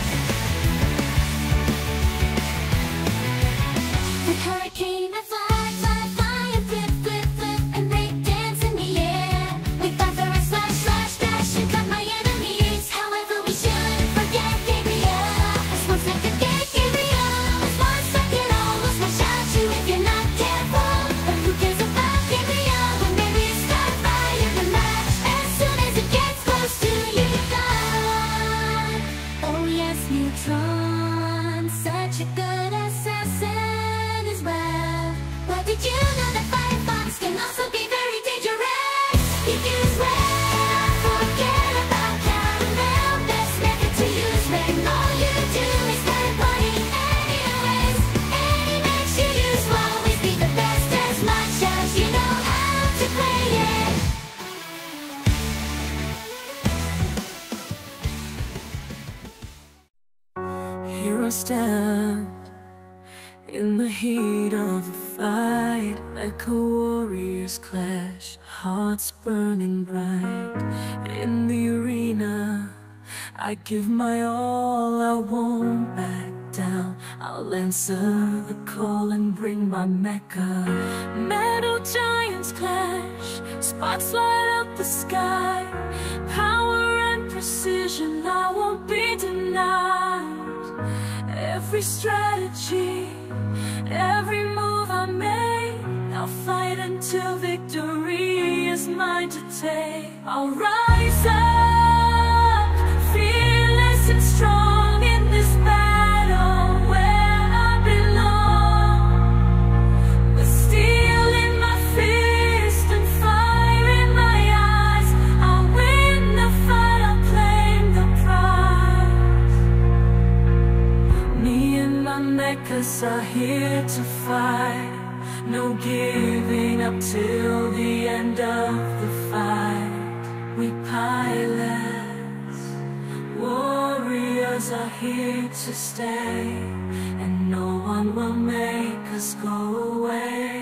The hurricane, I fly, fly, fly, and flip, flip, flip, and they dance in the air. We fight for a slash, slash, dash, and cut my enemies. However, we shouldn't forget Gabriel. This one's like a get Gabriel. This one's like it almost will shout you if you're not careful. But who cares about Gabriel when maybe start fire the match as soon as it gets close to you? Gone. Oh yes, Neutron, such a good assassin as well. But did you know that Firefox can also be very dangerous? If used well, forget about caramel. Best method to use when all you do is start party anyways. Any mix you use will always be the best as much as you know how to play it. Here I stand in the heat of the fight, like a warrior's clash, hearts burning bright. In the arena, I give my all, I won't back down. I'll answer the call and bring my mecha. Metal giants clash, sparks light up the sky. Power and precision, I won't be denied. Every strategy, every move I make, I'll fight until victory is mine to take. I'll rise up, fearless and strong in this battle where I belong. With steel in my fist and fire in my eyes, I'll win the fight, I'll claim the prize. Me and my mechas are here to fight. No giving up till the end of the fight. We pilots, warriors are here to stay, and no one will make us go away.